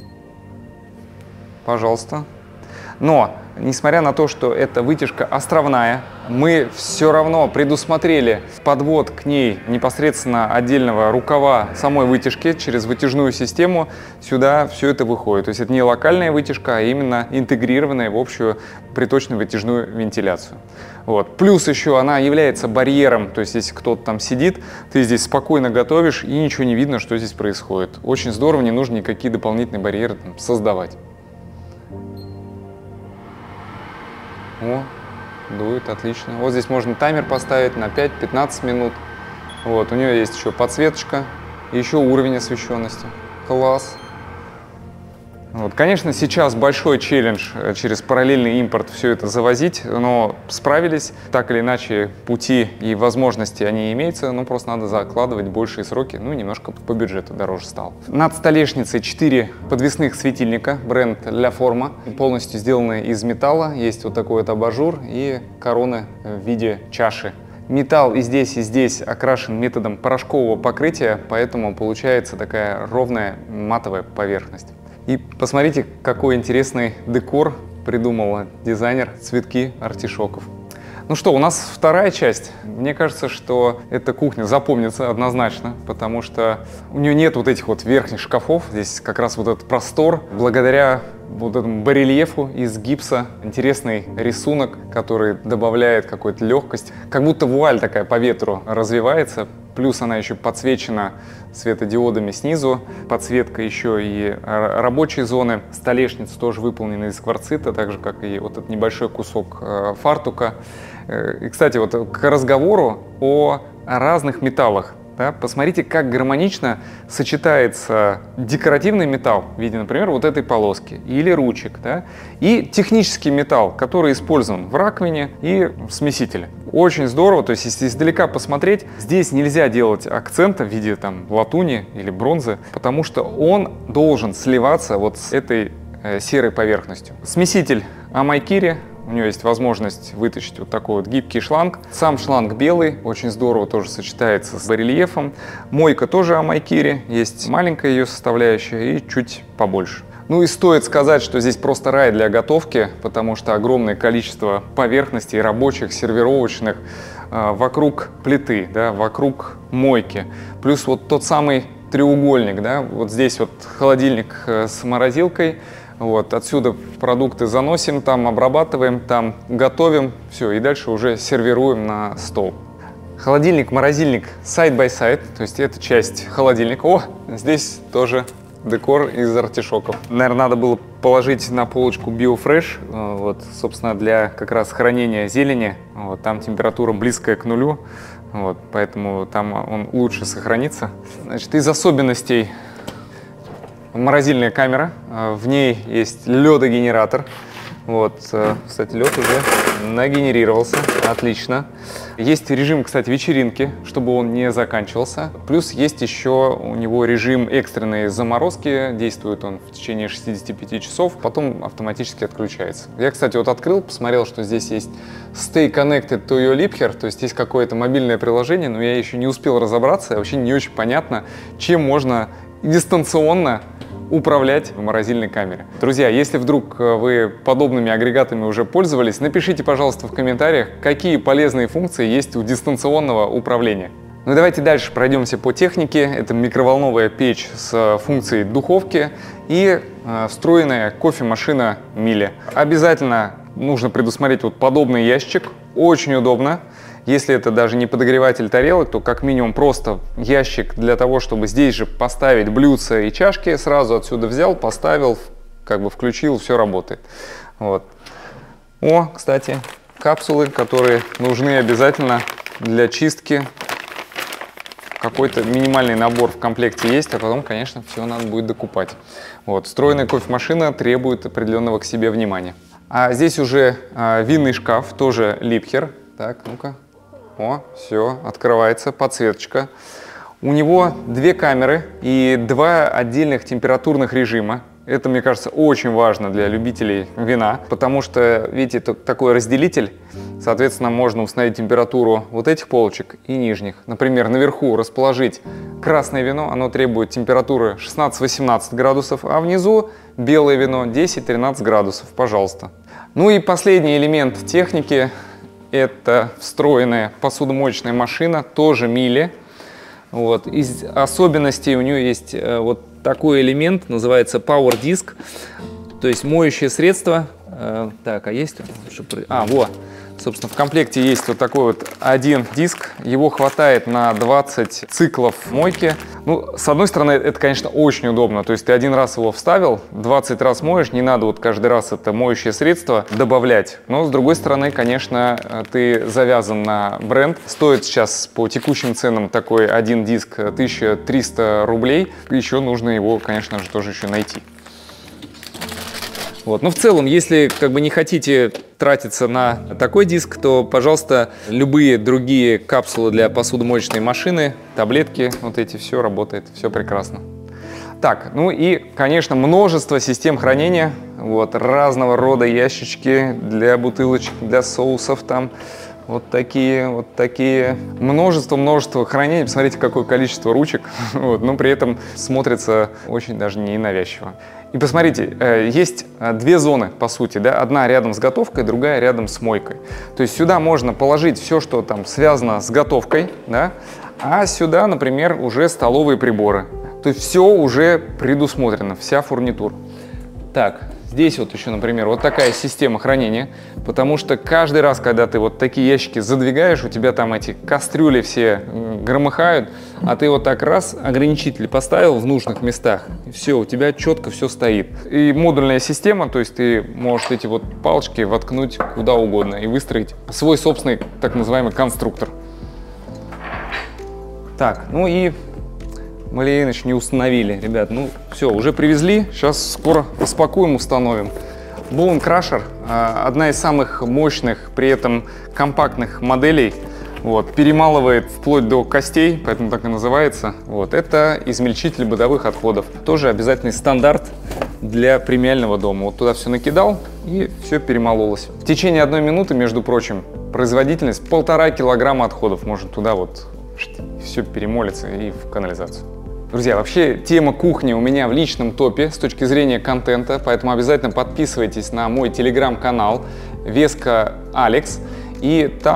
[SPEAKER 1] Пожалуйста. Но, несмотря на то, что эта вытяжка островная, мы все равно предусмотрели подвод к ней непосредственно отдельного рукава самой вытяжки через вытяжную систему. Сюда все это выходит. То есть это не локальная вытяжка, а именно интегрированная в общую приточно-вытяжную вентиляцию. Вот. Плюс еще она является барьером, то есть если кто-то там сидит, ты здесь спокойно готовишь и ничего не видно, что здесь происходит. Очень здорово, не нужно никакие дополнительные барьеры там создавать. О, дует, отлично. Вот здесь можно таймер поставить на пять-пятнадцать минут. Вот, у нее есть еще подсветочка, и еще уровень освещенности. Класс. Вот, конечно, сейчас большой челлендж через параллельный импорт все это завозить, но справились. Так или иначе, пути и возможности они имеются, но просто надо закладывать большие сроки, ну, немножко по бюджету дороже стало. Над столешницей четыре подвесных светильника, бренд La Forma, полностью сделаны из металла. Есть вот такой вот абажур и короны в виде чаши. Металл и здесь, и здесь окрашен методом порошкового покрытия, поэтому получается такая ровная матовая поверхность. И посмотрите, какой интересный декор придумал дизайнер, цветки артишоков. Ну что, у нас вторая часть. Мне кажется, что эта кухня запомнится однозначно, потому что у нее нет вот этих вот верхних шкафов. Здесь как раз вот этот простор. Благодаря вот этому барельефу из гипса интересный рисунок, который добавляет какую-то легкость. Как будто вуаль такая по ветру развивается. Плюс она еще подсвечена светодиодами снизу. Подсветка еще и рабочей зоны. Столешница тоже выполнена из кварцита, так же, как и вот этот небольшой кусок фартука. И, кстати, вот к разговору о разных металлах. Да, посмотрите, как гармонично сочетается декоративный металл в виде, например, вот этой полоски или ручек, да, и технический металл, который использован в раковине и в смесителе. Очень здорово, то есть если издалека посмотреть, здесь нельзя делать акцента в виде там латуни или бронзы, потому что он должен сливаться вот с этой э, серой поверхностью. Смеситель Амайкири. У нее есть возможность вытащить вот такой вот гибкий шланг. Сам шланг белый, очень здорово тоже сочетается с барельефом. Мойка тоже Амайкири, есть маленькая ее составляющая и чуть побольше. Ну и стоит сказать, что здесь просто рай для готовки, потому что огромное количество поверхностей рабочих, сервировочных э, вокруг плиты, да, вокруг мойки. Плюс вот тот самый треугольник, да, вот здесь вот холодильник э, с морозилкой. Вот, отсюда продукты заносим, там обрабатываем, там готовим, все, и дальше уже сервируем на стол. Холодильник, морозильник side by side, то есть это часть холодильника. О, здесь тоже декор из артишоков. Наверное, надо было положить на полочку BioFresh, вот, собственно, для как раз хранения зелени. Вот, там температура близкая к нулю, вот, поэтому там он лучше сохранится. Значит, из особенностей морозильная камера, в ней есть ледогенератор. Вот, кстати, лед уже нагенерировался, отлично. Есть режим, кстати, вечеринки, чтобы он не заканчивался. Плюс есть еще у него режим экстренной заморозки, действует он в течение шестидесяти пяти часов, потом автоматически отключается. Я, кстати, вот открыл, посмотрел, что здесь есть Stay Connected to your Liebherr, то есть есть какое-то мобильное приложение, но я еще не успел разобраться, вообще не очень понятно, чем можно дистанционно управлять в морозильной камере. Друзья, если вдруг вы подобными агрегатами уже пользовались, напишите, пожалуйста, в комментариях, какие полезные функции есть у дистанционного управления. Ну и давайте дальше пройдемся по технике. Это микроволновая печь с функцией духовки и э, встроенная кофемашина Miele. Обязательно нужно предусмотреть вот подобный ящик, очень удобно. Если это даже не подогреватель тарелок, то как минимум просто ящик для того, чтобы здесь же поставить блюдца и чашки. Сразу отсюда взял, поставил, как бы включил, все работает. Вот. О, кстати, капсулы, которые нужны обязательно для чистки. Какой-то минимальный набор в комплекте есть, а потом, конечно, все надо будет докупать. Вот. Встроенная кофемашина требует определенного к себе внимания. А здесь уже э, винный шкаф, тоже Liebherr. Так, ну-ка. О, все, открывается, подсветочка. У него две камеры и два отдельных температурных режима. Это, мне кажется, очень важно для любителей вина, потому что, видите, это такой разделитель. Соответственно, можно установить температуру вот этих полочек и нижних. Например, наверху расположить красное вино, оно требует температуры шестнадцать-восемнадцать градусов, а внизу белое вино десять-тринадцать градусов, пожалуйста. Ну и последний элемент техники. Это встроенная посудомоечная машина, тоже Miele. Вот. Из особенностей у нее есть вот такой элемент, называется Power Disk, то есть моющее средство. Так, а есть? А, вот. Собственно, в комплекте есть вот такой вот один диск. Его хватает на двадцать циклов мойки. Ну, с одной стороны, это, конечно, очень удобно. То есть ты один раз его вставил, двадцать раз моешь, не надо вот каждый раз это моющее средство добавлять. Но, с другой стороны, конечно, ты завязан на бренд. Стоит сейчас по текущим ценам такой один диск тысяча триста рублей. Еще нужно его, конечно же, тоже еще найти. Вот. Но в целом, если как бы не хотите тратиться на такой диск, то, пожалуйста, любые другие капсулы для посудомоечной машины, таблетки, вот эти, все работает, все прекрасно. Так, ну и, конечно, множество систем хранения, вот, разного рода ящички для бутылочек, для соусов там. Вот такие, вот такие. Множество-множество хранений. Посмотрите, какое количество ручек. Вот, но при этом смотрится очень даже не навязчиво. И посмотрите, есть две зоны, по сути, да? Одна рядом с готовкой, другая рядом с мойкой. То есть сюда можно положить все, что там связано с готовкой, да? А сюда, например, уже столовые приборы. То есть все уже предусмотрено, вся фурнитура. Так, здесь вот еще, например, вот такая система хранения, потому что каждый раз, когда ты вот такие ящики задвигаешь, у тебя там эти кастрюли все громыхают, а ты вот так раз ограничитель поставил в нужных местах, и все, у тебя четко все стоит. И модульная система, то есть ты можешь эти вот палочки воткнуть куда угодно и выстроить свой собственный так называемый конструктор. Так, ну и Малеиныч не установили, ребят, ну все, уже привезли, сейчас скоро распакуем, установим. Bone Crusher, одна из самых мощных, при этом компактных моделей, вот, перемалывает вплоть до костей, поэтому так и называется. Вот, это измельчитель бытовых отходов, тоже обязательный стандарт для премиального дома. Вот туда все накидал и все перемололось. В течение одной минуты, между прочим, производительность полтора килограмма отходов, может туда вот все перемолится и в канализацию. Друзья, вообще тема кухни у меня в личном топе с точки зрения контента, поэтому обязательно подписывайтесь на мой телеграм-канал Веска Алекс, и там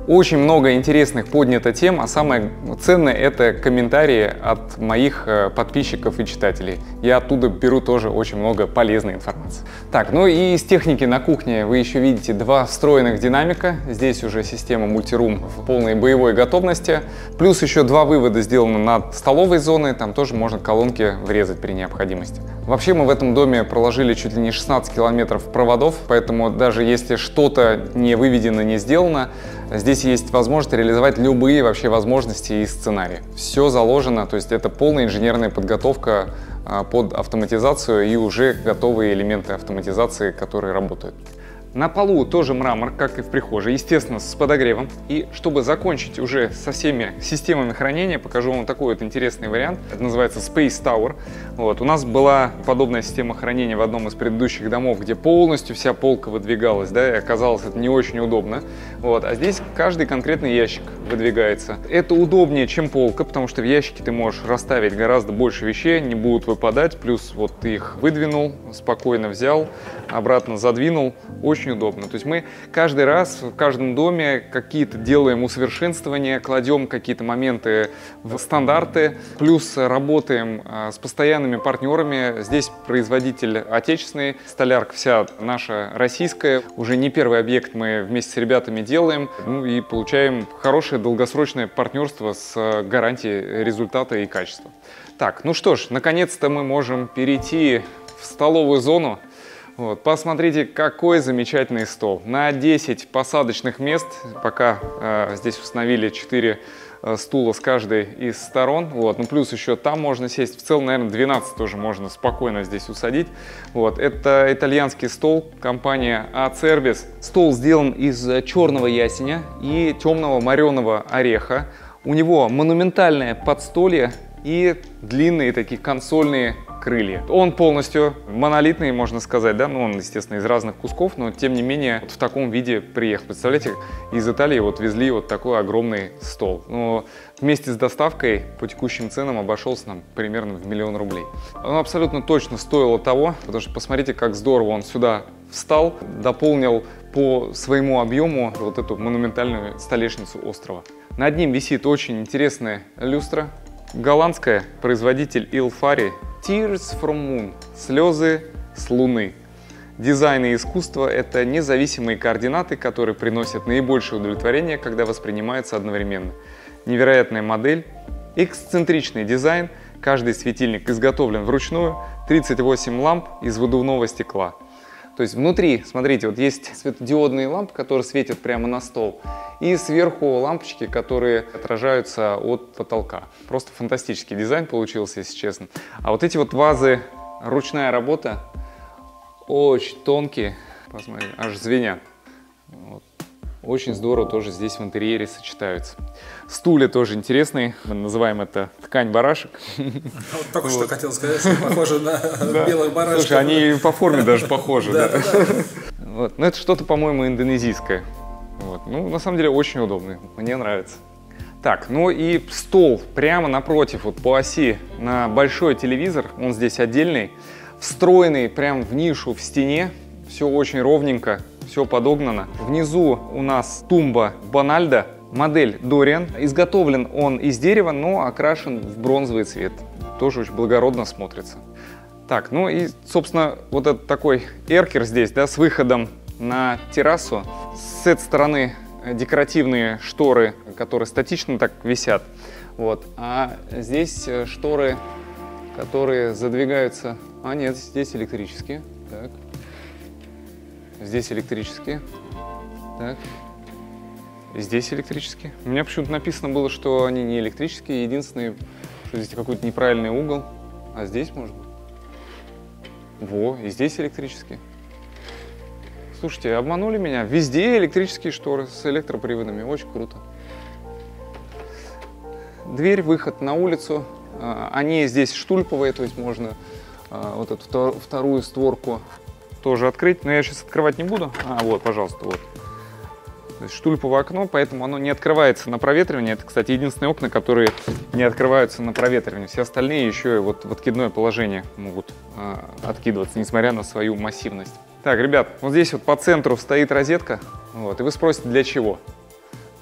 [SPEAKER 1] Очень много интересных поднято тем, а самое ценное — это комментарии от моих подписчиков и читателей. Я оттуда беру тоже очень много полезной информации. Так, ну и из техники на кухне вы еще видите два встроенных динамика. Здесь уже система мультирум в полной боевой готовности. Плюс еще два вывода сделаны над столовой зоной, там тоже можно колонки врезать при необходимости. Вообще мы в этом доме проложили чуть ли не шестнадцать километров проводов, поэтому даже если что-то не выведено, не сделано, здесь есть возможность реализовать любые вообще возможности и сценарии. Все заложено, то есть это полная инженерная подготовка под автоматизацию и уже готовые элементы автоматизации, которые работают. На полу тоже мрамор, как и в прихожей, естественно, с подогревом. И чтобы закончить уже со всеми системами хранения, покажу вам такой вот интересный вариант. Это называется Space Tower. Вот. У нас была подобная система хранения в одном из предыдущих домов, где полностью вся полка выдвигалась, да, и оказалось это не очень удобно. Вот. А здесь каждый конкретный ящик выдвигается. Это удобнее, чем полка, потому что в ящике ты можешь расставить гораздо больше вещей, не будут выпадать. Плюс вот ты их выдвинул, спокойно взял, обратно задвинул. Очень удобно. То есть мы каждый раз в каждом доме какие-то делаем усовершенствования, кладем какие-то моменты в стандарты, плюс работаем с постоянными партнерами. Здесь производитель отечественный, столярка вся наша российская. Уже не первый объект мы вместе с ребятами делаем, ну и получаем хорошее долгосрочное партнерство с гарантией результата и качества. Так, ну что ж, наконец-то мы можем перейти в столовую зону. Вот, посмотрите, какой замечательный стол. На десять посадочных мест, пока э, здесь установили четыре э, стула с каждой из сторон. Вот, ну плюс еще там можно сесть. В целом, наверное, двенадцать тоже можно спокойно здесь усадить. Вот, это итальянский стол, компания Acerbis. Стол сделан из черного ясеня и темного мореного ореха. У него монументальное подстолье и длинные такие консольные крылья. Он полностью монолитный, можно сказать, да, ну он, естественно, из разных кусков, но тем не менее вот в таком виде приехал. Представляете, из Италии вот везли вот такой огромный стол. Но вместе с доставкой по текущим ценам обошелся нам примерно в миллион рублей. Он абсолютно точно стоило того, потому что посмотрите, как здорово он сюда встал, дополнил по своему объему вот эту монументальную столешницу острова. Над ним висит очень интересная люстра. Голландская, производитель Иллфари. Tears from Moon. Слезы с Луны. Дизайн и искусство — это независимые координаты, которые приносят наибольшее удовлетворение, когда воспринимаются одновременно. Невероятная модель, эксцентричный дизайн, каждый светильник изготовлен вручную, тридцать восемь ламп из выдувного стекла. То есть внутри, смотрите, вот есть светодиодные лампы, которые светят прямо на стол, и сверху лампочки, которые отражаются от потолка. Просто фантастический дизайн получился, если честно. А вот эти вот вазы, ручная работа, очень тонкие, посмотрите, аж звенят. Вот. Очень здорово тоже здесь в интерьере сочетаются. Стулья тоже интересные, мы называем это ткань барашек.
[SPEAKER 2] Вот только что хотел сказать, что похоже на белых барашек.
[SPEAKER 1] Слушай, они по форме даже похожи. Но это что-то, по-моему, индонезийское. Ну, на самом деле, очень удобный, мне нравится. Так, ну и стол прямо напротив, вот по оси, на большой телевизор, он здесь отдельный, встроенный прямо в нишу в стене, все очень ровненько, все подогнано. Внизу у нас тумба Bonaldo, модель Dorian. Изготовлен он из дерева, но окрашен в бронзовый цвет. Тоже очень благородно смотрится. Так, ну и, собственно, вот этот такой эркер здесь, да, с выходом на террасу. С этой стороны декоративные шторы, которые статично так висят. Вот. А здесь шторы, которые задвигаются... А нет, здесь электрические. Так. Здесь электрические. Так. Здесь электрические. У меня почему-то написано было, что они не электрические. Единственное, что здесь какой-то неправильный угол. А здесь, может быть? Во, и здесь электрические. Слушайте, обманули меня. Везде электрические шторы с электроприводами. Очень круто. Дверь, выход на улицу. Они здесь штульповые, то есть можно вот эту вторую створку тоже открыть. Но я сейчас открывать не буду. А, вот, пожалуйста, вот. То есть штульповое окно, поэтому оно не открывается на проветривание. Это, кстати, единственные окна, которые не открываются на проветривание. Все остальные еще и вот в откидное положение могут э, откидываться, несмотря на свою массивность. Так, ребят, вот здесь вот по центру стоит розетка. Вот, и вы спросите, для чего? Вот.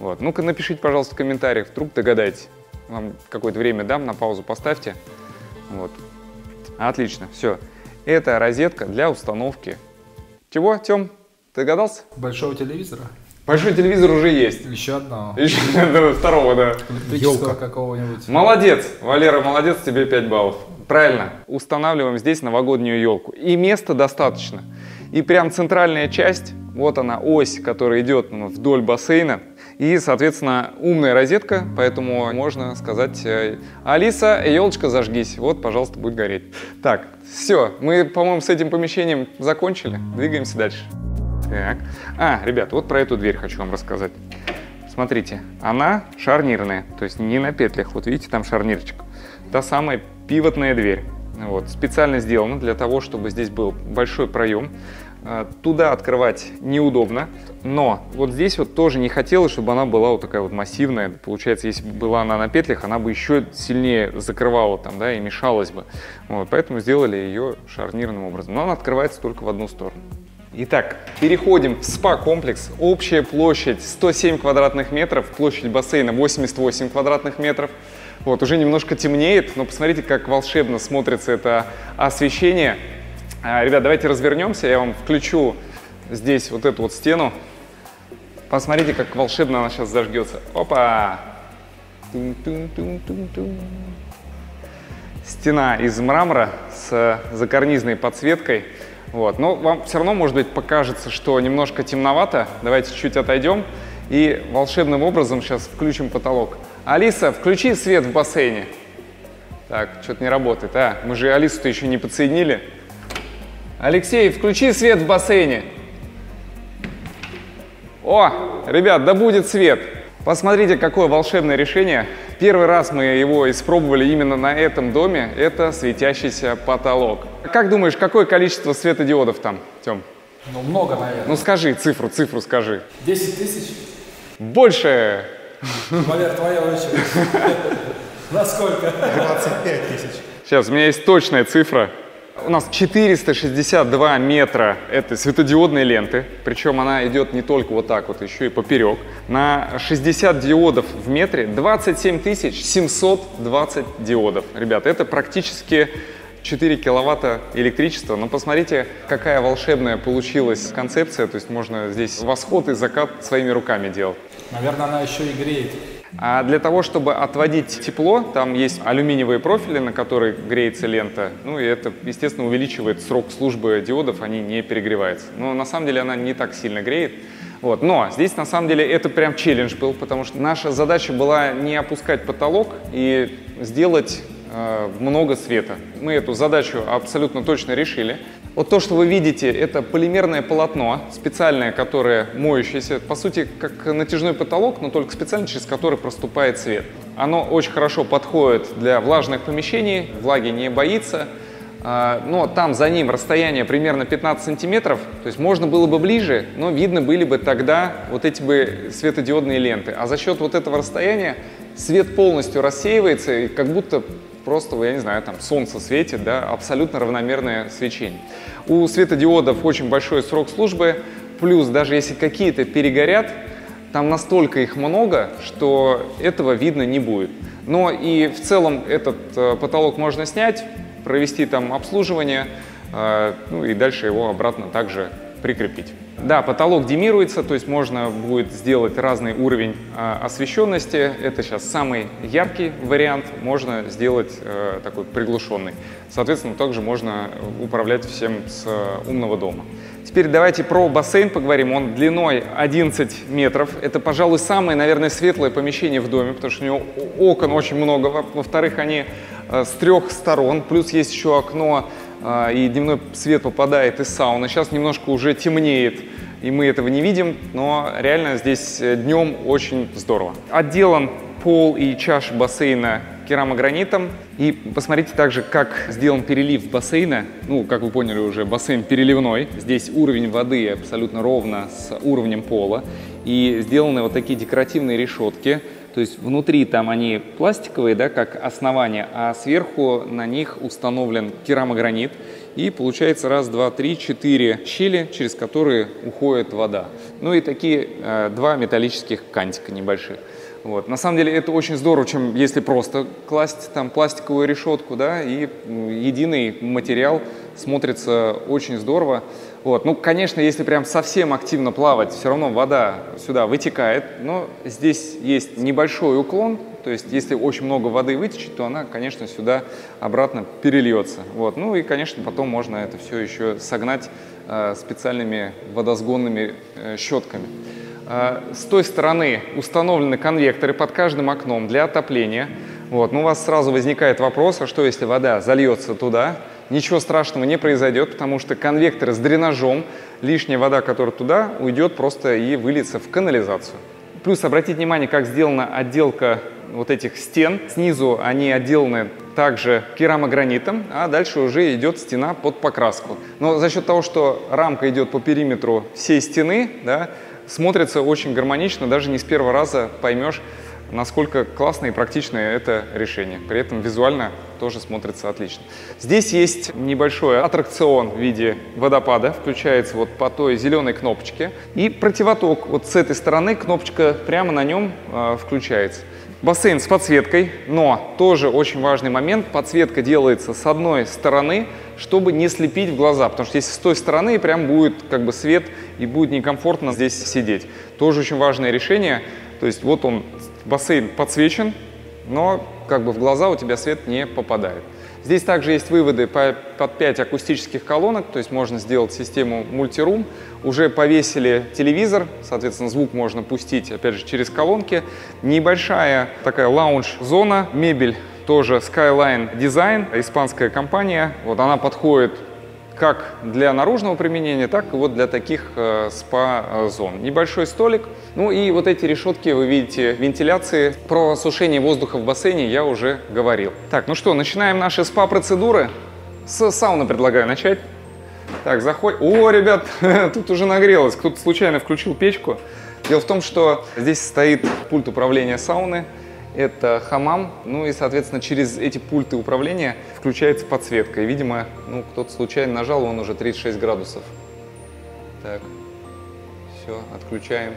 [SPEAKER 1] Вот. Ну-ка напишите, пожалуйста, в комментариях, вдруг догадаетесь. Вам какое-то время дам, на паузу поставьте. Вот. Отлично, все. Это розетка для установки. Чего, Тём, ты догадался?
[SPEAKER 2] Большого телевизора.
[SPEAKER 1] Большой телевизор уже есть.
[SPEAKER 2] Еще одного.
[SPEAKER 1] Еще второго, да.
[SPEAKER 2] Электрического какого-нибудь.
[SPEAKER 1] Молодец, Валера, молодец, тебе пять баллов. Правильно. Устанавливаем здесь новогоднюю елку. И места достаточно. И прям центральная часть, вот она, ось, которая идет вдоль бассейна. И, соответственно, умная розетка, поэтому можно сказать: Алиса, елочка, зажгись. Вот, пожалуйста, будет гореть. Так, все, мы, по-моему, с этим помещением закончили. Двигаемся дальше. Так. А, ребят, вот про эту дверь хочу вам рассказать. Смотрите, она шарнирная, то есть не на петлях. Вот видите, там шарнирчик. Та самая пивотная дверь. Вот, специально сделана для того, чтобы здесь был большой проем. Туда открывать неудобно, но вот здесь вот тоже не хотелось, чтобы она была вот такая вот массивная. Получается, если бы была она на петлях, она бы еще сильнее закрывала там, да, и мешалась бы. Вот, поэтому сделали ее шарнирным образом. Но она открывается только в одну сторону. Итак, переходим в спа-комплекс. Общая площадь сто семь квадратных метров, площадь бассейна восемьдесят восемь квадратных метров. Вот, уже немножко темнеет, но посмотрите, как волшебно смотрится это освещение. Ребят, давайте развернемся, я вам включу здесь вот эту вот стену. Посмотрите, как волшебно она сейчас зажгется. Опа! Тун-тун-тун-тун-тун. Стена из мрамора с закарнизной подсветкой. Вот. Но вам все равно, может быть, покажется, что немножко темновато. Давайте чуть отойдем и волшебным образом сейчас включим потолок. Алиса, включи свет в бассейне. Так, что-то не работает. А, мы же Алису-то еще не подсоединили. Алексей, включи свет в бассейне. О, ребят, да будет свет. Посмотрите, какое волшебное решение. Первый раз мы его испробовали именно на этом доме. Это светящийся потолок. Как думаешь, какое количество светодиодов там, Тём?
[SPEAKER 2] Ну, много, наверное.
[SPEAKER 1] Ну, скажи цифру, цифру скажи.
[SPEAKER 2] десять тысяч?
[SPEAKER 1] Больше.
[SPEAKER 2] Валер, твоя очередь. Насколько?
[SPEAKER 3] двадцать пять тысяч.
[SPEAKER 1] Сейчас, у меня есть точная цифра. У нас четыреста шестьдесят два метра этой светодиодной ленты, причем она идет не только вот так вот, еще и поперек. На шестьдесят диодов в метре двадцать семь тысяч семьсот двадцать диодов. Ребята, это практически четыре киловатта электричества. Но посмотрите, какая волшебная получилась концепция. То есть можно здесь восход и закат своими руками делать.
[SPEAKER 2] Наверное, она еще и греет.
[SPEAKER 1] А для того, чтобы отводить тепло, там есть алюминиевые профили, на которые греется лента. Ну и это, естественно, увеличивает срок службы диодов, они не перегреваются. Но на самом деле она не так сильно греет. Вот. Но здесь на самом деле это прям челлендж был, потому что наша задача была не опускать потолок и сделать э, много света. Мы эту задачу абсолютно точно решили. Вот то, что вы видите, это полимерное полотно, специальное, которое моющееся, по сути, как натяжной потолок, но только специально, через который проступает свет. Оно очень хорошо подходит для влажных помещений, влаги не боится, но там за ним расстояние примерно пятнадцать сантиметров, то есть можно было бы ближе, но видно были бы тогда вот эти бы светодиодные ленты. А за счет вот этого расстояния свет полностью рассеивается, и как будто просто, я не знаю, там солнце светит, да, абсолютно равномерное свечение. У светодиодов очень большой срок службы, плюс даже если какие-то перегорят, там настолько их много, что этого видно не будет. Но и в целом этот э, потолок можно снять, провести там обслуживание, э, ну и дальше его обратно также прикрепить. Да, потолок демируется, то есть можно будет сделать разный уровень э, освещенности. Это сейчас самый яркий вариант, можно сделать э, такой приглушенный. Соответственно, также можно управлять всем с э, умного дома. Теперь давайте про бассейн поговорим. Он длиной одиннадцать метров. Это, пожалуй, самое, наверное, светлое помещение в доме, потому что у него окон очень много. Во-вторых, они э, с трех сторон, плюс есть еще окно, и дневной свет попадает из сауны. Сейчас немножко уже темнеет, и мы этого не видим, но реально здесь днем очень здорово. Отделан пол и чаша бассейна керамогранитом. И посмотрите также, как сделан перелив бассейна. Ну, как вы поняли уже, бассейн переливной. Здесь уровень воды абсолютно ровно с уровнем пола. И сделаны вот такие декоративные решетки. То есть внутри там они пластиковые, да, как основание, а сверху на них установлен керамогранит. и получается раз, два, три, четыре щели, через которые уходит вода. Ну и такие э, два металлических кантика небольших. Вот. На самом деле это очень здорово, чем если просто класть там пластиковую решетку, да, и единый материал смотрится очень здорово. Вот. Ну, конечно, если прям совсем активно плавать, все равно вода сюда вытекает, но здесь есть небольшой уклон, то есть если очень много воды вытечет, то она, конечно, сюда обратно перельется. Вот. Ну и, конечно, потом можно это все еще согнать э, специальными водосгонными э, щетками. С той стороны установлены конвекторы под каждым окном для отопления. Вот. Но у вас сразу возникает вопрос, а что если вода зальется туда? Ничего страшного не произойдет, потому что конвекторы с дренажом, лишняя вода, которая туда, уйдет просто и выльется в канализацию. Плюс обратите внимание, как сделана отделка вот этих стен. Снизу они отделаны также керамогранитом, а дальше уже идет стена под покраску. Но за счет того, что рамка идет по периметру всей стены, да, смотрится очень гармонично, даже не с первого раза поймешь, насколько классное и практичное это решение. При этом визуально тоже смотрится отлично. Здесь есть небольшой аттракцион в виде водопада, включается вот по той зеленой кнопочке. И противоток вот с этой стороны, кнопочка прямо на нем э, включается. Бассейн с подсветкой, но тоже очень важный момент, подсветка делается с одной стороны, чтобы не слепить в глаза, потому что если с той стороны прям будет как бы свет и будет некомфортно здесь сидеть. Тоже очень важное решение, то есть вот он, бассейн подсвечен, но как бы в глаза у тебя свет не попадает. Здесь также есть выводы по, под пять акустических колонок, то есть можно сделать систему мультирум. Уже повесили телевизор, соответственно, звук можно пустить, опять же, через колонки. Небольшая такая лаунж-зона, мебель тоже Skyline Design, испанская компания. Вот она подходит как для наружного применения, так и вот для таких э, спа-зон. Небольшой столик. Ну и вот эти решетки, вы видите, вентиляции. Про осушение воздуха в бассейне я уже говорил. Так, ну что, начинаем наши спа-процедуры. С сауны предлагаю начать. Так, заходим. О, ребят, тут уже нагрелось. Кто-то случайно включил печку. Дело в том, что здесь стоит пульт управления сауны. Это хамам, ну и, соответственно, через эти пульты управления включается подсветка. И, видимо, ну, кто-то случайно нажал, он уже тридцать шесть градусов. Так, все, отключаем.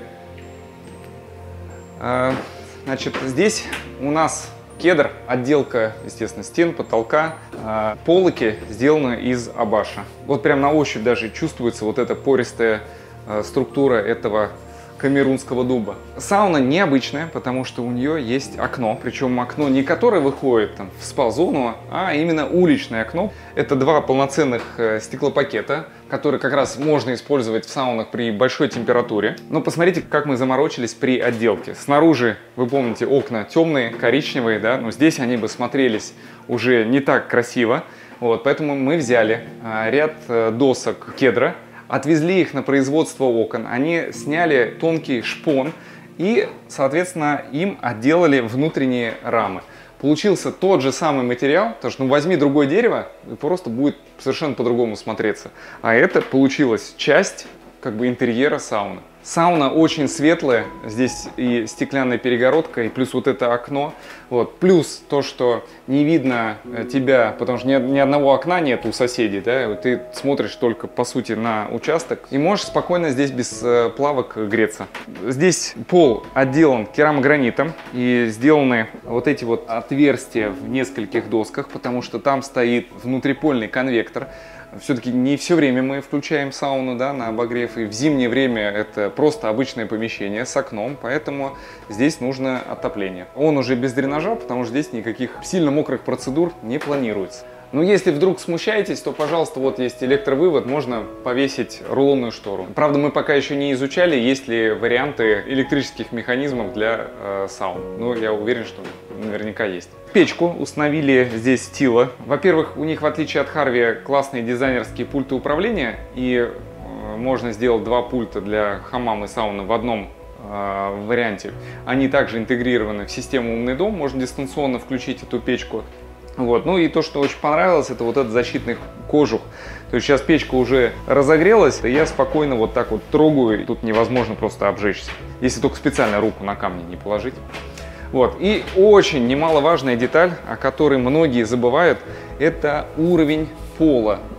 [SPEAKER 1] А, значит, здесь у нас кедр, отделка, естественно, стен, потолка. А, полоки сделаны из абаша. Вот прям на ощупь даже чувствуется вот эта пористая а, структура этого камерунского дуба. Сауна необычная, потому что у нее есть окно, причем окно не которое выходит там, в спа-зону, а именно уличное окно. Это два полноценных э, стеклопакета, которые как раз можно использовать в саунах при большой температуре. Но посмотрите, как мы заморочились при отделке. Снаружи, вы помните, окна темные, коричневые, да, но здесь они бы смотрелись уже не так красиво. Вот, поэтому мы взяли э, ряд э, досок кедра, отвезли их на производство окон, они сняли тонкий шпон и, соответственно, им отделали внутренние рамы. Получился тот же самый материал, потому что ну, возьми другое дерево, и просто будет совершенно по-другому смотреться. А это получилась часть как бы интерьера сауны. Сауна очень светлая, здесь и стеклянная перегородка, и плюс вот это окно. Вот. Плюс то, что не видно тебя, потому что ни, ни одного окна нет у соседей, да? Ты смотришь только, по сути, на участок и можешь спокойно здесь без э, плавок греться. Здесь пол отделан керамогранитом и сделаны вот эти вот отверстия в нескольких досках, потому что там стоит внутрипольный конвектор. Все-таки не все время мы включаем сауну, да, на обогрев, и в зимнее время это просто обычное помещение с окном, поэтому здесь нужно отопление. Он уже без дренажа, потому что здесь никаких сильно мокрых процедур не планируется. Но если вдруг смущаетесь, то, пожалуйста, вот есть электровывод, можно повесить рулонную штору. Правда, мы пока еще не изучали, есть ли варианты электрических механизмов для э, саун. Но я уверен, что наверняка есть. Печку установили здесь Тила. Во-первых, у них, в отличие от Харви, классные дизайнерские пульты управления. И э, можно сделать два пульта для хамама и сауны в одном э, варианте. Они также интегрированы в систему «Умный дом». Можно дистанционно включить эту печку. Вот. Ну и то, что очень понравилось, это вот этот защитный кожух. То есть сейчас печка уже разогрелась, и я спокойно вот так вот трогаю, и тут невозможно просто обжечься, если только специально руку на камни не положить. Вот. И очень немаловажная деталь, о которой многие забывают, это уровень пола.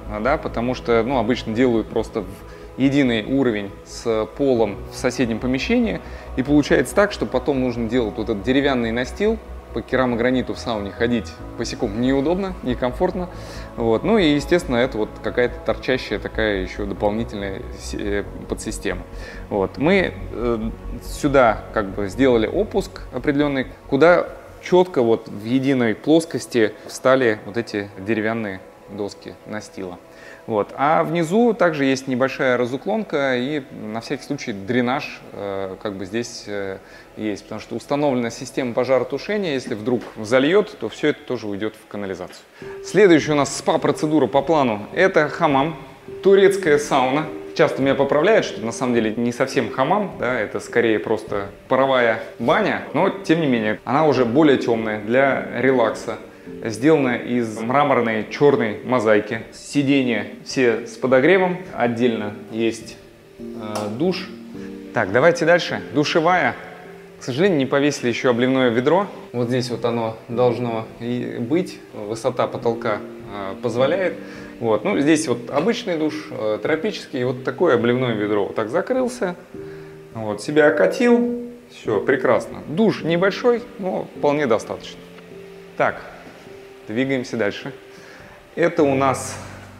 [SPEAKER 1] да, потому что, ну, обычно делают просто в единый уровень с полом в соседнем помещении, и получается так, что потом нужно делать вот этот деревянный настил. По керамограниту в сауне ходить босиком неудобно, некомфортно. Вот. Ну и, естественно, это вот какая-то торчащая такая еще дополнительная подсистема. Вот. Мы э, сюда как бы сделали опуск определенный, куда четко вот в единой плоскости встали вот эти деревянные доски настила. Вот. А внизу также есть небольшая разуклонка и на всякий случай дренаж э, как бы здесь э, есть, потому что установлена система пожаротушения, если вдруг зальет, то все это тоже уйдет в канализацию. Следующая у нас спа-процедура по плану – это хамам, турецкая сауна. Часто меня поправляют, что на самом деле не совсем хамам, да, это скорее просто паровая баня, но тем не менее она уже более темная для релакса. Сделана из мраморной черной мозаики. Сиденья все с подогревом. Отдельно есть э, душ. Так, давайте дальше. Душевая. К сожалению, не повесили еще обливное ведро. Вот здесь вот оно должно и быть. Высота потолка э, позволяет. Вот. Ну, здесь вот обычный душ, э, тропический. И вот такое обливное ведро. Вот так закрылся. Вот, себя окатил. Все, прекрасно. Душ небольшой, но вполне достаточно. Так. Двигаемся дальше. Это у нас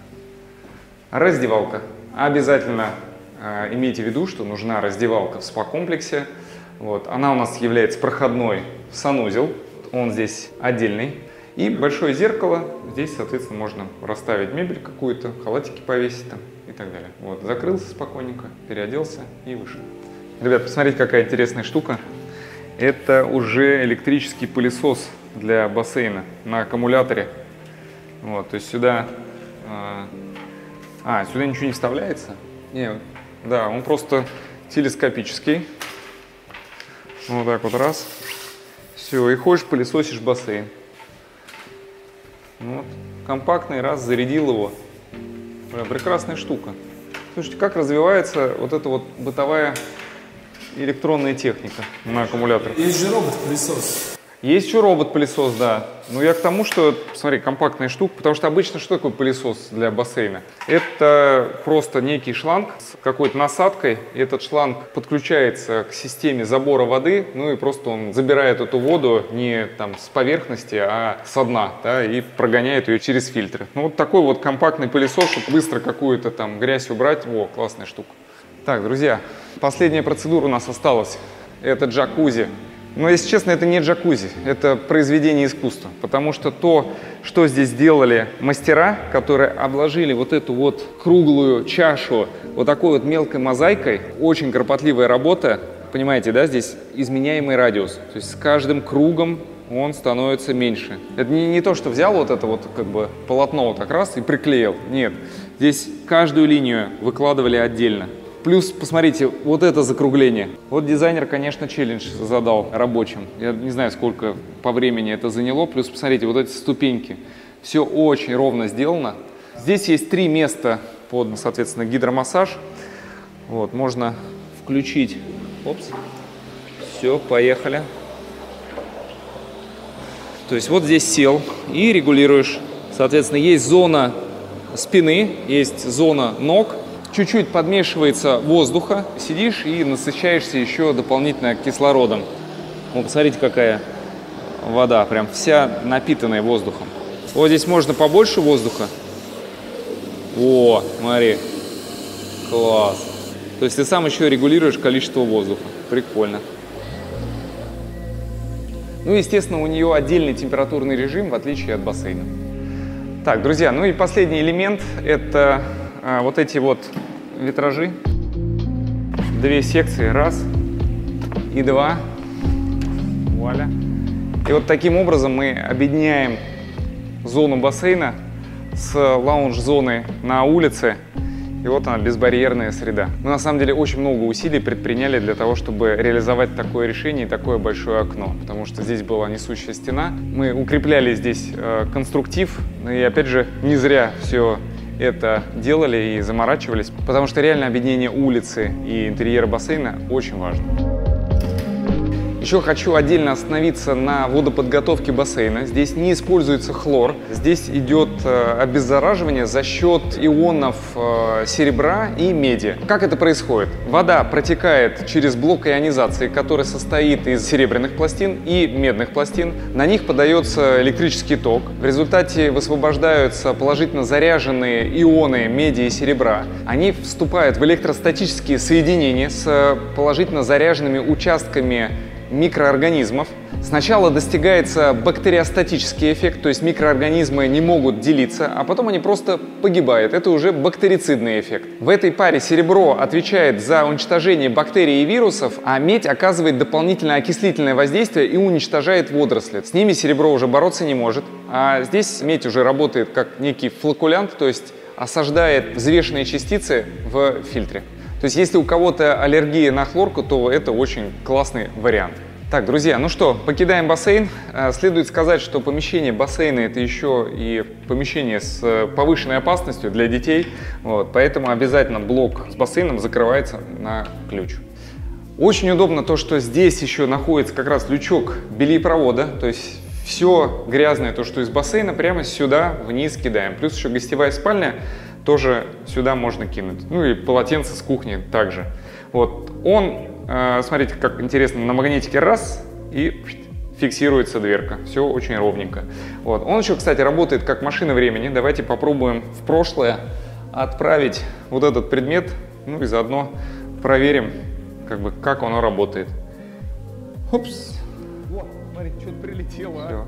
[SPEAKER 1] раздевалка. Обязательно э, имейте в виду, что нужна раздевалка в спа-комплексе. Вот. Она у нас является проходной в санузел. Он здесь отдельный. И большое зеркало. Здесь, соответственно, можно расставить мебель какую-то, халатики повесить там и так далее. Вот. Закрылся спокойненько, переоделся и вышел. Ребят, посмотрите, какая интересная штука. Это уже электрический пылесос для бассейна на аккумуляторе. Вот, то есть сюда, э, а, сюда ничего не вставляется? Нет, да, он просто телескопический. Вот так вот раз. Все, и ходишь, пылесосишь бассейн. Вот, компактный, раз, зарядил его. Бля, прекрасная штука. Слушайте, как развивается вот эта вот бытовая электронная техника на аккумуляторах.
[SPEAKER 2] Есть же робот-пылесос.
[SPEAKER 1] Есть еще робот-пылесос, да. Но я к тому, что, смотри, компактная штука, потому что обычно что такое пылесос для бассейна? Это просто некий шланг с какой-то насадкой. И этот шланг подключается к системе забора воды, ну и просто он забирает эту воду не там с поверхности, а со дна, да, и прогоняет ее через фильтры. Ну вот такой вот компактный пылесос, чтобы быстро какую-то там грязь убрать. О, классная штука. Так, друзья, последняя процедура у нас осталась. Это джакузи. Но, если честно, это не джакузи, это произведение искусства. Потому что то, что здесь делали мастера, которые обложили вот эту вот круглую чашу вот такой вот мелкой мозаикой, очень кропотливая работа. Понимаете, да, здесь изменяемый радиус. То есть с каждым кругом он становится меньше. Это не, не то, что взял вот это вот как бы полотно вот так раз и приклеил. Нет, здесь каждую линию выкладывали отдельно. Плюс, посмотрите, вот это закругление. Вот дизайнер, конечно, челлендж задал рабочим. Я не знаю, сколько по времени это заняло. Плюс, посмотрите, вот эти ступеньки. Все очень ровно сделано. Здесь есть три места под, соответственно, гидромассаж. Вот, можно включить. Опс. Все, поехали. То есть вот здесь сел и регулируешь. Соответственно, есть зона спины, есть зона ног. Чуть-чуть подмешивается воздуха, сидишь и насыщаешься еще дополнительно кислородом. Вот, посмотрите, какая вода, прям вся напитанная воздухом. Вот здесь можно побольше воздуха. О, смотри, класс. То есть ты сам еще регулируешь количество воздуха. Прикольно. Ну, естественно, у нее отдельный температурный режим, в отличие от бассейна. Так, друзья, ну и последний элемент – это а, вот эти вот витражи. Две секции, раз и два. Вуаля. И вот таким образом мы объединяем зону бассейна с лаунж-зоной на улице. И вот она, безбарьерная среда. Мы на самом деле очень много усилий предприняли для того, чтобы реализовать такое решение и такое большое окно. Потому что здесь была несущая стена. Мы укрепляли здесь э, конструктив. И опять же, не зря все это делали и заморачивались. Потому что реально объединение улицы и интерьера бассейна очень важно. Еще хочу отдельно остановиться на водоподготовке бассейна. Здесь не используется хлор. Здесь идет обеззараживание за счет ионов серебра и меди. Как это происходит? Вода протекает через блок ионизации, который состоит из серебряных пластин и медных пластин. На них подается электрический ток. В результате высвобождаются положительно заряженные ионы меди и серебра. Они вступают в электростатические соединения с положительно заряженными участками микроорганизмов. Сначала достигается бактериостатический эффект, то есть микроорганизмы не могут делиться, а потом они просто погибают. Это уже бактерицидный эффект. В этой паре серебро отвечает за уничтожение бактерий и вирусов, а медь оказывает дополнительное окислительное воздействие и уничтожает водоросли. С ними серебро уже бороться не может, а здесь медь уже работает как некий флокулянт, то есть осаждает взвешенные частицы в фильтре. То есть если у кого-то аллергия на хлорку, то это очень классный вариант. Так, друзья, ну что, покидаем бассейн. Следует сказать, что помещение бассейна — это еще и помещение с повышенной опасностью для детей. Вот, поэтому обязательно блок с бассейном закрывается на ключ. Очень удобно то, что здесь еще находится как раз лючок бельепровода. То есть все грязное, то, что из бассейна, прямо сюда вниз кидаем. Плюс еще гостевая спальня тоже сюда можно кинуть. Ну и полотенце с кухни также. Вот он, э, смотрите, как интересно, на магнитике раз и фиксируется дверка. Все очень ровненько. Вот. Он еще, кстати, работает как машина времени. Давайте попробуем в прошлое отправить вот этот предмет. Ну и заодно проверим, как бы, как оно работает. Опс.
[SPEAKER 2] Вот, смотри, что-то прилетело.
[SPEAKER 1] Все.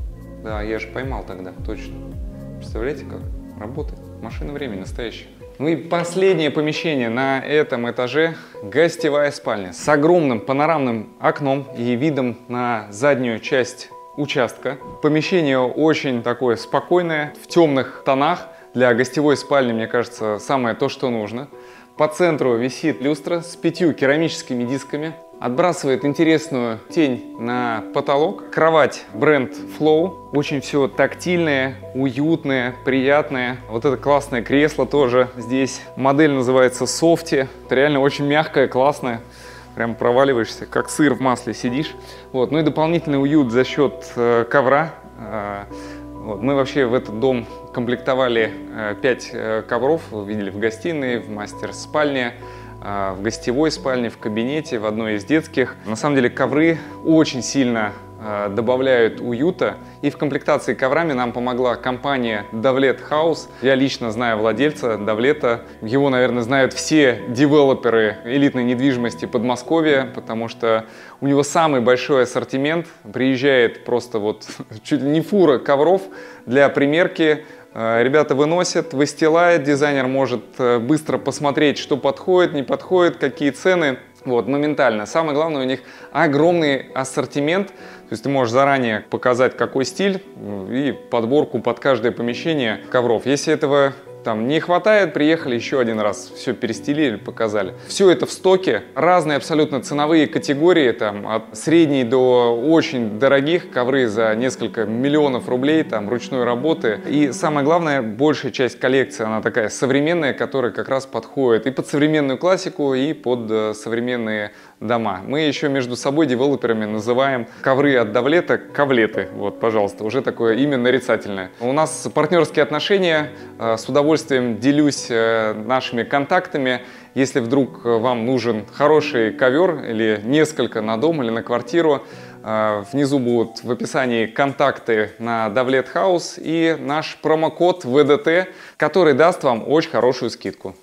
[SPEAKER 1] Да, я же поймал тогда, точно. Представляете, как работает? Машина времени настоящая. Ну и последнее помещение на этом этаже – гостевая спальня с огромным панорамным окном и видом на заднюю часть участка. Помещение очень такое спокойное, в темных тонах. Для гостевой спальни, мне кажется, самое то, что нужно. По центру висит люстра с пятью керамическими дисками. Отбрасывает интересную тень на потолок. Кровать бренд Flow. Очень все тактильное, уютное, приятное. Вот это классное кресло тоже здесь. Модель называется Softy. Это реально очень мягкое, классное. Прям проваливаешься, как сыр в масле сидишь. Вот. Ну и дополнительный уют за счет э, ковра. Э, вот. Мы вообще в этот дом комплектовали э, пять э, ковров. Вы видели в гостиной, в мастер-спальне, в гостевой спальне, в кабинете, в одной из детских. На самом деле ковры очень сильно э, добавляют уюта. И в комплектации коврами нам помогла компания Davlet House. Я лично знаю владельца Davlet. Его, наверное, знают все девелоперы элитной недвижимости Подмосковья, потому что у него самый большой ассортимент. Приезжает просто вот чуть ли не фура ковров для примерки. Ребята выносят, выстилают, дизайнер может быстро посмотреть, что подходит, не подходит, какие цены. Вот, моментально. Самое главное, у них огромный ассортимент. То есть ты можешь заранее показать, какой стиль, и подборку под каждое помещение ковров. Если этого там не хватает, приехали еще один раз, все перестелили, показали. Все это в стоке, разные абсолютно ценовые категории, там, от средней до очень дорогих, ковры за несколько миллионов рублей, там, ручной работы. И самое главное, большая часть коллекции, она такая современная, которая как раз подходит и под современную классику, и под современные дома. Мы еще между собой, девелоперами, называем ковры от Давлета ковлеты. Вот, пожалуйста, уже такое имя нарицательное. У нас партнерские отношения, с удовольствием делюсь нашими контактами. Если вдруг вам нужен хороший ковер или несколько на дом или на квартиру, внизу будут в описании контакты на Davlet House и наш промокод вэ дэ тэ, который даст вам очень хорошую скидку.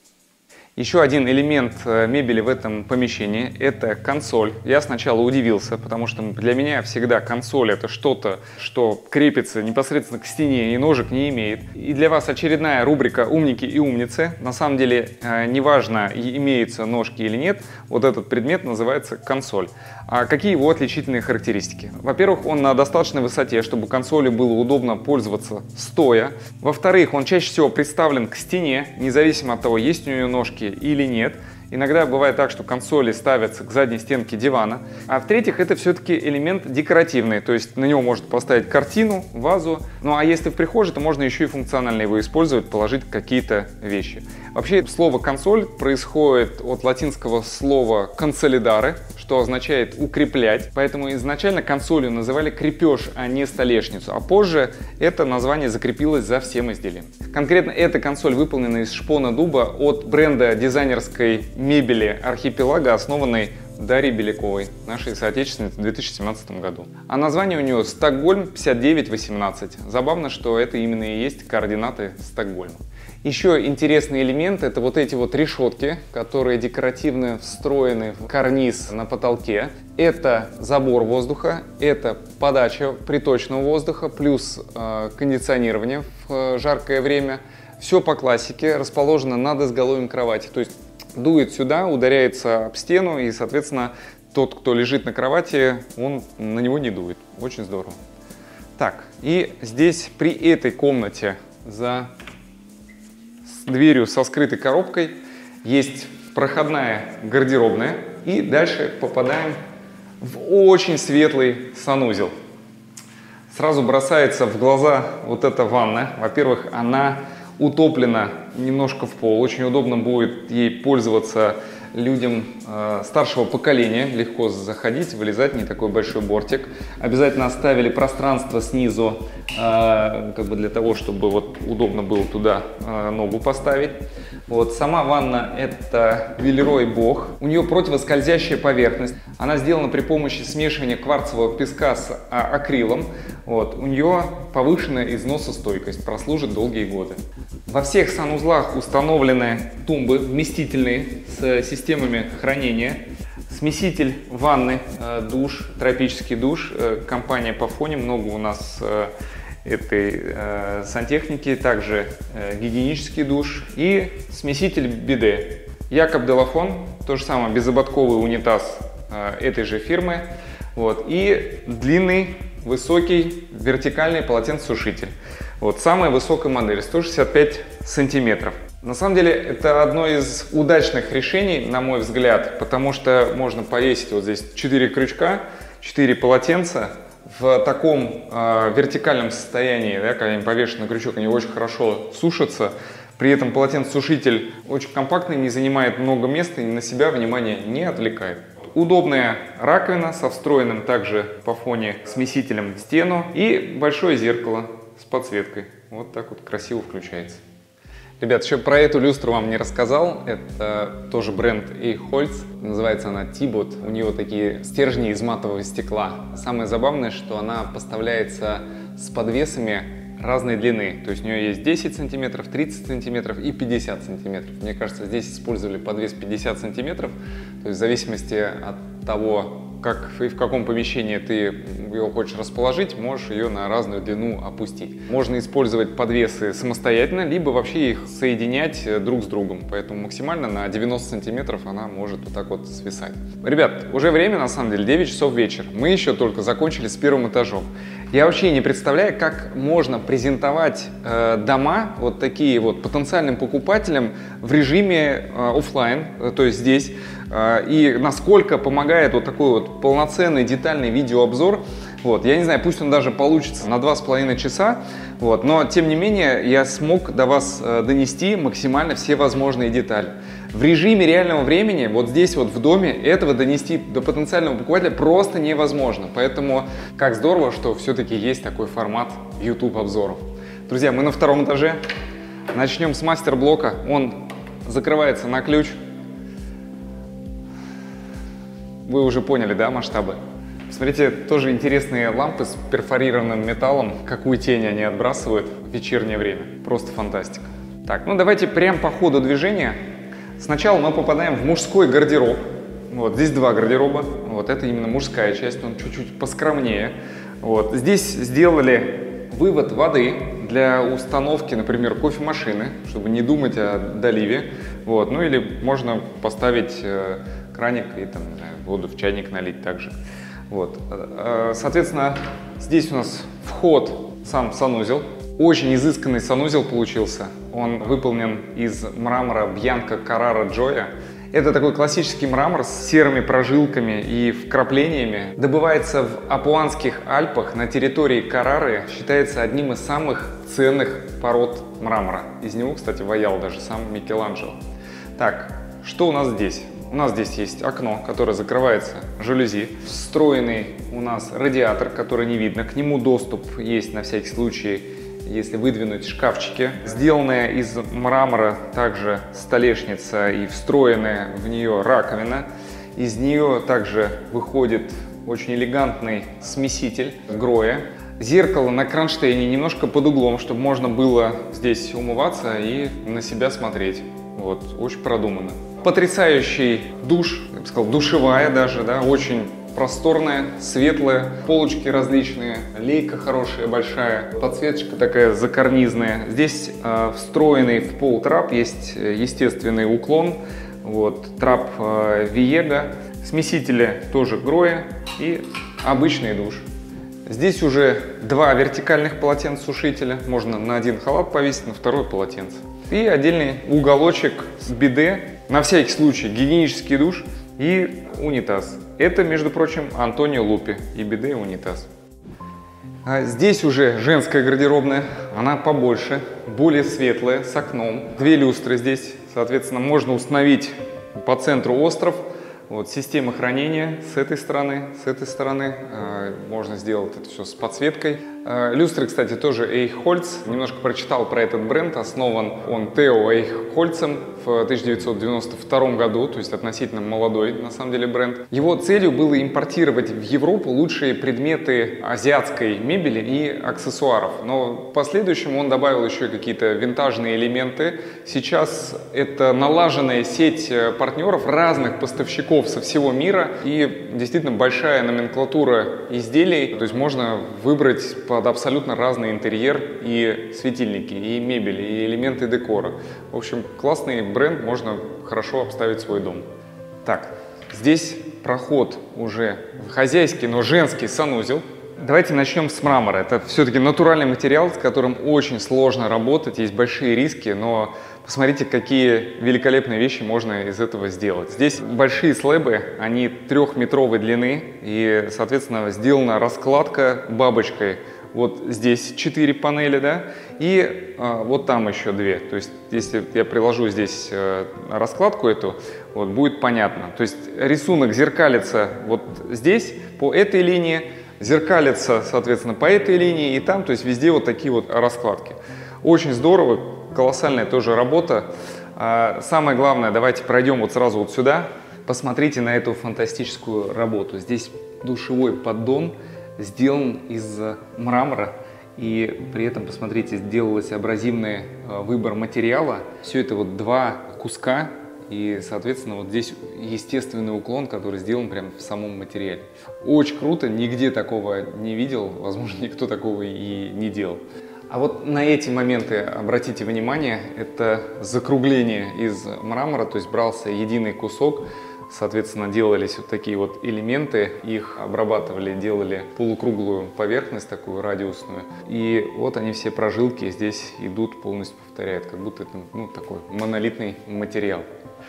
[SPEAKER 1] Еще один элемент мебели в этом помещении – это консоль. Я сначала удивился, потому что для меня всегда консоль – это что-то, что крепится непосредственно к стене и ножек не имеет. И для вас очередная рубрика «Умники и умницы». На самом деле, неважно, имеются ножки или нет, вот этот предмет называется консоль. А какие его отличительные характеристики? Во-первых, он на достаточной высоте, чтобы консолью было удобно пользоваться стоя. Во-вторых, он чаще всего представлен к стене, независимо от того, есть у нее ножки или нет. Иногда бывает так, что консоли ставятся к задней стенке дивана. А в-третьих, это все-таки элемент декоративный, то есть на него можно поставить картину, вазу. Ну а если в прихожей, то можно еще и функционально его использовать, положить какие-то вещи. Вообще слово консоль происходит от латинского слова консолидаре, что означает укреплять, поэтому изначально консолью называли крепеж, а не столешницу, а позже это название закрепилось за всем изделием. Конкретно эта консоль выполнена из шпона дуба от бренда дизайнерской мебели Архипелага, основанной Дарьей Беляковой, нашей соотечественницы, в две тысячи семнадцатом году. А название у нее Стокгольм пятьдесят девять восемнадцать. Забавно, что это именно и есть координаты Стокгольма. Еще интересный элемент — это вот эти вот решетки, которые декоративно встроены в карниз на потолке. Это забор воздуха, это подача приточного воздуха, плюс э, кондиционирование в э, жаркое время. Все по классике, расположено над изголовьем кровати. То есть дует сюда, ударяется об стену, и, соответственно, тот, кто лежит на кровати, он на него не дует. Очень здорово. Так, и здесь при этой комнате за дверью со скрытой коробкой есть проходная гардеробная, и дальше попадаем в очень светлый санузел. Сразу бросается в глаза вот эта ванна. Во-первых, она утоплена немножко в пол, очень удобно будет ей пользоваться людям э, старшего поколения, легко заходить, вылезать, не такой большой бортик. Обязательно оставили пространство снизу, э, как бы для того, чтобы вот удобно было туда э, ногу поставить. Вот. Сама ванна — это Вильрой Бох. У нее противоскользящая поверхность. Она сделана при помощи смешивания кварцевого песка с а, акрилом. Вот. У нее повышенная износостойкость, прослужит долгие годы. Во всех санузлах установлены тумбы вместительные с системами хранения. Смеситель ванны, э, душ, тропический душ. Э, компания Pafoni, много у нас э, этой э, сантехники, также э, гигиенический душ и смеситель биде. Якоб Делафон, то же самое, безободковый унитаз э, этой же фирмы. Вот. И длинный, высокий, вертикальный полотенцесушитель. Вот. Самая высокая модель, сто шестьдесят пять сантиметров. На самом деле это одно из удачных решений, на мой взгляд, потому что можно повесить вот здесь четыре крючка, четыре полотенца. В таком э, вертикальном состоянии, да, когда они повешены на крючок, они очень хорошо сушатся. При этом полотенцесушитель очень компактный, не занимает много места и на себя внимание не отвлекает. Удобная раковина со встроенным также Pafoni смесителем в стену и большое зеркало с подсветкой. Вот так вот красиво включается. Ребят, еще про эту люстру вам не рассказал. Это тоже бренд Eichholz. Называется она Tibot. У нее такие стержни из матового стекла. Самое забавное, что она поставляется с подвесами разной длины. То есть у нее есть десять сантиметров, тридцать сантиметров и пятьдесят сантиметров. Мне кажется, здесь использовали подвес пятьдесят сантиметров. То есть в зависимости от того, как и в каком помещении ты ее хочешь расположить, можешь ее на разную длину опустить. Можно использовать подвесы самостоятельно, либо вообще их соединять друг с другом. Поэтому максимально на девяносто сантиметров она может вот так вот свисать. Ребят, уже время на самом деле девять часов вечера. Мы еще только закончили с первым этажом. Я вообще не представляю, как можно презентовать э, дома вот такие вот потенциальным покупателям в режиме э, офлайн, э, то есть здесь. Э, и насколько помогает вот такой вот полноценный детальный видеообзор. Вот, я не знаю, пусть он даже получится на два с половиной часа, вот, но тем не менее я смог до вас э, донести максимально все возможные детали. В режиме реального времени, вот здесь вот в доме, этого донести до потенциального покупателя просто невозможно. Поэтому как здорово, что все-таки есть такой формат YouTube обзоров. Друзья, мы на втором этаже. Начнем с мастер-блока. Он закрывается на ключ. Вы уже поняли, да, масштабы? Смотрите, тоже интересные лампы с перфорированным металлом. Какую тень они отбрасывают в вечернее время. Просто фантастика. Так, ну давайте прямо по ходу движения. Сначала мы попадаем в мужской гардероб. Вот здесь два гардероба. Вот это именно мужская часть, он чуть-чуть поскромнее. Вот здесь сделали вывод воды для установки, например, кофемашины, чтобы не думать о доливе. Вот, ну или можно поставить э, краник и там, не знаю, воду в чайник налить также. Вот. Соответственно, здесь у нас вход, сам санузел. Очень изысканный санузел получился. Он выполнен из мрамора Bianco Carrara Gioia. Это такой классический мрамор с серыми прожилками и вкраплениями. Добывается в Апуанских Альпах на территории Каррары. Считается одним из самых ценных пород мрамора. Из него, кстати, ваял даже сам Микеланджело. Так, что у нас здесь? У У нас здесь есть окно, которое закрывается жалюзи. Встроенный у нас радиатор, который не видно. К нему доступ есть на всякий случай, если выдвинуть шкафчики. Сделанная из мрамора также столешница и встроенная в нее раковина. Из нее также выходит очень элегантный смеситель Гроя. Зеркало на кронштейне немножко под углом, чтобы можно было здесь умываться и на себя смотреть. Вот, очень продуманно. Потрясающий душ, я бы сказал, душевая даже, да, очень просторная, светлая, полочки различные, лейка хорошая, большая, подсветочка такая закарнизная. Здесь э, встроенный в пол трап, есть естественный уклон, вот, трап э, Viega, смесители тоже Гроя и обычный душ. Здесь уже два вертикальных полотенцесушителя, можно на один халат повесить, на второе полотенце. И отдельный уголочек с биде, на всякий случай гигиенический душ и унитаз. Это, между прочим, Антонио Лупи, и биде, и унитаз. А здесь уже женская гардеробная, она побольше, более светлая, с окном. Две люстры здесь, соответственно, можно установить по центру остров. Вот, система хранения с этой стороны, с этой стороны. Э, можно сделать это все с подсветкой. Э, люстры, кстати, тоже Эйххольц. Немножко прочитал про этот бренд. Основан он Тео Эйххольцем в тысяча девятьсот девяносто втором году, то есть относительно молодой, на самом деле, бренд. Его целью было импортировать в Европу лучшие предметы азиатской мебели и аксессуаров. Но в последующем он добавил еще какие-то винтажные элементы. Сейчас это налаженная сеть партнеров, разных поставщиков со всего мира и действительно большая номенклатура изделий, то есть можно выбрать под абсолютно разный интерьер и светильники, и мебель, и элементы декора. В общем, классный бренд, можно хорошо обставить свой дом. Так, здесь проход уже в хозяйский, но женский санузел. Давайте начнем с мрамора. Это все-таки натуральный материал, с которым очень сложно работать, есть большие риски, но посмотрите, какие великолепные вещи можно из этого сделать. Здесь большие слэбы, они трехметровой длины, и, соответственно, сделана раскладка бабочкой. Вот здесь четыре панели, да, и а, вот там еще две. То есть, если я приложу здесь а, раскладку эту, вот, будет понятно. То есть, рисунок зеркалится вот здесь, по этой линии, зеркалится, соответственно, по этой линии, и там, то есть, везде вот такие вот раскладки. Очень здорово, колоссальная тоже работа. А, самое главное, давайте пройдем вот сразу вот сюда. Посмотрите на эту фантастическую работу. Здесь душевой поддон сделан из мрамора, и при этом, посмотрите, сделалось абразивный выбор материала. Все это вот два куска, и, соответственно, вот здесь естественный уклон, который сделан прямо в самом материале. Очень круто, нигде такого не видел, возможно, никто такого и не делал. А вот на эти моменты обратите внимание, это закругление из мрамора, то есть брался единый кусок, соответственно, делались вот такие вот элементы, их обрабатывали, делали полукруглую поверхность, такую радиусную. И вот они все прожилки здесь идут, полностью повторяют, как будто это, ну, такой монолитный материал.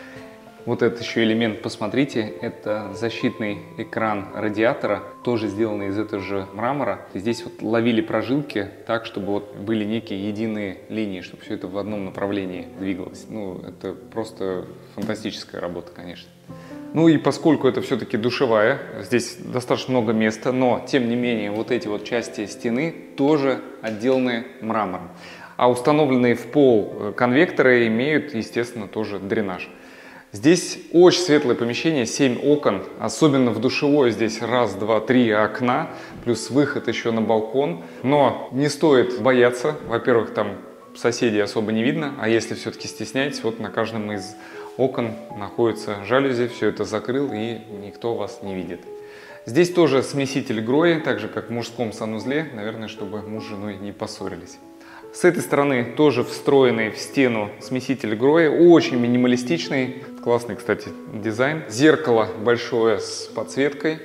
[SPEAKER 1] Вот этот еще элемент, посмотрите, это защитный экран радиатора, тоже сделанный из этого же мрамора. И здесь вот ловили прожилки так, чтобы вот были некие единые линии, чтобы все это в одном направлении двигалось. Ну, это просто фантастическая работа, конечно. Ну и поскольку это все-таки душевая, здесь достаточно много места, но тем не менее вот эти вот части стены тоже отделаны мрамором. А установленные в пол конвекторы имеют, естественно, тоже дренаж. Здесь очень светлое помещение, семь окон, особенно в душевой здесь раз, два, три окна, плюс выход еще на балкон. Но не стоит бояться, во-первых, там соседей особо не видно, а если все-таки стесняетесь, вот на каждом из окон находится жалюзи, все это закрыл и никто вас не видит. Здесь тоже смеситель Гроя, так же как в мужском санузле, наверное, чтобы муж с женой не поссорились. С этой стороны тоже встроенный в стену смеситель Гроя, очень минималистичный, классный, кстати, дизайн. Зеркало большое с подсветкой.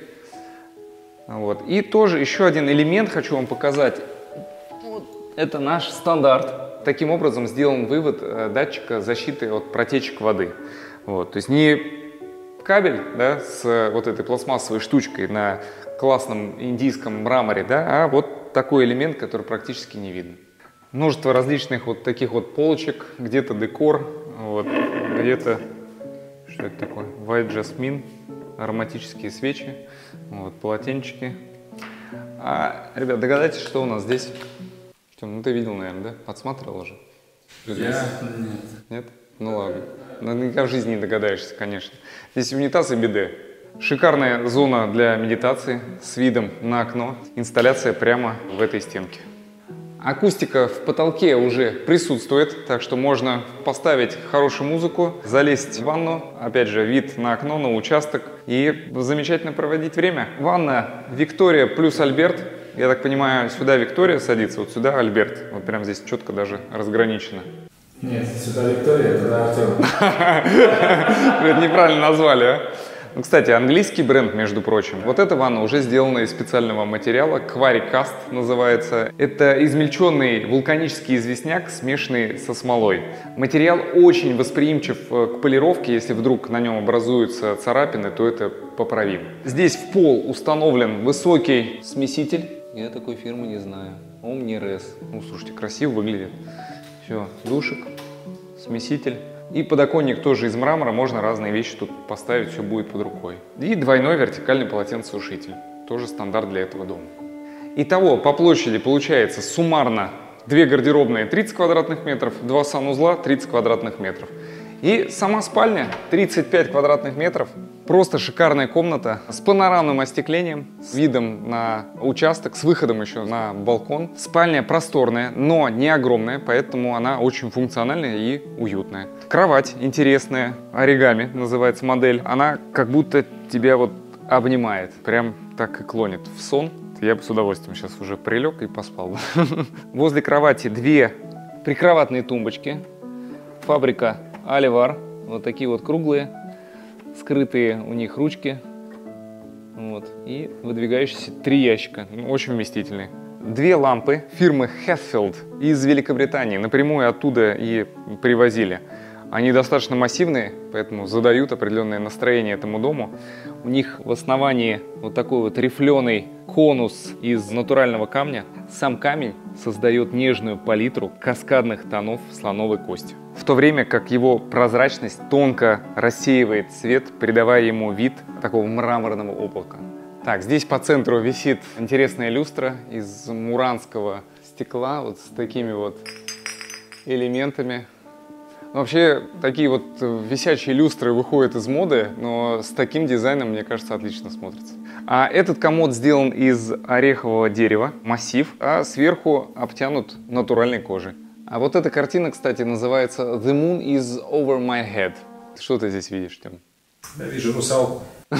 [SPEAKER 1] Вот. И тоже еще один элемент хочу вам показать. Вот. Это наш стандарт. Таким образом сделан вывод датчика защиты от протечек воды. Вот. То есть не кабель, да, с вот этой пластмассовой штучкой на классном индийском мраморе, да, а вот такой элемент, который практически не видно. Множество различных вот таких вот полочек, где-то декор, вот, где-то Что это такое? White Jasmine, ароматические свечи, вот, полотенчики. А, ребят, догадайтесь, что у нас здесь? Тем, ну ты видел, наверное, да? Подсматривал уже?
[SPEAKER 2] Я? Нет.
[SPEAKER 1] Нет? Ну ладно. Наверняка в жизни не догадаешься, конечно. Здесь унитаз и биде. Шикарная зона для медитации с видом на окно. Инсталляция прямо в этой стенке. Акустика в потолке уже присутствует, так что можно поставить хорошую музыку, залезть в ванну, опять же, вид на окно, на участок и замечательно проводить время. Ванна Виктория плюс Альберт. Я так понимаю, сюда Виктория садится, вот сюда Альберт. Вот прям здесь четко даже разграничено.
[SPEAKER 2] Нет, сюда Виктория, туда Артем.
[SPEAKER 1] Это неправильно назвали, а? Ну, кстати, английский бренд, между прочим. Вот эта ванна уже сделана из специального материала, QuariCast называется. Это измельченный вулканический известняк, смешанный со смолой. Материал очень восприимчив к полировке. Если вдруг на нем образуются царапины, то это поправимо. Здесь в пол установлен высокий смеситель. Я такой фирмы не знаю. Omnires. Ну, слушайте, красиво выглядит. Все, душик, смеситель. И подоконник тоже из мрамора, можно разные вещи тут поставить, все будет под рукой. И двойной вертикальный полотенцесушитель, тоже стандарт для этого дома. Итого по площади получается суммарно две гардеробные тридцать квадратных метров, два санузла тридцать квадратных метров. И сама спальня тридцать пять квадратных метров. Просто шикарная комната с панорамным остеклением, с видом на участок, с выходом еще на балкон. Спальня просторная, но не огромная, поэтому она очень функциональная и уютная. Кровать интересная, оригами называется модель. Она как будто тебя вот обнимает, прям так и клонит в сон. Я бы с удовольствием сейчас уже прилег и поспал. Возле кровати две прикроватные тумбочки. Фабрика Аливар, вот такие вот круглые. Скрытые у них ручки, вот, и выдвигающиеся три ящика, ну, очень вместительные. Две лампы фирмы Heathfield из Великобритании, напрямую оттуда и привозили. Они достаточно массивные, поэтому задают определенное настроение этому дому. У них в основании вот такой вот рифленый конус из натурального камня. Сам камень создает нежную палитру каскадных тонов слоновой кости. В то время как его прозрачность тонко рассеивает свет, придавая ему вид такого мраморного облака. Так, здесь по центру висит интересная люстра из муранского стекла, вот с такими вот элементами. Вообще, такие вот висячие люстры выходят из моды, но с таким дизайном, мне кажется, отлично смотрится. А этот комод сделан из орехового дерева, массив, а сверху обтянут натуральной кожей. А вот эта картина, кстати, называется «The moon is over my head». Что ты здесь видишь, Тём?
[SPEAKER 2] Я вижу русалку.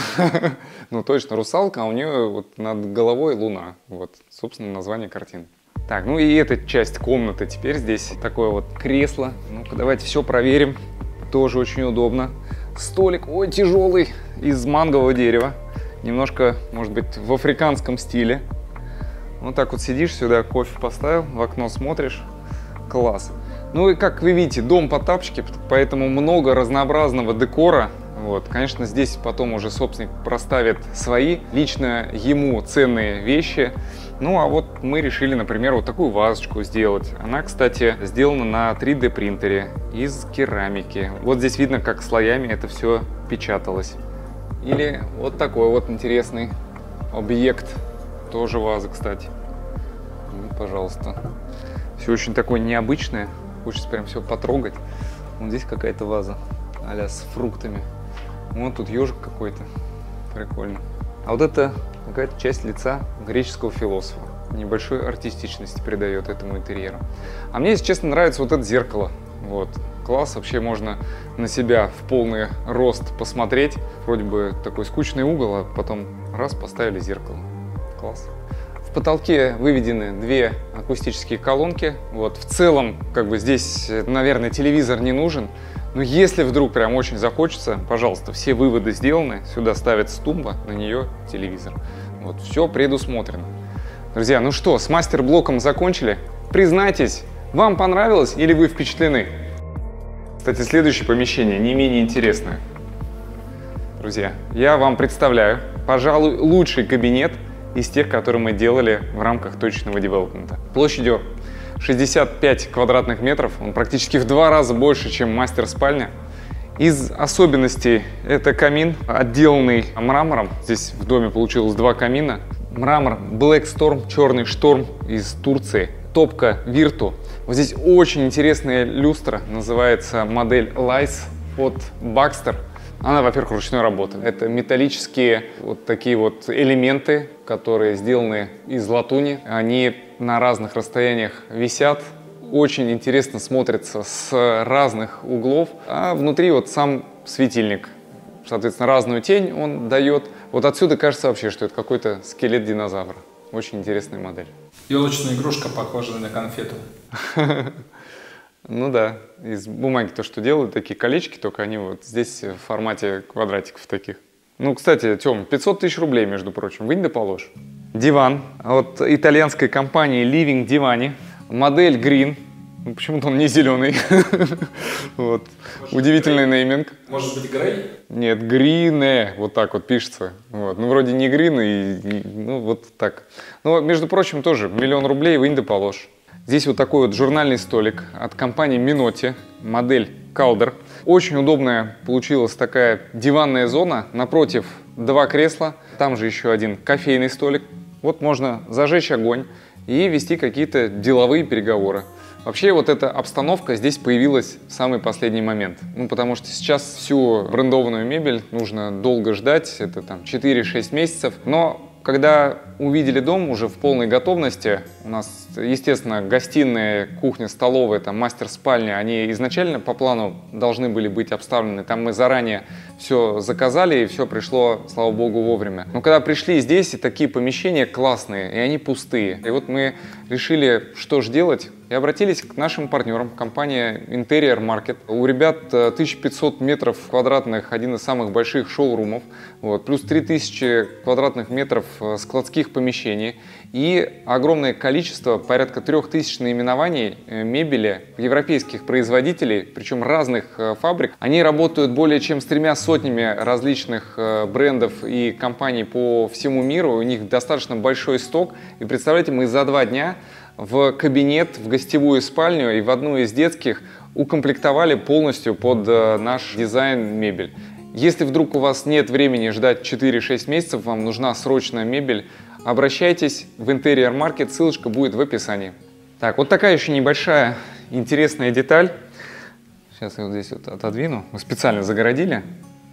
[SPEAKER 1] Ну точно, русалка, а у нее вот над головой луна. Вот, собственно, название картины. Так, ну и эта часть комнаты теперь здесь такое вот кресло. Ну-ка, давайте все проверим. Тоже очень удобно. Столик, ой, тяжелый, из мангового дерева. Немножко, может быть, в африканском стиле. Вот так вот сидишь сюда, кофе поставил, в окно смотришь. Класс. Ну и как вы видите, дом по тапочке, поэтому много разнообразного декора. Вот. Конечно, здесь потом уже собственник проставит свои, лично ему ценные вещи. Ну а вот мы решили, например, вот такую вазочку сделать. Она, кстати, сделана на три дэ принтере из керамики. Вот здесь видно, как слоями это все печаталось. Или вот такой вот интересный объект. Тоже ваза, кстати. Ну, пожалуйста. Все очень такое необычное. Хочется прям все потрогать. Вот здесь какая-то ваза а-ля с фруктами. Вот тут ежик какой-то. Прикольно. А вот это какая-то часть лица греческого философа. Небольшой артистичности придает этому интерьеру. А мне, если честно, нравится вот это зеркало. Вот. Класс. Вообще можно на себя в полный рост посмотреть. Вроде бы такой скучный угол, а потом раз поставили зеркало. Класс. В потолке выведены две акустические колонки. Вот. В целом, как бы здесь, наверное, телевизор не нужен. Но если вдруг прям очень захочется, пожалуйста, все выводы сделаны. Сюда ставится тумба, на нее телевизор. Вот. Все предусмотрено. Друзья, ну что, с мастер-блоком закончили? Признайтесь, вам понравилось или вы впечатлены? Кстати, следующее помещение не менее интересное. Друзья, я вам представляю, пожалуй, лучший кабинет из тех, которые мы делали в рамках точечного девелопмента. Площадью шестьдесят пять квадратных метров, он практически в два раза больше, чем мастер-спальня. Из особенностей это камин, отделанный мрамором. Здесь в доме получилось два камина. Мрамор Black Storm, черный шторм из Турции. Топка Virtu. Вот здесь очень интересная люстра, называется модель Lice от Baxter. Она, во-первых, ручной работы. Это металлические вот такие вот элементы, которые сделаны из латуни. Они на разных расстояниях висят. Очень интересно смотрится с разных углов. А внутри вот сам светильник. Соответственно, разную тень он дает. Вот отсюда кажется вообще, что это какой-то скелет динозавра. Очень интересная модель.
[SPEAKER 2] Елочная игрушка, похожая на конфету.
[SPEAKER 1] Ну да, из бумаги то, что делают, такие колечки, только они вот здесь в формате квадратиков таких. Ну, кстати, Тём, пятьсот тысяч рублей, между прочим, вынь да положь. Диван от итальянской компании Living Divani, модель Green. Ну, почему-то он не зеленый. Вот. Удивительный нейминг.
[SPEAKER 2] Может быть, Грей?
[SPEAKER 1] Нет, Green, вот так вот пишется. Вот. Ну, вроде не Green, и, и, ну, вот так. Ну, между прочим, тоже миллион рублей, вынь да положь. Здесь вот такой вот журнальный столик от компании Minotti, модель Calder. Очень удобная получилась такая диванная зона. Напротив два кресла, там же еще один кофейный столик. Вот можно зажечь огонь и вести какие-то деловые переговоры. Вообще вот эта обстановка здесь появилась в самый последний момент. Ну, потому что сейчас всю брендованную мебель нужно долго ждать, это там четыре-шесть месяцев. Но когда увидели дом уже в полной готовности, у нас, естественно, гостиная, кухня, столовая, там, мастер-спальня, они изначально по плану должны были быть обставлены. Там мы заранее все заказали, и все пришло, слава богу, вовремя. Но когда пришли здесь, и такие помещения классные, и они пустые. И вот мы решили, что же делать, и обратились к нашим партнерам, компания Interior Market. У ребят тысяча пятьсот метров квадратных, один из самых больших шоурумов, вот, плюс три тысячи квадратных метров складских помещений и огромное количество, порядка трех тысяч наименований мебели европейских производителей, причем разных фабрик. Они работают более чем с тремя сотнями различных брендов и компаний по всему миру. У них достаточно большой сток. И представляете, мы за два дня в кабинет, в гостевую спальню и в одну из детских укомплектовали полностью под наш дизайн мебель. Если вдруг у вас нет времени ждать четыре-шесть месяцев, вам нужна срочная мебель, обращайтесь в Interior Market, ссылочка будет в описании. Так, вот такая еще небольшая интересная деталь. Сейчас я вот здесь вот отодвину. Мы специально загородили.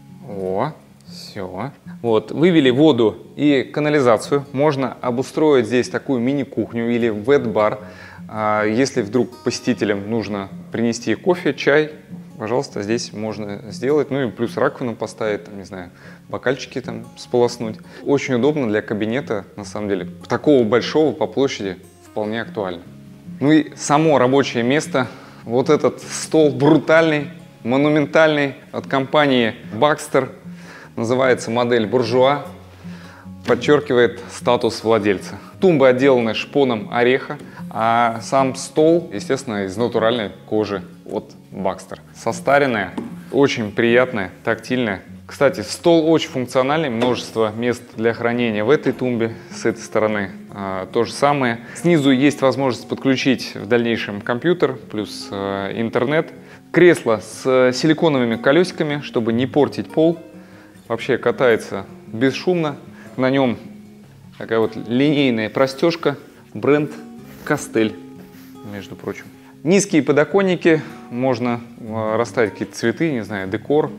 [SPEAKER 1] О, все. Вот, вывели воду и канализацию. Можно обустроить здесь такую мини-кухню или вет-бар. Если вдруг посетителям нужно принести кофе, чай, пожалуйста, здесь можно сделать. Ну и плюс раковину поставить, там, не знаю, бокальчики там сполоснуть. Очень удобно для кабинета, на самом деле. Такого большого по площади вполне актуально. Ну и само рабочее место. Вот этот стол брутальный, монументальный от компании Baxter. Называется модель буржуа. Подчеркивает статус владельца. Тумбы отделаны шпоном ореха, а сам стол, естественно, из натуральной кожи от Baxter. Состаренная, очень приятная, тактильная. Кстати, стол очень функциональный, множество мест для хранения в этой тумбе, с этой стороны а, то же самое. Снизу есть возможность подключить в дальнейшем компьютер, плюс а, интернет. Кресло с силиконовыми колесиками, чтобы не портить пол. Вообще катается бесшумно. На нем такая вот линейная простежка, бренд Кастель, между прочим. Низкие подоконники, можно расставить какие-то цветы, не знаю, декор.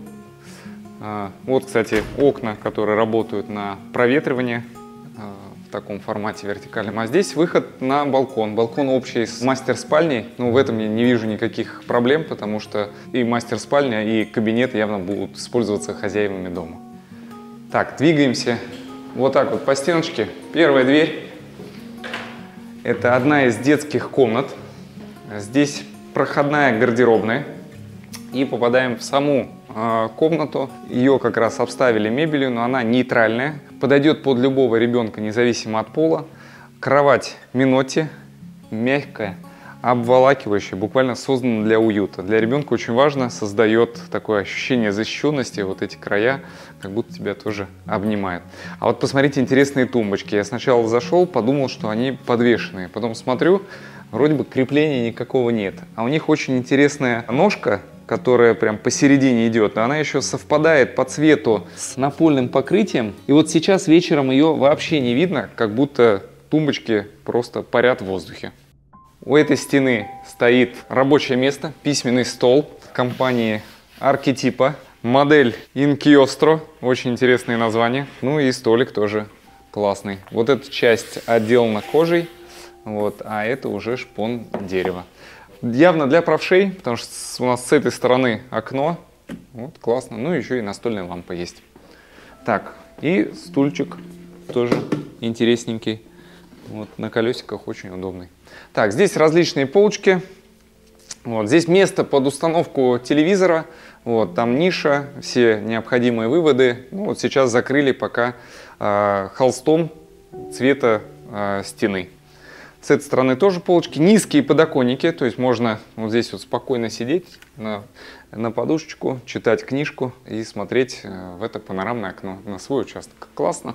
[SPEAKER 1] Вот, кстати, окна, которые работают на проветривание в таком формате вертикальном. А здесь выход на балкон. Балкон общий с мастер-спальней. Ну, в этом я не вижу никаких проблем, потому что и мастер-спальня, и кабинет явно будут использоваться хозяевами дома. Так, двигаемся вот так вот по стеночке. Первая дверь. Это одна из детских комнат. Здесь проходная гардеробная. И попадаем в саму э, комнату. Ее как раз обставили мебелью, но она нейтральная. Подойдет под любого ребенка, независимо от пола. Кровать Minotti, мягкая, обволакивающая, буквально создана для уюта. Для ребенка очень важно, создает такое ощущение защищенности. Вот эти края, как будто тебя тоже обнимают. А вот посмотрите, интересные тумбочки. Я сначала зашел, подумал, что они подвешенные. Потом смотрю, вроде бы крепления никакого нет. А у них очень интересная ножка, которая прям посередине идет, она еще совпадает по цвету с напольным покрытием. И вот сейчас вечером ее вообще не видно, как будто тумбочки просто парят в воздухе. У этой стены стоит рабочее место, письменный стол компании Archetypa, модель Inchiostro, очень интересное название. Ну и столик тоже классный. Вот эта часть отделана кожей, вот, а это уже шпон дерева. Явно для правшей, потому что у нас с этой стороны окно. Вот, классно. Ну, еще и настольная лампа есть. Так, и стульчик тоже интересненький. Вот, на колесиках очень удобный. Так, здесь различные полочки. Вот, здесь место под установку телевизора. Вот, там ниша, все необходимые выводы. Ну, вот сейчас закрыли пока э, холстом цвета э, стены. С этой стороны тоже полочки, низкие подоконники, то есть можно вот здесь вот спокойно сидеть на, на подушечку, читать книжку и смотреть в это панорамное окно на свой участок. Классно.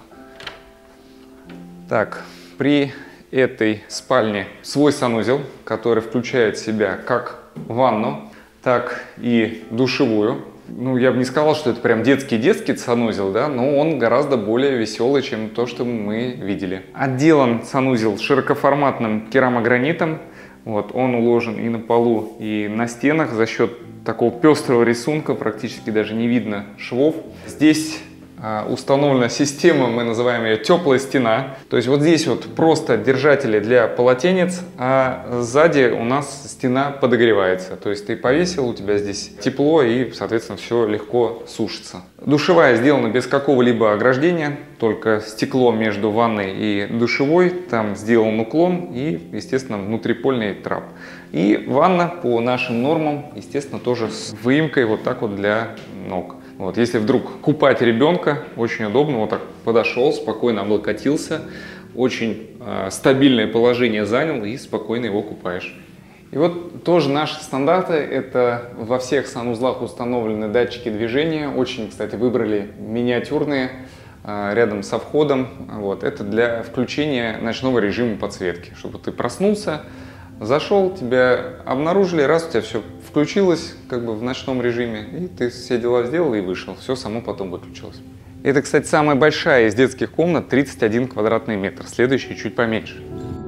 [SPEAKER 1] Так, при этой спальне свой санузел, который включает в себя как ванну, так и душевую. Ну, я бы не сказал, что это прям детский-детский санузел, да, но он гораздо более веселый, чем то, что мы видели. Отделан санузел широкоформатным керамогранитом. Вот, он уложен и на полу, и на стенах за счет такого пестрого рисунка, практически даже не видно швов. Здесь а, установлена система, мы называем ее теплая стена. То есть вот здесь вот просто держатели для полотенец, а сзади у нас стена подогревается. То есть ты повесил, у тебя здесь тепло и, соответственно, все легко сушится. Душевая сделана без какого-либо ограждения, только стекло между ванной и душевой. Там сделан уклон и, естественно, внутрипольный трап. И ванна по нашим нормам, естественно, тоже с выемкой вот так вот для ног. Вот, если вдруг купать ребенка, очень удобно, вот так подошел, спокойно облокотился, очень э, стабильное положение занял и спокойно его купаешь. И вот тоже наши стандарты, это во всех санузлах установлены датчики движения, очень, кстати, выбрали миниатюрные, э, рядом со входом, вот, это для включения ночного режима подсветки, чтобы ты проснулся, зашел, тебя обнаружили, раз у тебя все включилось как бы в ночном режиме, и ты все дела сделал и вышел, все само потом выключилось. Это, кстати, самая большая из детских комнат, тридцать один квадратный метр, следующая чуть поменьше.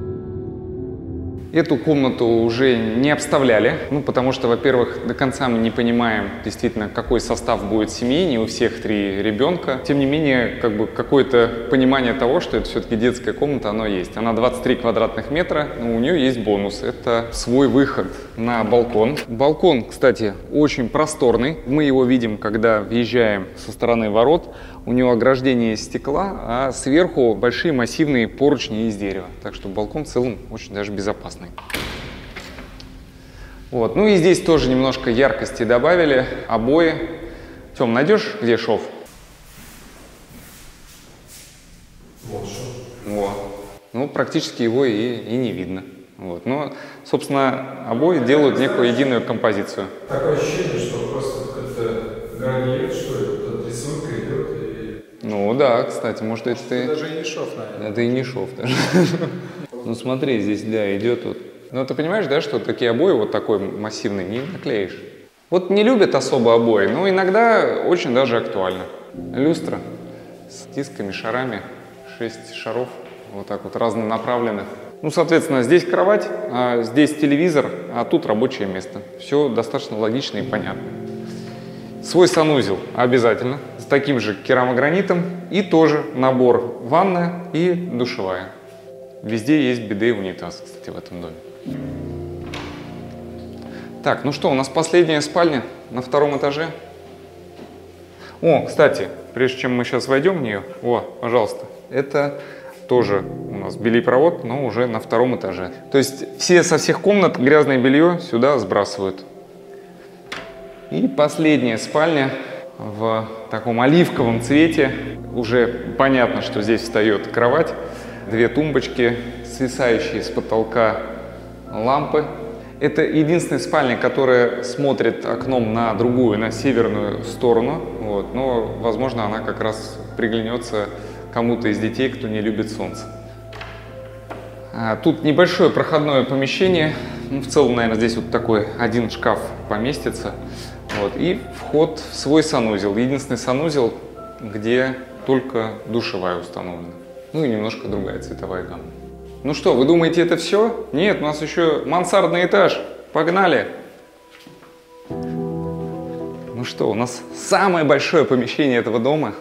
[SPEAKER 1] Эту комнату уже не обставляли, ну, потому что, во-первых, до конца мы не понимаем действительно, какой состав будет семьи, не у всех три ребенка. Тем не менее, как бы какое-то понимание того, что это все-таки детская комната, оно есть. Она двадцать три квадратных метра, но у нее есть бонус, это свой выход на балкон. Балкон, кстати, очень просторный, мы его видим, когда въезжаем со стороны ворот. У него ограждение из стекла, а сверху большие массивные поручни из дерева. Так что балкон в целом очень даже безопасный. Вот. Ну и здесь тоже немножко яркости добавили. Обои. Тём, найдешь, где шов?
[SPEAKER 2] Вот шов.
[SPEAKER 1] Вот. Ну, практически его и, и не видно. Вот. Но, собственно, обои делают некую единую композицию.
[SPEAKER 2] Такое ощущение, что просто как-то гранит, что ли, тут рисунка идет.
[SPEAKER 1] Ну да, кстати, может, это ты...
[SPEAKER 2] даже и не шов, наверное.
[SPEAKER 1] Это и не шов даже. Ну смотри, здесь, да, идет вот. Ну ты понимаешь, да, что такие обои вот такой массивный не наклеишь. Вот не любят особо обои, но иногда очень даже актуально. Люстра с дисками, шарами, шесть шаров, вот так вот разнонаправленных. Ну, соответственно, здесь кровать, а здесь телевизор, а тут рабочее место. Все достаточно логично и понятно. Свой санузел обязательно, с таким же керамогранитом, и тоже набор ванна и душевая. Везде есть биде и унитаз, кстати, в этом доме. Так, ну что, у нас последняя спальня на втором этаже. О, кстати, прежде чем мы сейчас войдем в нее, о, пожалуйста, это тоже у нас бельепровод, но уже на втором этаже. То есть все со всех комнат грязное белье сюда сбрасывают. И последняя спальня в таком оливковом цвете. Уже понятно, что здесь встает кровать, две тумбочки, свисающие с потолка лампы. Это единственная спальня, которая смотрит окном на другую, на северную сторону. Вот. Но, возможно, она как раз приглянется кому-то из детей, кто не любит солнце. Тут небольшое проходное помещение. Ну, в целом, наверное, здесь вот такой один шкаф поместится. Вот. И вход в свой санузел. Единственный санузел, где только душевая установлена. Ну и немножко другая цветовая гамма. Ну что, вы думаете, это все? Нет, у нас еще мансардный этаж. Погнали! Ну что, у нас самое большое помещение этого дома.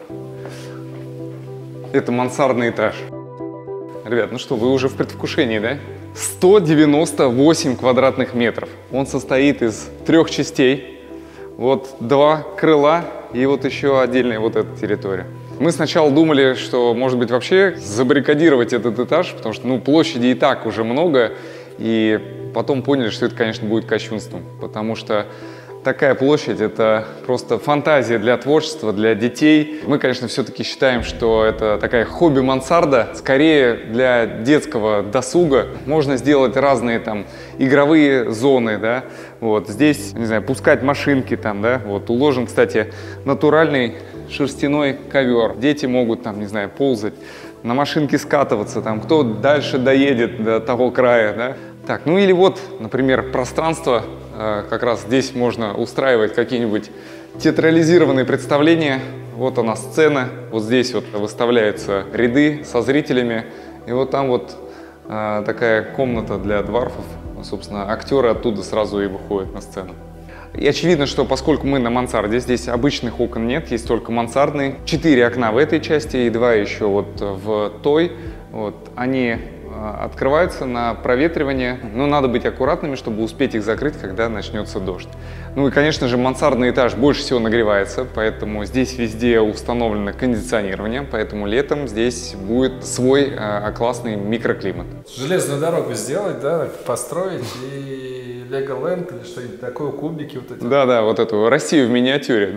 [SPEAKER 1] Это мансардный этаж. Ребят, ну что, вы уже в предвкушении, да? сто девяносто восемь квадратных метров. Он состоит из трех частей. Вот два крыла и вот еще отдельная вот эта территория. Мы сначала думали, что, может быть, вообще забаррикадировать этот этаж, потому что, ну, площади и так уже много. И потом поняли, что это, конечно, будет кощунством, потому что такая площадь – это просто фантазия для творчества, для детей. Мы, конечно, все-таки считаем, что это такая хобби-мансарда, скорее для детского досуга. Можно сделать разные там игровые зоны, да. Вот здесь, не знаю, пускать машинки там, да. Вот уложен, кстати, натуральный шерстяной ковер. Дети могут там, не знаю, ползать, на машинке скатываться, там, кто дальше доедет до того края, да. Так, ну или вот, например, пространство. Как раз здесь можно устраивать какие-нибудь театрализированные представления. Вот она сцена, вот здесь вот выставляются ряды со зрителями. И вот там вот а, такая комната для дварфов. Собственно, актеры оттуда сразу и выходят на сцену. И очевидно, что поскольку мы на мансарде, здесь обычных окон нет, есть только мансардные. Четыре окна в этой части и два еще вот в той. Вот, они открываются на проветривание, но надо быть аккуратными, чтобы успеть их закрыть, когда начнется дождь. Ну и, конечно же, мансардный этаж больше всего нагревается, поэтому здесь везде установлено кондиционирование, поэтому летом здесь будет свой а, классный микроклимат. Железную дорогу сделать, да, построить и Леголенд или что-нибудь такое, кубики вот эти. Да-да, вот эту Россию в миниатюре,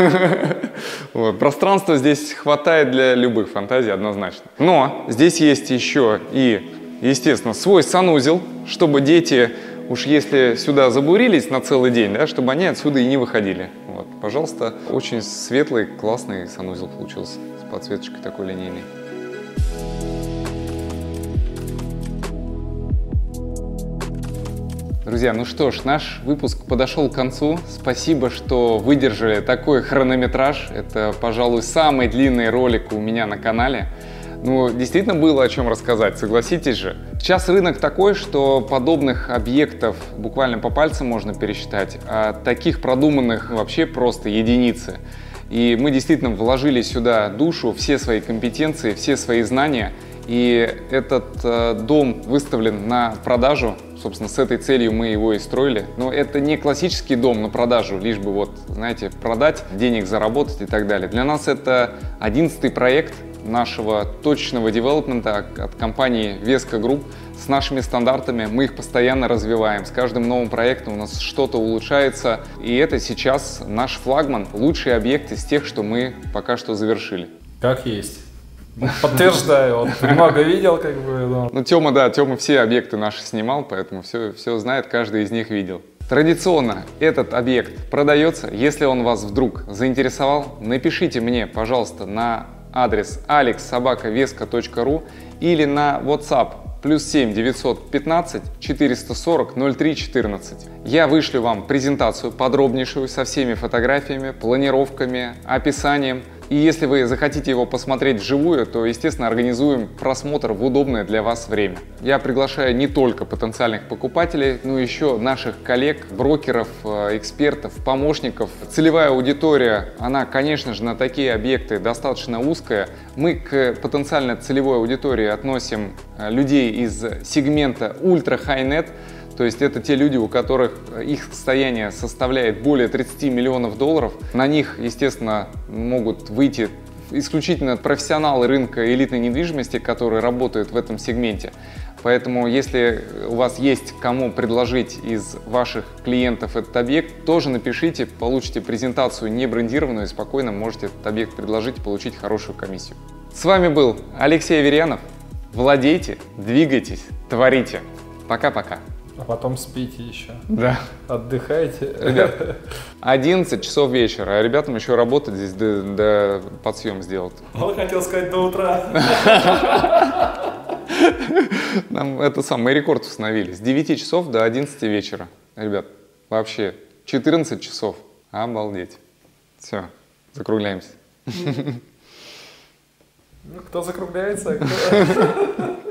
[SPEAKER 1] да. Пространства здесь хватает для любых фантазий однозначно. Но здесь есть еще и, естественно, свой санузел, чтобы дети, уж если сюда забурились на целый день, да, чтобы они отсюда и не выходили. Вот, пожалуйста, очень светлый, классный санузел получился с подсветочкой такой линейной. Друзья, ну что ж, наш выпуск подошел к концу. Спасибо, что выдержали такой хронометраж. Это, пожалуй, самый длинный ролик у меня на канале. Ну, действительно было о чем рассказать, согласитесь же. Сейчас рынок такой, что подобных объектов буквально по пальцам можно пересчитать, а таких продуманных вообще просто единицы. И мы действительно вложили сюда душу, все свои компетенции, все свои знания. И этот э, дом выставлен на продажу. Собственно, с этой целью мы его и строили. Но это не классический дом на продажу, лишь бы вот, знаете, продать, денег заработать и так далее. Для нас это одиннадцатый проект нашего точечного девелопмента от компании Vesco Group с нашими стандартами. Мы их постоянно развиваем. С каждым новым проектом у нас что-то улучшается. И это сейчас наш флагман, лучший объект из тех, что мы пока что завершили.
[SPEAKER 2] Как есть. Подтверждаю, он много видел, как бы. Но...
[SPEAKER 1] Ну, Тёма, да, Тёма все объекты наши снимал, поэтому все, все знает, каждый из них видел. Традиционно этот объект продается. Если он вас вдруг заинтересовал, напишите мне, пожалуйста, на адрес алекс собака веско точка ру или на WhatsApp плюс семь девятьсот пятнадцать четыреста сорок ноль три четырнадцать. Я вышлю вам презентацию подробнейшую со всеми фотографиями, планировками, описанием. И если вы захотите его посмотреть вживую, то, естественно, организуем просмотр в удобное для вас время. Я приглашаю не только потенциальных покупателей, но еще наших коллег, брокеров, экспертов, помощников. Целевая аудитория, она, конечно же, на такие объекты достаточно узкая. Мы к потенциально целевой аудитории относим людей из сегмента ультра-хай-нет. То есть это те люди, у которых их состояние составляет более тридцати миллионов долларов. На них, естественно, могут выйти исключительно профессионалы рынка элитной недвижимости, которые работают в этом сегменте. Поэтому, если у вас есть кому предложить из ваших клиентов этот объект, тоже напишите, получите презентацию не брендированную и спокойно можете этот объект предложить и получить хорошую комиссию. С вами был Алексей Аверьянов. Владейте, двигайтесь, творите. Пока-пока.
[SPEAKER 2] А потом спите еще.
[SPEAKER 1] Да.
[SPEAKER 2] Отдыхайте.
[SPEAKER 1] Ребят, одиннадцать часов вечера, а ребятам еще работать здесь, до, до подсъем сделать.
[SPEAKER 2] Он хотел сказать до утра.
[SPEAKER 1] Нам это сам, мы рекорд установили. С девяти часов до одиннадцати вечера. Ребят, вообще четырнадцать часов. Обалдеть. Все, закругляемся.
[SPEAKER 2] Ну, кто закругляется, кто...